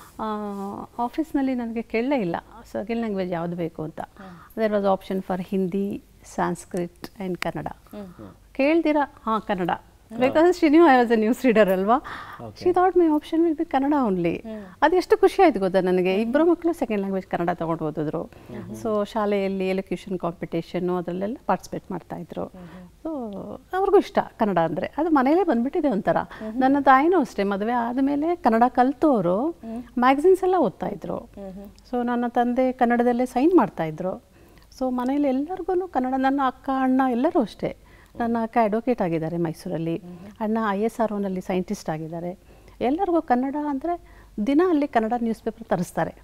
ಆಫೀಸ್ನಲ್ಲಿ ನನಗೆ ಕೇಳಲೇ ಇಲ್ಲ ಸೆಕೆಂಡ್ ಲ್ಯಾಂಗ್ವೇಜ್ ಯಾವುದು ಬೇಕು ಅಂತ. There was option for Hindi, Sanskrit and Kannada. ಕೇಳ್ದಿರ Kannada, because she knew I was a news reader ಅಲ್ವಾ. She thought my option will be Kannada only. ಅದು ಎಷ್ಟು ಖುಷಿ ಆಯ್ತು ಗೊತ್ತಾ ನನಗೆ. ಇಬ್ಬರು ಮಕ್ಕಳು ಸೆಕೆಂಡ್ ಲ್ಯಾಂಗ್ವೇಜ್ ಕನ್ನಡ ತೊಗೊಂಡು ಓದಿದ್ರು. ಸೊ ಶಾಲೆಯಲ್ಲಿ ಎಲಕ್ಯೂಷನ್ ಕಾಂಪಿಟೇಷನ್ನು ಅದರಲ್ಲೆಲ್ಲ ಪಾರ್ಟಿಸಿಪೇಟ್ ಮಾಡ್ತಾಯಿದ್ರು. ಸೊ ಅವ್ರಿಗೂ ಇಷ್ಟ ಕನ್ನಡ ಅಂದರೆ. ಅದು ಮನೇಲೇ ಬಂದುಬಿಟ್ಟಿದೆ ಒಂಥರ. ನನ್ನ ತಾಯಿನೂ ಅಷ್ಟೇ, ಮದುವೆ ಆದಮೇಲೆ ಕನ್ನಡ ಕಲಿತವರು ಮ್ಯಾಗಝಿನ್ಸ್ ಎಲ್ಲ ಓದ್ತಾಯಿದ್ರು. ಸೊ ನನ್ನ ತಂದೆ ಕನ್ನಡದಲ್ಲೇ ಸೈನ್ ಮಾಡ್ತಾಯಿದ್ರು. ಸೊ ಮನೇಲಿ ಎಲ್ಲರಿಗೂ ಕನ್ನಡ, ನನ್ನ ಅಕ್ಕ ಅಣ್ಣ ಎಲ್ಲರೂ ಅಷ್ಟೇ. ನನ್ನ ಅಕ್ಕ ಅಡ್ವೊಕೇಟ್ ಆಗಿದ್ದಾರೆ ಮೈಸೂರಲ್ಲಿ, ಅಣ್ಣ ISROನಲ್ಲಿ ಸೈಂಟಿಸ್ಟ್ ಆಗಿದ್ದಾರೆ. ಎಲ್ಲರಿಗೂ ಕನ್ನಡ ಅಂದರೆ ದಿನ ಅಲ್ಲಿ ಕನ್ನಡ ನ್ಯೂಸ್ ಪೇಪರ್ ತರಿಸ್ತಾರೆ.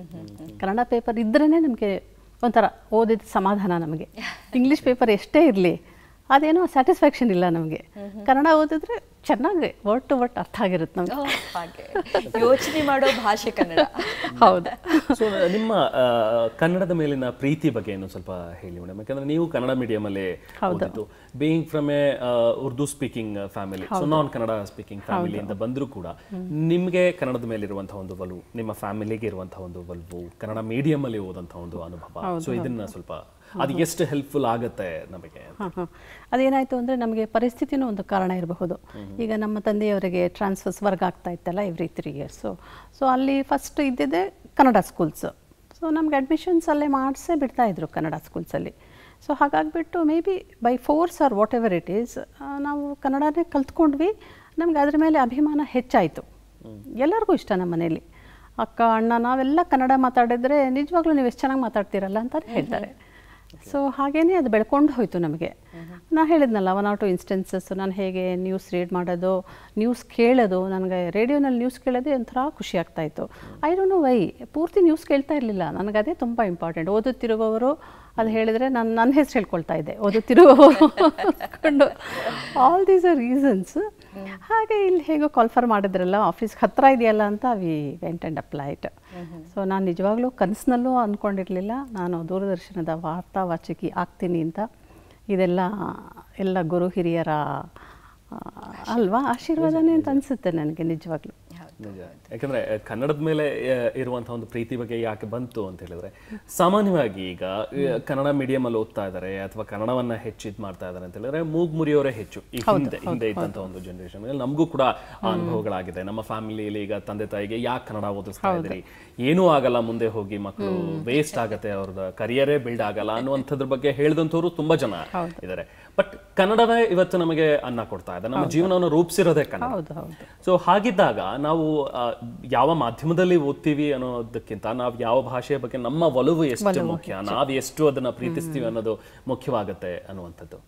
ಕನ್ನಡ ಪೇಪರ್ ಇದ್ರೇ ನಮಗೆ ಒಂಥರ ಓದಿದ ಸಮಾಧಾನ. ನಮಗೆ ಇಂಗ್ಲೀಷ್ ಪೇಪರ್ ಎಷ್ಟೇ ಇರಲಿ ಅದೇನೋ ಸ್ಯಾಟಿಸ್ಫ್ಯಾಕ್ಷನ್ ಇಲ್ಲ ನಮಗೆ. ಕನ್ನಡ ಓದಿದ್ರೆ ಚೆನ್ನಾಗಿ ವರ್ಡ್ ಟು ವರ್ಡ್ ಅರ್ಥ ಆಗಿರುತ್ತೆ ನಮಗೆ. ಹಾಗೆ ಯೋಚನೆ ಮಾಡೋ ಭಾಷೆ ಕನ್ನಡ. ಹೌದು. ಸೊ ನಿಮ್ಮ ಕನ್ನಡದ ಮೇಲಿನ ಪ್ರೀತಿ ಬಗ್ಗೆ ಏನು ಸ್ವಲ್ಪ ಹೇಳಿ ಮೇಡಮ್. ಯಾಕಂದ್ರೆ ನೀವು ಕನ್ನಡ ಮೀಡಿಯಮಲ್ಲೇ ಓದಿದ್ದು, being from a Urdu speaking family, so non Kannada speaking ಫ್ಯಾಮಿಲಿಯಿಂದ ಬಂದರೂ ಕೂಡ ನಿಮಗೆ ಕನ್ನಡದ ಮೇಲೆ ಇರುವಂತಹ ಒಂದು ಒಲವು, ನಿಮ್ಮ ಫ್ಯಾಮಿಲಿಗೆ ಇರುವಂತಹ ಒಂದು ಒಲವು, ಕನ್ನಡ ಮೀಡಿಯಂ ಅಲ್ಲಿ ಓದಂತಹ ಒಂದು ಅನುಭವ, ಸೊ ಇದನ್ನ ಸ್ವಲ್ಪ ಅದು ಎಷ್ಟು ಹೆಲ್ಪ್ಫುಲ್ ಆಗುತ್ತೆ ನಮಗೆ? ಅದೇನಾಯಿತು ಅಂದರೆ ನಮಗೆ ಪರಿಸ್ಥಿತಿನೂ ಒಂದು ಕಾರಣ ಇರಬಹುದು. ಈಗ ನಮ್ಮ ತಂದೆಯವರಿಗೆ ಟ್ರಾನ್ಸ್ಫರ್ಸ್ ವರ್ಗ ಆಗ್ತಾ ಇತ್ತಲ್ಲ ಎವ್ರಿ 3 years. ಸೊ ಅಲ್ಲಿ ಫಸ್ಟ್ ಇದ್ದಿದ್ದೆ ಕನ್ನಡ ಸ್ಕೂಲ್ಸು. ಸೊ ನಮ್ಗೆ ಅಡ್ಮಿಷನ್ಸ್ ಅಲ್ಲೇ ಮಾಡಿಸೇ ಬಿಡ್ತಾಯಿದ್ರು ಕನ್ನಡ ಸ್ಕೂಲ್ಸಲ್ಲಿ. ಸೊ ಹಾಗಾಗಿಬಿಟ್ಟು may be by force or whatever it is ನಾವು ಕನ್ನಡನೇ ಕಲ್ತ್ಕೊಂಡ್ವಿ. ನಮ್ಗೆ ಅದ್ರ ಮೇಲೆ ಅಭಿಮಾನ ಹೆಚ್ಚಾಯಿತು. ಎಲ್ಲರಿಗೂ ಇಷ್ಟ ನಮ್ಮ ಮನೇಲಿ. ಅಕ್ಕ ಅಣ್ಣ ನಾವೆಲ್ಲ ಕನ್ನಡ ಮಾತಾಡಿದ್ರೆ ನಿಜವಾಗ್ಲೂ ನೀವು ಎಷ್ಟು ಚೆನ್ನಾಗಿ ಮಾತಾಡ್ತೀರಲ್ಲ ಅಂತ ಹೇಳ್ತಾರೆ. ಸೊ ಹಾಗೇ ಅದು ಬೆಳ್ಕೊಂಡು ಹೋಯಿತು ನಮಗೆ. ನಾನು ಹೇಳಿದ್ನಲ್ಲ 1 or 2 ಇನ್ಸ್ಟೆನ್ಸಸ್. ನಾನು ಹೇಗೆ ನ್ಯೂಸ್ ರೀಡ್ ಮಾಡೋದು, ನ್ಯೂಸ್ ಕೇಳೋದು, ನನಗೆ ರೇಡಿಯೋನಲ್ಲಿ ನ್ಯೂಸ್ ಕೇಳೋದೇ ಒಂಥರ ಖುಷಿ ಆಗ್ತಾಯಿತ್ತು. ಐ ಡೋಂಟ್ ನೋ ವೈ, ಪೂರ್ತಿ ನ್ಯೂಸ್ ಕೇಳ್ತಾ ಇರಲಿಲ್ಲ. ನನಗೆ ಅದೇ ತುಂಬ ಇಂಪಾರ್ಟೆಂಟ್. ಓದುತ್ತಿರುವವರು ಅದು ಹೇಳಿದರೆ ನನ್ನ ಹೆಸರು ಹೇಳ್ಕೊಳ್ತಾ ಇದ್ದೆ, ಓದುತ್ತಿರುವವರು ಅಂದ್ಕೊಂಡು. All these are reasons. ಹಾಗೆ ಇಲ್ಲಿ ಹೇಗೋ ಕಾಲ್ಫರ್ ಮಾಡಿದ್ರಲ್ಲ, ಆಫೀಸ್ಗೆ ಹತ್ತಿರ ಇದೆಯಲ್ಲ ಅಂತ we went and applied. So ನಾನು ನಿಜವಾಗ್ಲೂ ಕನಸಿನಲ್ಲೂ ಅಂದ್ಕೊಂಡಿರಲಿಲ್ಲ ನಾನು ದೂರದರ್ಶನದ ವಾರ್ತಾವಾಚಕಿ ಆಗ್ತೀನಿ ಅಂತ. ಇದೆಲ್ಲ ಗುರು ಹಿರಿಯರ ಅಲ್ವಾ ಆಶೀರ್ವಾದನೇ ಅಂತ ಅನಿಸುತ್ತೆ ನನಗೆ ನಿಜವಾಗ್ಲೂ. ನಿಜ. ಯಾಕಂದ್ರೆ ಕನ್ನಡದ ಮೇಲೆ ಇರುವಂತಹ ಒಂದು ಪ್ರೀತಿ ಬಗ್ಗೆ ಯಾಕೆ ಬಂತು ಅಂತ ಹೇಳಿದ್ರೆ, ಸಾಮಾನ್ಯವಾಗಿ ಈಗ ಕನ್ನಡ ಮೀಡಿಯಂ ಅಲ್ಲಿ ಓದ್ತಾ ಇದ್ದಾರೆ ಅಥವಾ ಕನ್ನಡವನ್ನ ಹೆಚ್ಚು ಇದು ಮಾಡ್ತಾ ಇದ್ದಾರೆ ಅಂತ ಹೇಳಿದ್ರೆ ಮೂಗ್ ಮುರಿಯೋರೇ ಹೆಚ್ಚು. ಈ ಹಿಂದೆ ಇದ್ದಂತ ಒಂದು ಜನರೇಷನ್ ನಮಗೂ ಕೂಡ ಆ ಅನುಭವಗಳಾಗಿದೆ. ನಮ್ಮ ಫ್ಯಾಮಿಲಿಯಲ್ಲಿ ಈಗ ತಂದೆ ತಾಯಿಗೆ ಯಾಕೆ ಕನ್ನಡ ಓದಿಸ್ತಾ ಇದ್ರಿ, ಏನೂ ಆಗಲ್ಲ, ಮುಂದೆ ಹೋಗಿ ಮಕ್ಕಳು ವೇಸ್ಟ್ ಆಗತ್ತೆ, ಅವ್ರದ್ದು ಕರಿಯರೇ ಬಿಲ್ಡ್ ಆಗಲ್ಲ ಅನ್ನುವಂಥದ್ರ ಬಗ್ಗೆ ಹೇಳಿದಂಥವ್ರು ತುಂಬಾ ಜನ ಇದ್ದಾರೆ. ಬಟ್ ಕನ್ನಡವೇ ಇವತ್ತು ನಮಗೆ ಅನ್ನ ಕೊಡ್ತಾ ಇದೆ, ನಮ್ಮ ಜೀವನವನ್ನು ರೂಪಿಸಿರೋದೇ ಕನ್ನಡ. ಸೊ ಹಾಗಿದ್ದಾಗ ನಾವು ಯಾವ ಮಾಧ್ಯಮದಲ್ಲಿ ಓದ್ತೀವಿ ಅನ್ನೋದಕ್ಕಿಂತ ನಾವು ಯಾವ ಭಾಷೆಯ ಬಗ್ಗೆ ನಮ್ಮ ಒಲವು ಎಷ್ಟು ಮುಖ್ಯ, ನಾವು ಎಷ್ಟು ಅದನ್ನ ಪ್ರೀತಿಸ್ತೀವಿ ಅನ್ನೋದು ಮುಖ್ಯವಾಗುತ್ತೆ ಅನ್ನುವಂಥದ್ದು.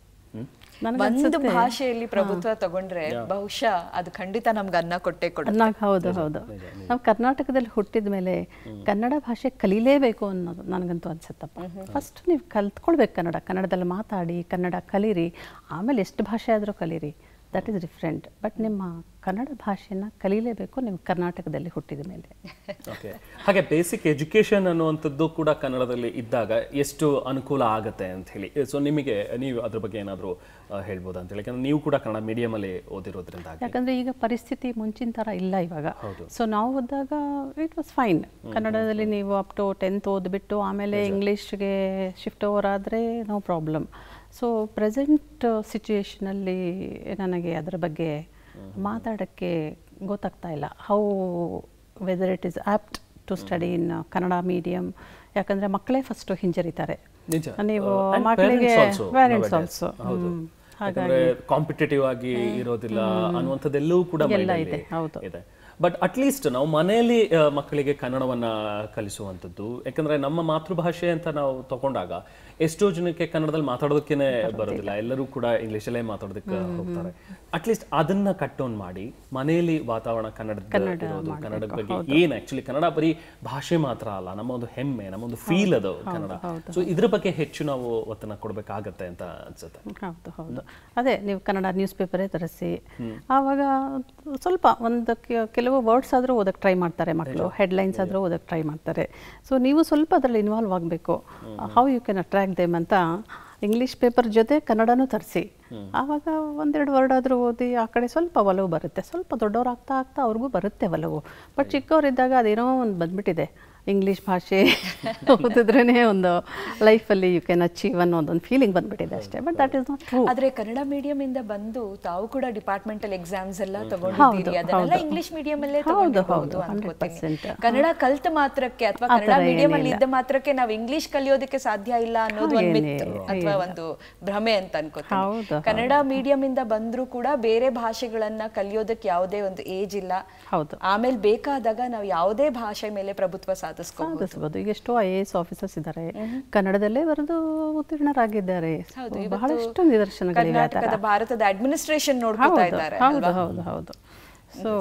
ಒಂದು ಭಾಷೆಯಲ್ಲಿ ಪ್ರಭುತ್ವ ತಗೊಂಡ್ರೆ ಬಹುಶಃ ಅದು ಖಂಡಿತ ನಮ್ಗೆ ಅನ್ನ ಕೊಟ್ಟೆ ಕೊಡುತ್ತೆ. ಹೌದು. ನಾವು ಕರ್ನಾಟಕದಲ್ಲಿ ಹುಟ್ಟಿದ ಮೇಲೆ ಕನ್ನಡ ಭಾಷೆ ಕಲೀಲೇಬೇಕು ಅನ್ನೋದು ನನಗಂತೂ ಅನ್ಸುತ್ತಪ್ಪ. ಫಸ್ಟ್ ನೀವು ಕಲ್ತ್ಕೊಳ್ಬೇಕು ಕನ್ನಡದಲ್ಲಿ ಮಾತಾಡಿ, ಕನ್ನಡ ಕಲೀರಿ, ಆಮೇಲೆ ಎಷ್ಟು ಭಾಷೆ ಆದರೂ ಕಲೀರಿ, ದಟ್ ಈಸ್ ಡಿಫ್ರೆಂಟ್. ಬಟ್ ನಿಮ್ಮ ಕನ್ನಡ ಭಾಷೆನ ಕಲೀಲೇಬೇಕು ನೀವು ಕರ್ನಾಟಕದಲ್ಲಿ ಹುಟ್ಟಿದ ಮೇಲೆ. ಓಕೆ, ಹಾಗೆ ಬೇಸಿಕ್ ಎಜುಕೇಶನ್ ಅನ್ನುವಂಥದ್ದು ಕೂಡ ಕನ್ನಡದಲ್ಲಿ ಇದ್ದಾಗ ಎಷ್ಟು ಅನುಕೂಲ ಆಗುತ್ತೆ ಅಂತ ಹೇಳಿ, ಸೊ ನಿಮಗೆ ನೀವು ಅದ್ರ ಬಗ್ಗೆ ಏನಾದರೂ ಹೇಳ್ಬೋದು ಅಂತ ಹೇಳಿ, ಯಾಕಂದ್ರೆ ನೀವು ಕೂಡ ಕನ್ನಡ ಮೀಡಿಯಮಲ್ಲಿ ಓದಿರೋದ್ರಿಂದ. ಯಾಕಂದರೆ ಈಗ ಪರಿಸ್ಥಿತಿ ಮುಂಚಿನ ಥರ ಇಲ್ಲ ಇವಾಗ. ಸೊ ನಾವು ಓದಿದಾಗ ಇಟ್ ವಾಸ್ ಫೈನ್. ಕನ್ನಡದಲ್ಲಿ ನೀವು ಅಪ್ ಟು 10th ಓದ್ಬಿಟ್ಟು ಆಮೇಲೆ ಇಂಗ್ಲೀಷ್ಗೆ ಶಿಫ್ಟ್ ಓವರ್ ಆದರೆ ನೋ ಪ್ರಾಬ್ಲಮ್. ಸೊ ಪ್ರೆಸೆಂಟ್ ಸಿಚುಯೇಷನಲ್ಲಿ ನನಗೆ ಅದರ ಬಗ್ಗೆ ಮಾತಾಡೋಕ್ಕೆ ಗೊತ್ತಾಗ್ತಾ ಇಲ್ಲ. How whether it is apt to study in Kannada medium. ಯಾಕಂದರೆ ಮಕ್ಕಳೇ ಫಸ್ಟು ಹಿಂಜರಿತಾರೆ. ನೀವು ಮಕ್ಕಳಿಗೆ ಪೇರೆಂಟ್ಸ್ ಆಲ್ಸೋ ಹಾಗಾಗಿ ಕಾಂಪಿಟೇಟಿವ್ ಆಗಿ ಇರೋದಿಲ್ಲ ಅನ್ನುವಂಥದ್ದೆಲ್ಲವೂ ಕೂಡ ಇದೆ. ಬಟ್ ಅಟ್ಲೀಸ್ಟ್ ನಾವು ಮನೆಯಲ್ಲಿ ಮಕ್ಕಳಿಗೆ ಕನ್ನಡವನ್ನ ಕಲಿಸುವಂಥದ್ದು, ಯಾಕಂದ್ರೆ ನಮ್ಮ ಮಾತೃಭಾಷೆ ಅಂತ ನಾವು ತಗೊಂಡಾಗ ಎಷ್ಟೋ ಜನಕ್ಕೆ ಕನ್ನಡದಲ್ಲಿ ಮಾತಾಡೋದಕ್ಕೇನೆ ಬರೋದಿಲ್ಲ, ಎಲ್ಲರೂ ಕೂಡ ಇಂಗ್ಲಿಷಲ್ಲೇ ಮಾತಾಡೋದಕ್ಕೆ ಹೋಗ್ತಾರೆ. ಅಟ್ಲೀಸ್ಟ್ ಅದನ್ನ ಕಟ್ ಆನ್ ಮಾಡಿ ಮನೆಯಲ್ಲಿ ವಾತಾವರಣ ಕನ್ನಡದ ಬಗ್ಗೆ ಏನ್ ಆಕ್ಚುಲಿ ಕನ್ನಡ ಬರೀ ಭಾಷೆ ಮಾತ್ರ ಅಲ್ಲ, ನಮ್ಮ ಒಂದು ಹೆಮ್ಮೆ, ನಮ್ಮ ಒಂದು ಫೀಲ್ ಅದು ಕನ್ನಡ. ಸೊ ಇದ್ರ ಬಗ್ಗೆ ಹೆಚ್ಚು ನಾವು ಒತ್ತನ್ನ ಕೊಡ್ಬೇಕಾಗತ್ತೆ ಅಂತ ಅನ್ಸುತ್ತೆ. ಹೌದು. ಅದೇ ನೀವು ಕನ್ನಡ ನ್ಯೂಸ್ ಪೇಪರೇ ತರಿಸಿ, ಆವಾಗ ಸ್ವಲ್ಪ ಒಂದು ಕೆಲವು ವರ್ಡ್ಸ್ ಆದರೂ ಓದಕ್ಕೆ ಟ್ರೈ ಮಾಡ್ತಾರೆ ಮಕ್ಕಳು, ಹೆಡ್ಲೈನ್ಸ್ ಆದರೂ ಓದಕ್ಕೆ ಟ್ರೈ ಮಾಡ್ತಾರೆ. ಸೊ ನೀವು ಸ್ವಲ್ಪ ಅದರಲ್ಲಿ ಇನ್ವಾಲ್ವ್ ಆಗಬೇಕು. How you can attract them ಅಂತ ಇಂಗ್ಲೀಷ್ ಪೇಪರ್ ಜೊತೆ ಕನ್ನಡನೂ ತರಿಸಿ, ಆವಾಗ ಒಂದೆರಡು ವರ್ಡ್ ಆದರೂ ಓದಿ ಆ ಕಡೆ ಸ್ವಲ್ಪ ಒಲವು ಬರುತ್ತೆ. ಸ್ವಲ್ಪ ದೊಡ್ಡವ್ರು ಆಗ್ತಾ ಅವ್ರಿಗೂ ಬರುತ್ತೆ ಒಲವು. ಬಟ್ ಚಿಕ್ಕವರಿದ್ದಾಗ ಅದೇನೋ ಒಂದು ಬಂದ್ಬಿಟ್ಟಿದೆ, ಇಂಗ್ಲೀಷ್ ಭಾಷೆ ಓದಿದ್ರೇ ಒಂದು ಲೈಫಲ್ಲಿ ಯು ಕ್ಯಾನ್ ಅಚೀವ್ ಅನ್ನೋದೊಂದು ಫೀಲಿಂಗ್ ಬಂದ್ಬಿಟ್ಟಿದೆ ಅಷ್ಟೇ. But that is not true. ಆದರೆ ಕನ್ನಡ ಮೀಡಿಯಂ ಇಂದ ಬಂದು ತಾವು ಕೂಡ ಡಿಪಾರ್ಟ್ಮೆಂಟಲ್ ಎಕ್ಸಾಮ್ಸ್ ಎಲ್ಲ ತಗೊಂಡಿದ್ದೀರಿ, ಅದನ್ನೆಲ್ಲ ಇಂಗ್ಲಿಷ್ ಮೀಡಿಯಂ ಅಲ್ಲೇ ತಗೊಂಡಿರಬಹುದು ಅನ್ಕೋತೀನಿ. ಕನ್ನಡ ಕಲ್ತ ಮಾತ್ರಕ್ಕೆ ಅಥವಾ ಕನ್ನಡ ಮೀಡಿಯಂ ಅಲ್ಲಿ ಇದ್ದ ಮಾತ್ರಕ್ಕೆ ನಾವು ಇಂಗ್ಲಿಷ್ ಕಲಿಯೋದಕ್ಕೆ ಸಾಧ್ಯ ಇಲ್ಲ ಅನ್ನೋದು ಒಂದು ಮಿತ್ ಅಥವಾ ಒಂದು ಭ್ರಮೆ ಅಂತ ಅನ್ಕೋತೀನಿ. ಕನ್ನಡ ಮೀಡಿಯಂ ಇಂದ ಬಂದ್ರೂ ಕೂಡ ಬೇರೆ ಭಾಷೆಗಳನ್ನ ಕಲಿಯೋದಕ್ಕೆ ಯಾವುದೇ ಒಂದು ಏಜ್ ಇಲ್ಲ. ಆಮೇಲೆ ಬೇಕಾದಾಗ ನಾವು ಯಾವುದೇ ಭಾಷೆ ಮೇಲೆ ಪ್ರಭುತ್ವ ಸಾಧಿಸಬಹುದು. ಈಗ ಎಷ್ಟೋ IAS ಆಫೀಸರ್ಸ್ ಇದ್ದಾರೆ, ಕನ್ನಡದಲ್ಲೇ ಬರೆದು ಉತ್ತೀರ್ಣರಾಗಿದ್ದಾರೆ. ಬಹಳಷ್ಟು ನಿದರ್ಶನಗಳಿವೆ. ಭಾರತದ ಅಡ್ಮಿನಿಸ್ಟ್ರೇಷನ್ ನೋಡ್ಕೊತಾ ಇದ್ದಾರೆ. ಹೌದು. ಸೊ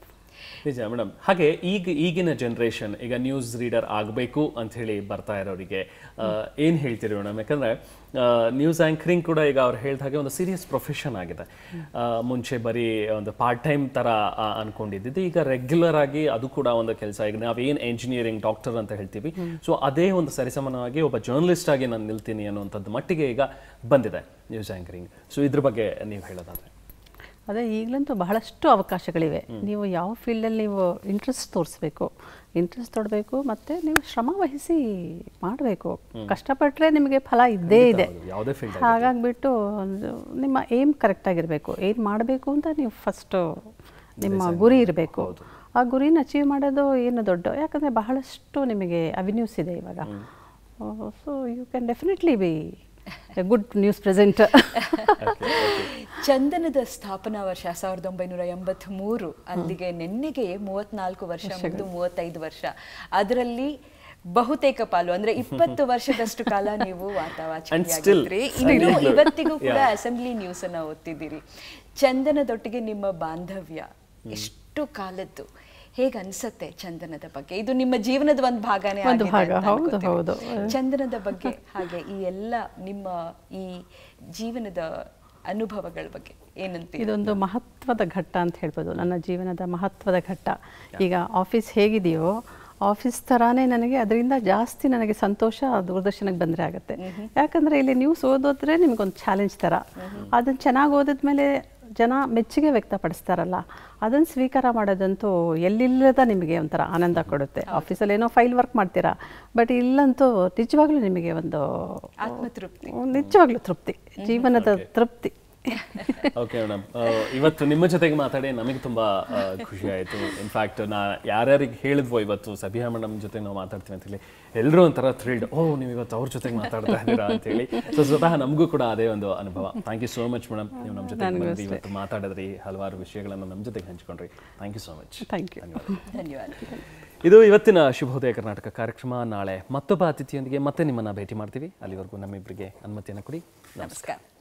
ನಿಜ ಮೇಡಮ್. ಹಾಗೆ ಈಗಿನ ಜನರೇಷನ್ ಈಗ ನ್ಯೂಸ್ ರೀಡರ್ ಆಗಬೇಕು ಅಂತ ಹೇಳಿ ಬರ್ತಾ ಇರೋರಿಗೆ ಏನು ಹೇಳ್ತೀರಿ ಮೇಡಮ್? ಯಾಕಂದರೆ ನ್ಯೂಸ್ ಆ್ಯಂಕರಿಂಗ್ ಕೂಡ ಈಗ ಅವ್ರು ಹೇಳಿದ ಹಾಗೆ ಒಂದು ಸೀರಿಯಸ್ ಪ್ರೊಫೆಷನ್ ಆಗಿದೆ. ಮುಂಚೆ ಬರೀ ಒಂದು ಪಾರ್ಟ್ ಟೈಮ್ ಥರ ಅಂದ್ಕೊಂಡಿದ್ದು ಈಗ ರೆಗ್ಯುಲರ್ ಆಗಿ ಅದು ಕೂಡ ಒಂದು ಕೆಲಸ. ಈಗ ನಾವೇನು ಎಂಜಿನಿಯರಿಂಗ್ ಡಾಕ್ಟರ್ ಅಂತ ಹೇಳ್ತೀವಿ, ಸೊ ಅದೇ ಒಂದು ಸರಿಸಮಾನವಾಗಿ ಒಬ್ಬ ಜರ್ನಲಿಸ್ಟ್ ಆಗಿ ನಾನು ನಿಲ್ತೀನಿ ಅನ್ನುವಂಥದ್ದು ಮಟ್ಟಿಗೆ ಈಗ ಬಂದಿದೆ ನ್ಯೂಸ್ ಆ್ಯಂಕರಿಂಗ್. ಸೊ ಇದ್ರ ಬಗ್ಗೆ ನೀವು ಹೇಳೋದಾದರೆ? ಅದೇ ಈಗಲಂತೂ ಬಹಳಷ್ಟು ಅವಕಾಶಗಳಿವೆ. ನೀವು ಯಾವ ಫೀಲ್ಡಲ್ಲಿ ನೀವು ಇಂಟ್ರೆಸ್ಟ್ ತೋರಿಸ್ಬೇಕು, ಇಂಟ್ರೆಸ್ಟ್ ತೊಡಬೇಕು, ಮತ್ತು ನೀವು ಶ್ರಮ ವಹಿಸಿ ಮಾಡಬೇಕು. ಕಷ್ಟಪಟ್ಟರೆ ನಿಮಗೆ ಫಲ ಇದ್ದೇ ಇದೆ. ಹಾಗಾಗಿಬಿಟ್ಟು ನಿಮ್ಮ ಏಮ್ ಕರೆಕ್ಟಾಗಿರಬೇಕು. ಏನು ಮಾಡಬೇಕು ಅಂತ ನೀವು ಫಸ್ಟು ನಿಮ್ಮ ಗುರಿ ಇರಬೇಕು. ಆ ಗುರಿನ ಅಚೀವ್ ಮಾಡೋದು ಏನು ದೊಡ್ಡ, ಯಾಕಂದರೆ ಬಹಳಷ್ಟು ನಿಮಗೆ ಅವೆನ್ಯೂಸ್ ಇದೆ ಇವಾಗ. So you can definitely be good news presenter. ಚಂದನದ ಸ್ಥಾಪನಾ ವರ್ಷ 1983, ಅಲ್ಲಿಗೆ ನಿನ್ನೆಗೆ 34 ವರ್ಷ ಮುಗಿದು 35 ವರ್ಷ. ಅದರಲ್ಲಿ ಬಹುತೇಕ ಪಾಲು ಅಂದ್ರೆ 20 ವರ್ಷದಷ್ಟು ಕಾಲ ನೀವು ವಾರ್ತಾವಾಚಕಿಯಾಗಿದ್ರಿ. ಇನ್ನು ಇವತ್ತಿಗೂ ಕೂಡ ಅಸೆಂಬ್ಲಿ ನ್ಯೂಸ್ ಅನ್ನ ಓದ್ತಿದ್ದೀರಿ. ಚಂದನದೊಟ್ಟಿಗೆ ನಿಮ್ಮ ಬಾಂಧವ್ಯ ಎಷ್ಟು ಕಾಲದ್ದು? ಹೇಗೆ ಅನ್ಸತ್ತೆ ಚಂದನದ ಬಗ್ಗೆ? ಇದು ನಿಮ್ಮ ಜೀವನದ ಒಂದು ಭಾಗನೇ ಆಗಿದೆ. ಚಂದನದ ಬಗ್ಗೆ ಹಾಗೆ ಈ ಎಲ್ಲ ನಿಮ್ಮ ಈ ಜೀವನದ ಅನುಭವಗಳ ಬಗ್ಗೆ ಏನಂತ? ಇದೊಂದು ಮಹತ್ವದ ಘಟ್ಟ ಅಂತ ಹೇಳ್ಬೋದು, ನನ್ನ ಜೀವನದ ಮಹತ್ವದ ಘಟ್ಟ. ಈಗ ಆಫೀಸ್ ಹೇಗಿದೆಯೋ ಆಫೀಸ್ ಥರಾನೇ ನನಗೆ ಅದರಿಂದ ಜಾಸ್ತಿ ನನಗೆ ಸಂತೋಷ ದೂರದರ್ಶನಕ್ಕೆ ಬಂದರೆ ಆಗುತ್ತೆ. ಯಾಕಂದರೆ ಇಲ್ಲಿ ನ್ಯೂಸ್ ಓದೋದ್ರೆ ನಿಮಗೊಂದು ಚಾಲೆಂಜ್ ಥರ. ಅದನ್ನು ಚೆನ್ನಾಗಿ ಓದಿದ್ಮೇಲೆ ಜನ ಮೆಚ್ಚುಗೆ ವ್ಯಕ್ತಪಡಿಸ್ತಾರಲ್ಲ, ಅದನ್ನು ಸ್ವೀಕಾರ ಮಾಡೋದಂತೂ ಎಲ್ಲಿಲ್ಲದ ನಿಮಗೆ ಒಂಥರ ಆನಂದ ಕೊಡುತ್ತೆ. ಆಫೀಸಲ್ಲಿ ಏನೋ ಫೈಲ್ ವರ್ಕ್ ಮಾಡ್ತೀರಾ, ಬಟ್ ಇಲ್ಲಂತೂ ನಿಜವಾಗ್ಲೂ ನಿಮಗೆ ಒಂದು ಆತ್ಮತೃಪ್ತಿ, ನಿಜವಾಗ್ಲೂ ತೃಪ್ತಿ, ಜೀವನದ ತೃಪ್ತಿ. ಓಕೆ ಮೇಡಮ್, ಇವತ್ತು ನಿಮ್ಮ ಜೊತೆಗೆ ಮಾತಾಡಿ ನಮಗೆ ತುಂಬ ಖುಷಿ ಆಯಿತು. ಇನ್ಫ್ಯಾಕ್ಟ್ ನಾ ಯಾರ್ಯಾರಿಗೆ ಹೇಳಿದ್ವೋ ಇವತ್ತು ಸಬಿಹಾ ಮೇಡಮ್ ಜೊತೆ ನಾವು ಮಾತಾಡ್ತೀವಿ ಅಂತೇಳಿ ಎಲ್ಲರೂ ಒಂಥರ ಥ್ರಿಲ್ಡ್, ನೀವು ಇವತ್ತು ಅವ್ರ ಜೊತೆಗೆ ಮಾತಾಡ್ತಾ ಇದ್ದೀರಾ ಅಂತೇಳಿ. ಸೊ ಸ್ವತಃ ನಮಗೂ ಕೂಡ ಅದೇ ಒಂದು ಅನುಭವ. Thank you so much madam, ನೀವು ನಮ್ಮ ಜೊತೆ ಬಂದು ಇವತ್ತು ಮಾತಾಡಿದ್ರಿ, ಹಲವಾರು ವಿಷಯಗಳನ್ನು ನಮ್ಮ ಜೊತೆಗೆ ಹಂಚ್ಕೊಂಡ್ರಿ. Thank you so much. Thank you. ಧನ್ಯವಾದ. ಇದು ಇವತ್ತಿನ ಶುಭೋದಯ ಕರ್ನಾಟಕ ಕಾರ್ಯಕ್ರಮ. ನಾಳೆ ಮತ್ತೊಬ್ಬ ಅತಿಥಿಯೊಂದಿಗೆ ಮತ್ತೆ ನಿಮ್ಮನ್ನು ಭೇಟಿ ಮಾಡ್ತೀವಿ. ಅಲ್ಲಿವರೆಗೂ ನಮ್ಮಿಬ್ಬರಿಗೆ ಅನುಮತಿಯನ್ನು ಕೊಡಿ. ನಮಸ್ಕಾರ.